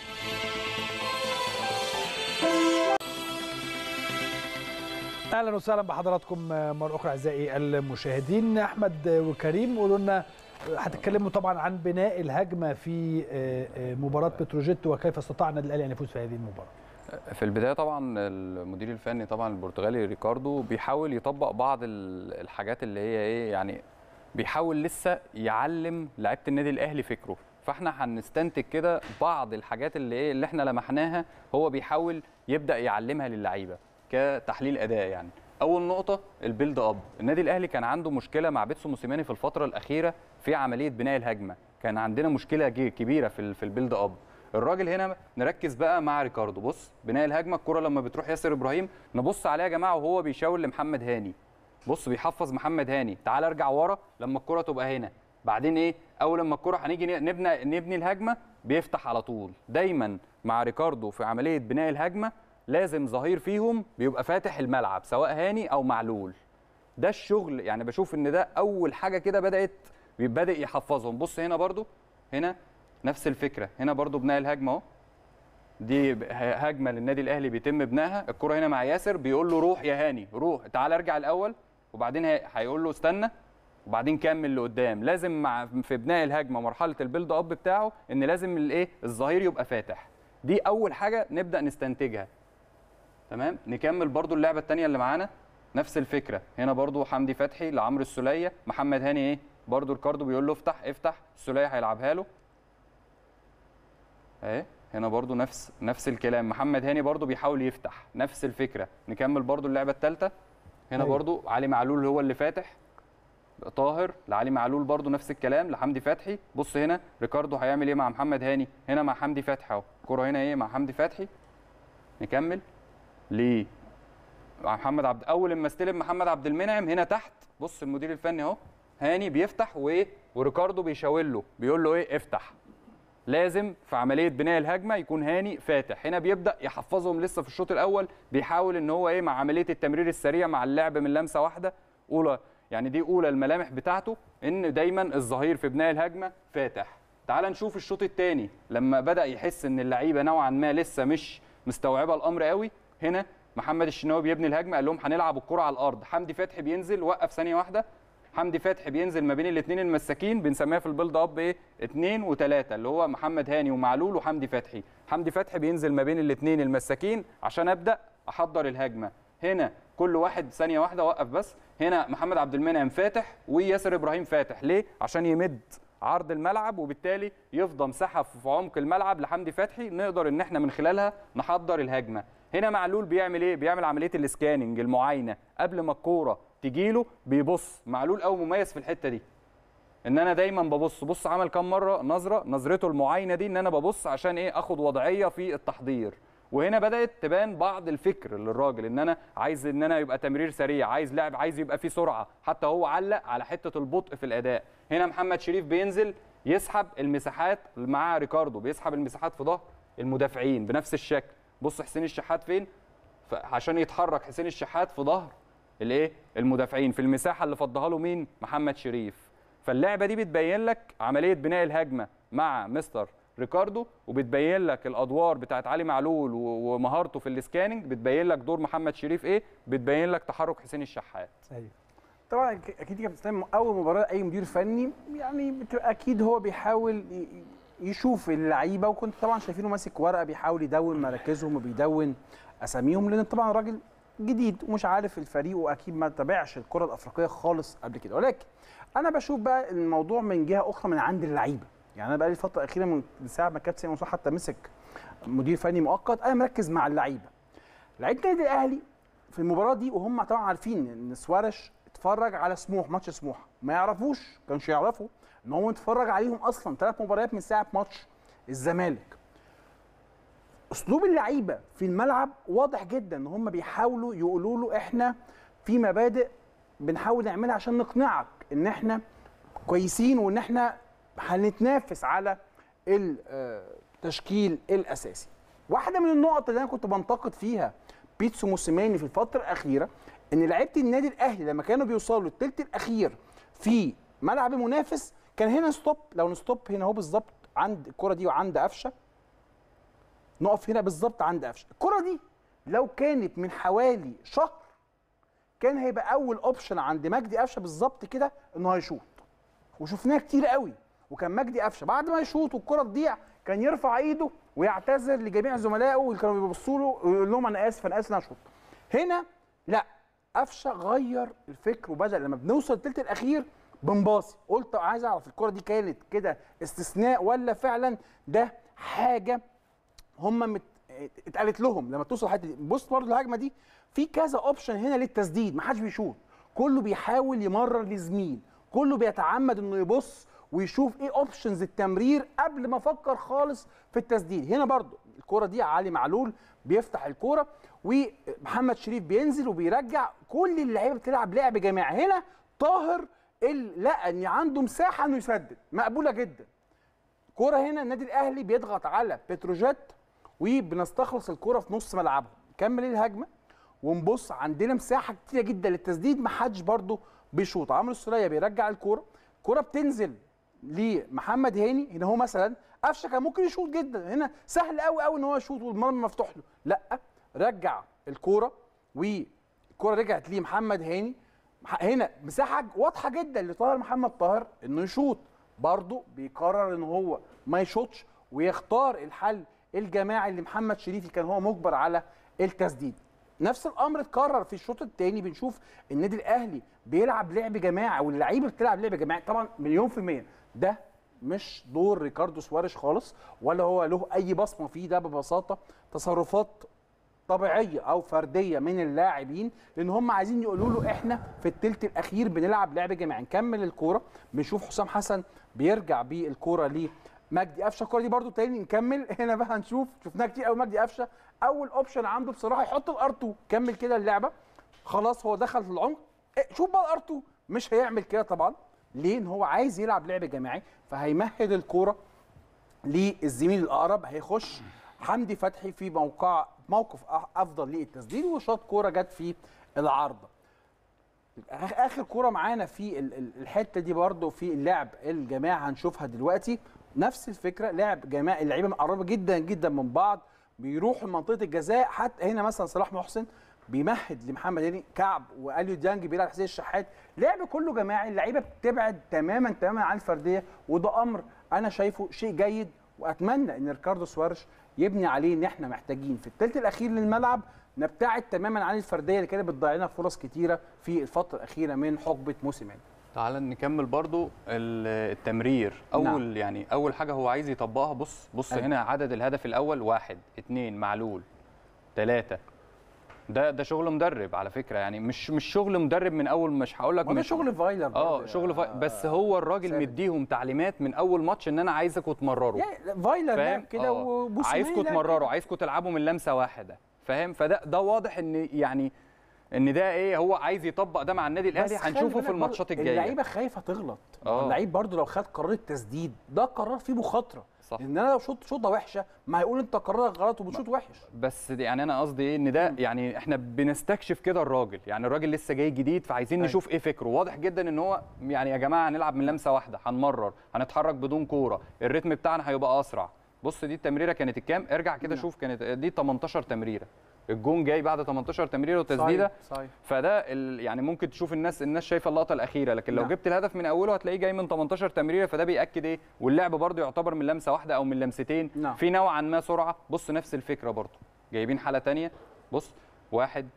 اهلا وسهلا بحضراتكم مره اخرى اعزائي المشاهدين. احمد وكريم قولوا لنا، هتتكلموا طبعا عن بناء الهجمه في مباراه بتروجيت وكيف استطاع النادي الاهلي ان يفوز في هذه المباراه. في البدايه طبعا المدير الفني طبعا البرتغالي ريكاردو بيحاول يطبق بعض الحاجات اللي هي ايه يعني، بيحاول لسه يعلم لعيبه النادي الاهلي فكره، فاحنا هنستنتج كده بعض الحاجات اللي ايه اللي احنا لمحناها هو بيحاول يبدا يعلمها للعيبه كتحليل اداء. يعني اول نقطه البيلد اب، النادي الاهلي كان عنده مشكله مع بيتسو موسيماني في الفتره الاخيره في عمليه بناء الهجمه، كان عندنا مشكله كبيره في في البيلد اب. الراجل هنا نركز بقى مع ريكاردو، بص بناء الهجمه، الكره لما بتروح ياسر ابراهيم نبص عليها يا جماعه وهو بيشاور لمحمد هاني، بص بيحفظ محمد هاني تعال ارجع ورا لما الكره تبقى هنا، بعدين ايه اول لما الكره هنيجي نبني نبني الهجمه بيفتح على طول. دايما مع ريكاردو في عمليه بناء الهجمه لازم ظهير فيهم بيبقى فاتح الملعب سواء هاني او معلول، ده الشغل. يعني بشوف ان ده اول حاجه كده بدات بدا يحفظهم. بص هنا برضو، هنا نفس الفكره، هنا برضو بناء الهجمه اهو، دي هجمه للنادي الاهلي بيتم بناها، الكره هنا مع ياسر بيقول له روح يا هاني روح تعال ارجع الاول، وبعدين هيقول له استنى وبعدين كمل لقدام. لازم مع في بناء الهجمه مرحله البيلد اب بتاعه ان لازم الايه الظهير يبقى فاتح، دي اول حاجه نبدا نستنتجها. تمام، نكمل برضو اللعبه الثانيه اللي معانا نفس الفكره، هنا برضو حمدي فتحي لعمرو السوليه، محمد هاني ايه برضو ريكاردو بيقول له افتح افتح، السوليه هيلعبها له اهي، هنا برضو نفس نفس الكلام، محمد هاني برضو بيحاول يفتح، نفس الفكره. نكمل برضو اللعبه الثالثه، هنا أيوه. برضو علي معلول هو اللي فاتح، طاهر لعلي معلول برضو نفس الكلام لحمدي فتحي. بص هنا ريكاردو هيعمل ايه مع محمد هاني، هنا مع حمدي فتحي اهو، الكره هنا ايه مع حمدي فتحي. نكمل ليه مع محمد عبد، اول لما استلم محمد عبد المنعم هنا تحت، بص المدير الفني اهو هاني بيفتح وايه وريكاردو بيشاور له بيقول له ايه افتح. لازم في عمليه بناء الهجمه يكون هاني فاتح، هنا بيبدا يحفظهم لسه في الشوط الاول، بيحاول ان هو ايه مع عمليه التمرير السريع مع اللعب من لمسه واحده اولى، يعني دي اولى الملامح بتاعته ان دايما الظهير في بناء الهجمه فاتح. تعال نشوف الشوط الثاني لما بدا يحس ان اللعيبه نوعا ما لسه مش مستوعبه الامر قوي، هنا محمد الشناوي بيبني الهجمه قال لهم هنلعب الكره على الارض، حمدي فتحي بينزل، وقف ثانيه واحده، حمدي فتحي بينزل ما بين الاثنين المساكين، بنسميها في البيلد اب ايه اثنين وثلاثه، اللي هو محمد هاني ومعلول وحمدي فتحي، حمدي فتحي بينزل ما بين الاثنين المساكين عشان ابدا احضر الهجمه. هنا كل واحد ثانيه واحده وقف بس، هنا محمد عبد المنعم فاتح وياسر ابراهيم فاتح، ليه؟ عشان يمد عرض الملعب وبالتالي يفضى مساحه في عمق الملعب لحمدي فتحي نقدر ان احنا من خلالها نحضر الهجمه. هنا معلول بيعمل ايه؟ بيعمل عمليه الاسكاننج المعاينه قبل ما الكوره تجيله، بيبص. معلول قوي مميز في الحته دي ان انا دايما ببص، بص عمل كام مره نظره نظرته المعاينه دي ان انا ببص عشان ايه اخد وضعيه في التحضير. وهنا بدات تبان بعض الفكر للراجل ان انا عايز ان انا يبقى تمرير سريع، عايز لاعب عايز يبقى فيه سرعه، حتى هو علق على حته البطء في الاداء. هنا محمد شريف بينزل يسحب المساحات مع ريكاردو، بيسحب المساحات في ظهر المدافعين بنفس الشكل. بص حسين الشحات فين، عشان يتحرك حسين الشحات في ظهر الايه المدافعين في المساحه اللي فضها له مين، محمد شريف. فاللعبه دي بتبين لك عمليه بناء الهجمه مع مستر ريكاردو، وبتبين لك الادوار بتاعت علي معلول ومهارته في الاسكاننج، بتبين لك دور محمد شريف ايه، بتبين لك تحرك حسين الشحات. ايوه طبعا اكيد يا كابتن، اول مباراه اي مدير فني يعني بتبقى اكيد هو بيحاول يشوف اللعيبه، وكنت طبعا شايفينه ماسك ورقه بيحاول يدون مراكزهم وبيدون اساميهم، لان طبعا راجل جديد ومش عارف الفريق، واكيد ما تابعش الكره الافريقيه خالص قبل كده. ولكن انا بشوف بقى الموضوع من جهه اخرى من عند اللعيبه. يعني انا بقى لي الفتره الاخيره من ساعه ما كابتن منصور حتى مسك مدير فني مؤقت، انا مركز مع اللعيبه. لعيبه النادي الاهلي في المباراه دي، وهم طبعا عارفين ان سوارش اتفرج على سموح ماتش سموحه، ما يعرفوش كانش يعرفوا ان هو اتفرج عليهم اصلا ثلاث مباريات من ساعه ماتش الزمالك. اسلوب اللعيبه في الملعب واضح جدا ان هم بيحاولوا يقولوا له احنا في مبادئ بنحاول نعملها عشان نقنعك ان احنا كويسين وان احنا هنتنافس على التشكيل الاساسي. واحده من النقط اللي انا كنت بنتقد فيها بيتسو موسيماني في الفتره الاخيره ان لعيبه النادي الاهلي لما كانوا بيوصلوا للثلث الاخير في ملعب المنافس كان هنا ستوب. لو نستوب هنا اهو بالظبط عند الكره دي وعند قفشه، نقف هنا بالظبط عند قفشه. الكره دي لو كانت من حوالي شهر كان هيبقى اول اوبشن عند مجدي قفشه بالظبط كده انه هيشوط، وشفناها كتير قوي. وكان مجدي قفشه بعد ما يشوط والكره تضيع كان يرفع ايده ويعتذر لجميع زملائه اللي كانوا بيبصوا له ويقول لهم انا اسف انا اسف انا اشوط. هنا لا، قفشه غير الفكر وبدا لما بنوصل الثلث الاخير بنباصي. قلت عايز اعرف الكره دي كانت كده استثناء ولا فعلا ده حاجه هم مت... اتقالت لهم لما توصل الحته دي. بص برضه الهجمه دي في كذا اوبشن هنا للتسديد، ما حدش بيشوط، كله بيحاول يمرر لزميل، كله بيتعمد انه يبص ويشوف ايه اوبشنز التمرير قبل ما افكر خالص في التسديد. هنا برضه الكره دي علي معلول بيفتح الكره ومحمد شريف بينزل وبيرجع، كل اللعيبه بتلعب لعب جماعي. هنا طاهر لقى ان عنده مساحه انه يسدد مقبوله جدا. كوره هنا النادي الاهلي بيضغط على بتروجيت وبنستخلص الكوره في نص ملعبهم. كمل الهجمه ونبص عندنا مساحه كتيره جدا للتسديد، ما حدش برده بيشوط. عمرو السوليه بيرجع الكوره، الكوره بتنزل لمحمد هاني. هنا هو مثلا قفشه كان ممكن يشوط جدا، هنا سهل قوي قوي ان هو يشوط والمرمى مفتوح له، لا رجع الكوره والكوره رجعت لمحمد هاني. هنا مساحه واضحه جدا لطاهر محمد طاهر انه يشوط، برضه بيقرر ان هو ما يشوطش ويختار الحل الجماعي اللي محمد شريف كان هو مجبر على التسديد. نفس الامر اتكرر في الشوط الثاني، بنشوف النادي الاهلي بيلعب لعب جماعي واللعيبه بتلعب لعب جماعي. طبعا مليون في الميه ده مش دور ريكاردو سواريش خالص، ولا هو له اي بصمه فيه، ده ببساطه تصرفات طبيعيه او فرديه من اللاعبين، لان هم عايزين يقولوا له احنا في الثلث الاخير بنلعب لعب جماعي. نكمل الكوره، بنشوف حسام حسن بيرجع بالكوره ليه مجدي قفشه. الكوره دي برده تاني نكمل هنا بقى هنشوف، شفناها كتير قوي مجدي قفشه اول اوبشن عنده بصراحه يحط الار اتنين. كمل كده اللعبه خلاص هو دخل في العمق، إيه شوف بقى الار اتنين مش هيعمل كده طبعا. ليه؟ ان هو عايز يلعب لعب جماعي، فهيمهد الكوره للزميل الاقرب. هيخش حمدي فتحي في موقع موقف افضل للتسديد وشاط كوره جت في العارضه. اخر كوره معانا في الحته دي برده في اللعب الجماعي هنشوفها دلوقتي. نفس الفكره، لعب جماعي، اللعيبه مقربه جدا جدا من بعض، بيروحوا لمنطقه الجزاء. حتى هنا مثلا صلاح محسن بيمهد لمحمد هاني، كعب واليو ديانج بيلعب حسين الشحات، لعب كله جماعي. اللعيبه بتبعد تماما تماما عن الفرديه، وده امر انا شايفه شيء جيد، واتمنى ان ريكاردو سواريش يبني عليه. ان احنا محتاجين في الثلث الاخير للملعب نبتعد تماما عن الفرديه اللي كانت بتضيع لنا فرص كتيره في الفتره الاخيره من حقبه موسيماني. تعال نكمل برضو التمرير. اول نعم. يعني اول حاجه هو عايز يطبقها، بص بص أيوة. هنا عدد الهدف الاول واحد اتنين معلول ثلاثة، ده ده شغل مدرب على فكره، يعني مش مش شغل مدرب من اول، مش هقول لك مش شغل فايلر اه شغل فايلر، بس هو الراجل سابق. مديهم تعليمات من اول ماتش ان انا عايزكم تمرروا، يعني فايلر لعب كده وبوسيماني عايزكم تمرروا، عايزكم تلعبوا من لمسه واحده، فاهم؟ فده ده واضح ان يعني ان ده ايه هو عايز يطبق ده مع النادي الاهلي، هنشوفه في الماتشات الجايه. اللعيبه خايفه تغلط، اللعيب برضو لو خد قرار التسديد ده قرار فيه مخاطره، صح. ان انا لو شوط شوطه وحشه ما هيقول انت قرارك غلط وبتشوط وحش. بس يعني انا قصدي ايه ان ده يعني احنا بنستكشف كده الراجل، يعني الراجل لسه جاي جديد فعايزين نشوف أي. ايه فكره. واضح جدا ان هو يعني يا جماعه هنلعب من لمسه واحده، هنمرر، هنتحرك بدون كوره، الريتم بتاعنا هيبقى اسرع. بص دي التمريره كانت الكام؟ ارجع كده شوف كانت دي تمنتاشر تمريره، الجون جاي بعد تمنتاشر تمريره وتسديده. صحيح. فده يعني ممكن تشوف الناس الناس شايفه اللقطه الاخيره، لكن لو نعم. جبت الهدف من اوله هتلاقيه جاي من تمنتاشر تمريره، فده بياكد ايه؟ واللعب برده يعتبر من لمسه واحده او من لمستين. نعم. في نوعا ما سرعه. بص نفس الفكره برده جايبين حاله ثانيه، بص واحد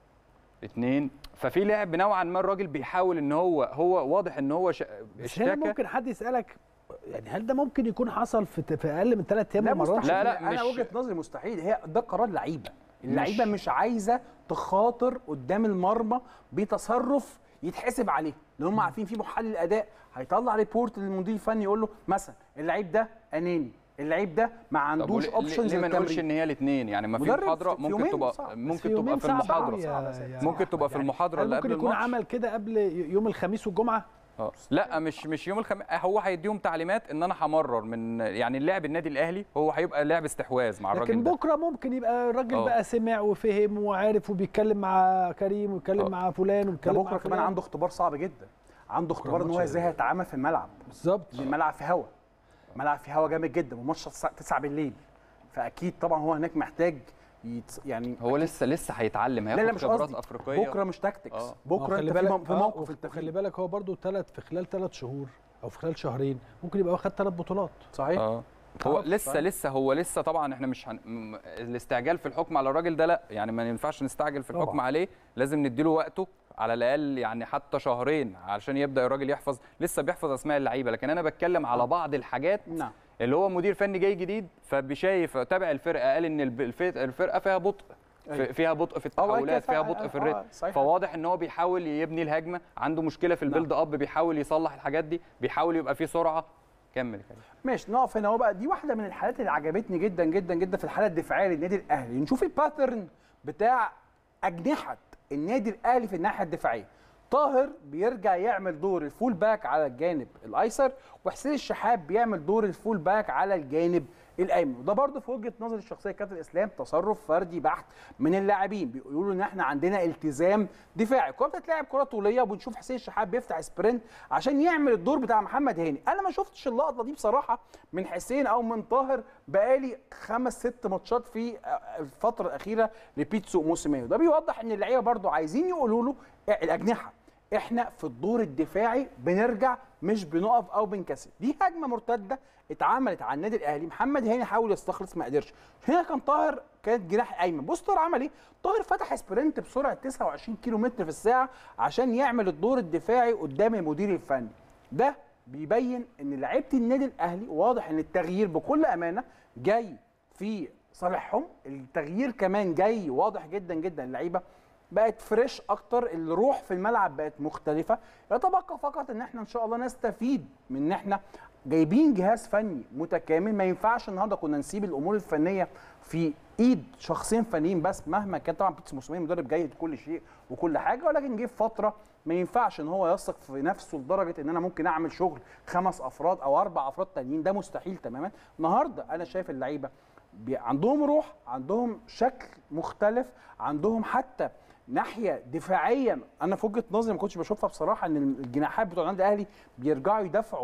اثنين، ففي لعب نوعا ما الراجل بيحاول ان هو هو واضح ان هو اشتكى. ممكن حد يسالك يعني هل ده ممكن يكون حصل في في اقل من ثلاث ايام مرات؟ لا لا انا وجهه نظري مستحيل، هي ده قرار لعيبه، اللعيبه مش, مش عايزه تخاطر قدام المرمى بتصرف يتحسب عليه، لان هم عارفين في محلل اداء هيطلع ريبورت للمدير الفني يقول له مثلا اللعيب ده اناني، اللعيب ده ما عندوش اوبشنز. ليه ما نقولش ان هي الاثنين؟ يعني ما في محاضره ممكن تبقى ممكن تبقى في المحاضره يعني ممكن تبقى في المحاضره اللي قبل الماتش. ممكن يكون عمل كده قبل يوم الخميس والجمعه. اه لا مش مش يوم الخميس، هو هيديهم تعليمات ان انا همرر من يعني اللاعب النادي الاهلي هو هيبقى لاعب استحواذ مع الراجل ده، لكن بكره ممكن يبقى الراجل أوه. بقى سمع وفهم وعارف وبيتكلم مع كريم ويتكلم أوه. مع فلان ويتكلم مع بكره كمان عنده اختبار صعب جدا، عنده اختبار ان هو ازاي هيتعامل في الملعب. بالظبط، الملعب في هوا، ملعب في هوا جامد جدا والماتش تسعة بالليل، فاكيد طبعا هو هناك محتاج يت... يعني هو لسه لسه هيتعلم، هياخد خبرات افريقيه. بكره مش تاكتكس، آه. بكره انت في, في موقف انت خلي بالك هو برده ثلاث في خلال ثلاث شهور او في خلال شهرين ممكن يبقى واخد ثلاث بطولات. صحيح. اه هو لسه صحيح. لسه هو لسه طبعا احنا مش هن... الاستعجال في الحكم على الراجل ده لا، يعني ما ينفعش نستعجل في الحكم طبعا. عليه، لازم نديله وقته على الاقل يعني حتى شهرين علشان يبدا الراجل يحفظ، لسه بيحفظ اسماء اللعيبه، لكن انا بتكلم على بعض الحاجات. نعم. اللي هو مدير فني جاي جديد فبيشايف تابع الفرقه، قال ان الفرقه فيها بطء، فيها بطء في التحولات، فيها بطء في الريتم، فواضح ان هو بيحاول يبني الهجمه، عنده مشكله في البيلد اب، بيحاول يصلح الحاجات دي، بيحاول يبقى فيه سرعه. كمل كده. ماشي نقف هنا. هو بقى دي واحده من الحالات اللي عجبتني جدا جدا جدا في الحاله الدفاعيه للنادي الاهلي، نشوف الباترن بتاع اجنحه النادي الاهلي في الناحيه الدفاعيه. طاهر بيرجع يعمل دور الفول باك على الجانب الايسر، وحسين الشحات بيعمل دور الفول باك على الجانب الايمن، وده برضه في وجهه نظري الشخصيه كابتن اسلام تصرف فردي بحت من اللاعبين، بيقولوا ان احنا عندنا التزام دفاعي. الكره بتتلعب كره طوليه وبنشوف حسين الشحات بيفتح سبرنت عشان يعمل الدور بتاع محمد هاني. انا ما شفتش اللقطه دي بصراحه من حسين او من طاهر بقالي خمس ست ماتشات في الفتره الاخيره لبيتسو موسيماني، وده بيوضح ان اللعيبه برضه عايزين يقولوا له الاجنحه احنا في الدور الدفاعي بنرجع مش بنقف او بنكسر. دي هجمه مرتده اتعملت على النادي الاهلي، محمد هاني حاول يستخلص ما قدرش، هنا كان طاهر كانت جناح ايمن. بص طاهر عمل ايه؟ طاهر فتح سبرنت بسرعه تسعة وعشرين كيلو متر في الساعه عشان يعمل الدور الدفاعي قدام المدير الفني. ده بيبين ان لعيبه النادي الاهلي واضح ان التغيير بكل امانه جاي في صالحهم، التغيير كمان جاي واضح جدا جدا، اللعيبه بقت فريش اكتر، الروح في الملعب بقت مختلفه. يتبقى فقط ان احنا ان شاء الله نستفيد من ان احنا جايبين جهاز فني متكامل. ما ينفعش النهارده كنا نسيب الامور الفنيه في ايد شخصين فنيين بس، مهما كان طبعا بيتسو موسيماني مدرب جيد كل شيء وكل حاجه، ولكن جه في فتره ما ينفعش ان هو يثق في نفسه لدرجه ان انا ممكن اعمل شغل خمس افراد او اربع افراد تانيين، ده مستحيل تماما. النهارده انا شايف اللعيبه عندهم روح، عندهم شكل مختلف، عندهم حتى ناحيه دفاعيه انا في وجهه نظري ما كنتش بشوفها بصراحه، ان الجناحات بتوع النادي الاهلي بيرجعوا يدافعوا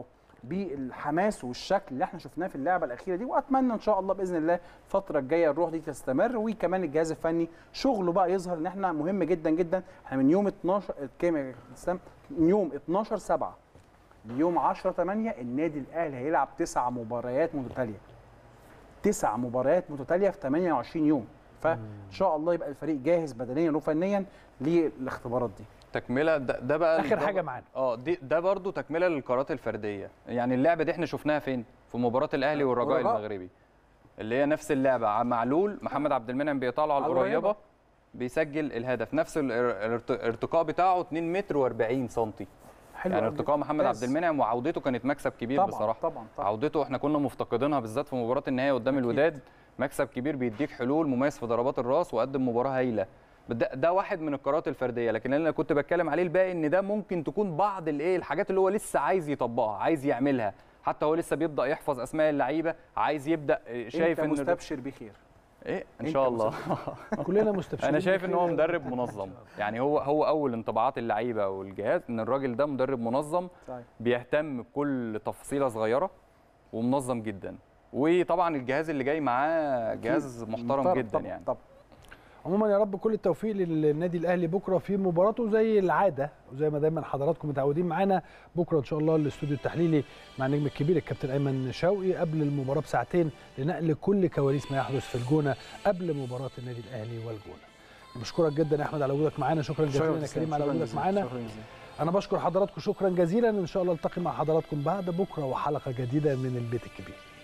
بالحماس والشكل اللي احنا شفناه في اللعبه الاخيره دي، واتمنى ان شاء الله باذن الله الفتره الجايه الروح دي تستمر، وكمان الجهاز الفني شغله بقى يظهر ان احنا مهم جدا جدا. احنا من يوم اتناشر كام يا اسلام؟ من يوم اتناشر سبعة ليوم عشرة تمانية النادي الاهلي هيلعب تسع مباريات متتاليه، تسع مباريات متتاليه في تمنية وعشرين يوم، فان شاء الله يبقى الفريق جاهز بدنيا وفنيا للاختبارات دي. تكمله ده, ده بقى اخر حاجه معانا اه دي ده برضو تكمله للقرارات الفرديه. يعني اللعبه دي احنا شفناها فين؟ في مباراه الاهلي والرجاء المغربي، اللي هي نفس اللعبه، معلول محمد عبد المنعم بيطلع على القريبه بيسجل الهدف، نفس الارتقاء بتاعه اتنين متر واربعين سنتي. حلو يعني ارتقاء محمد عبد المنعم وعودته كانت مكسب كبير طبعًا بصراحه. طبعا طبعا عودته احنا كنا مفتقدينها بالذات في مباراه النهائي قدام الوداد، مكسب كبير، بيديك حلول، مميز في ضربات الراس، وقدم مباراه هايله. ده, ده واحد من القرارات الفرديه، لكن اللي انا كنت بتكلم عليه الباقي ان ده ممكن تكون بعض الايه الحاجات اللي هو لسه عايز يطبقها، عايز يعملها، حتى هو لسه بيبدا يحفظ اسماء اللعيبه، عايز يبدا شايف انت ان مستبشر بخير. ايه ان شاء الله. كلنا مستبشرين. انا شايف ان هو مدرب منظم، يعني هو هو اول انطباعات اللعيبه والجهاز ان الراجل ده مدرب منظم صحيح. بيهتم بكل تفصيله صغيره ومنظم جدا، وطبعا الجهاز اللي جاي معاه جهاز محترم طب جدا طب يعني طب. عموما يا رب كل التوفيق للنادي الاهلي بكره في مباراته زي العاده وزي ما دايما حضراتكم متعودين معانا. بكره ان شاء الله الاستوديو التحليلي مع النجم الكبير الكابتن ايمن شوقي قبل المباراه بساعتين لنقل كل كواليس ما يحدث في الجونه قبل مباراه النادي الاهلي والجونه. بشكرك جدا يا احمد على وجودك معانا، شكرا جزيلا يا كريم على وجودك معانا. انا بشكر حضراتكم شكرا جزيلا، ان شاء الله التقي مع حضراتكم بعد بكره وحلقه جديده من البيت الكبير.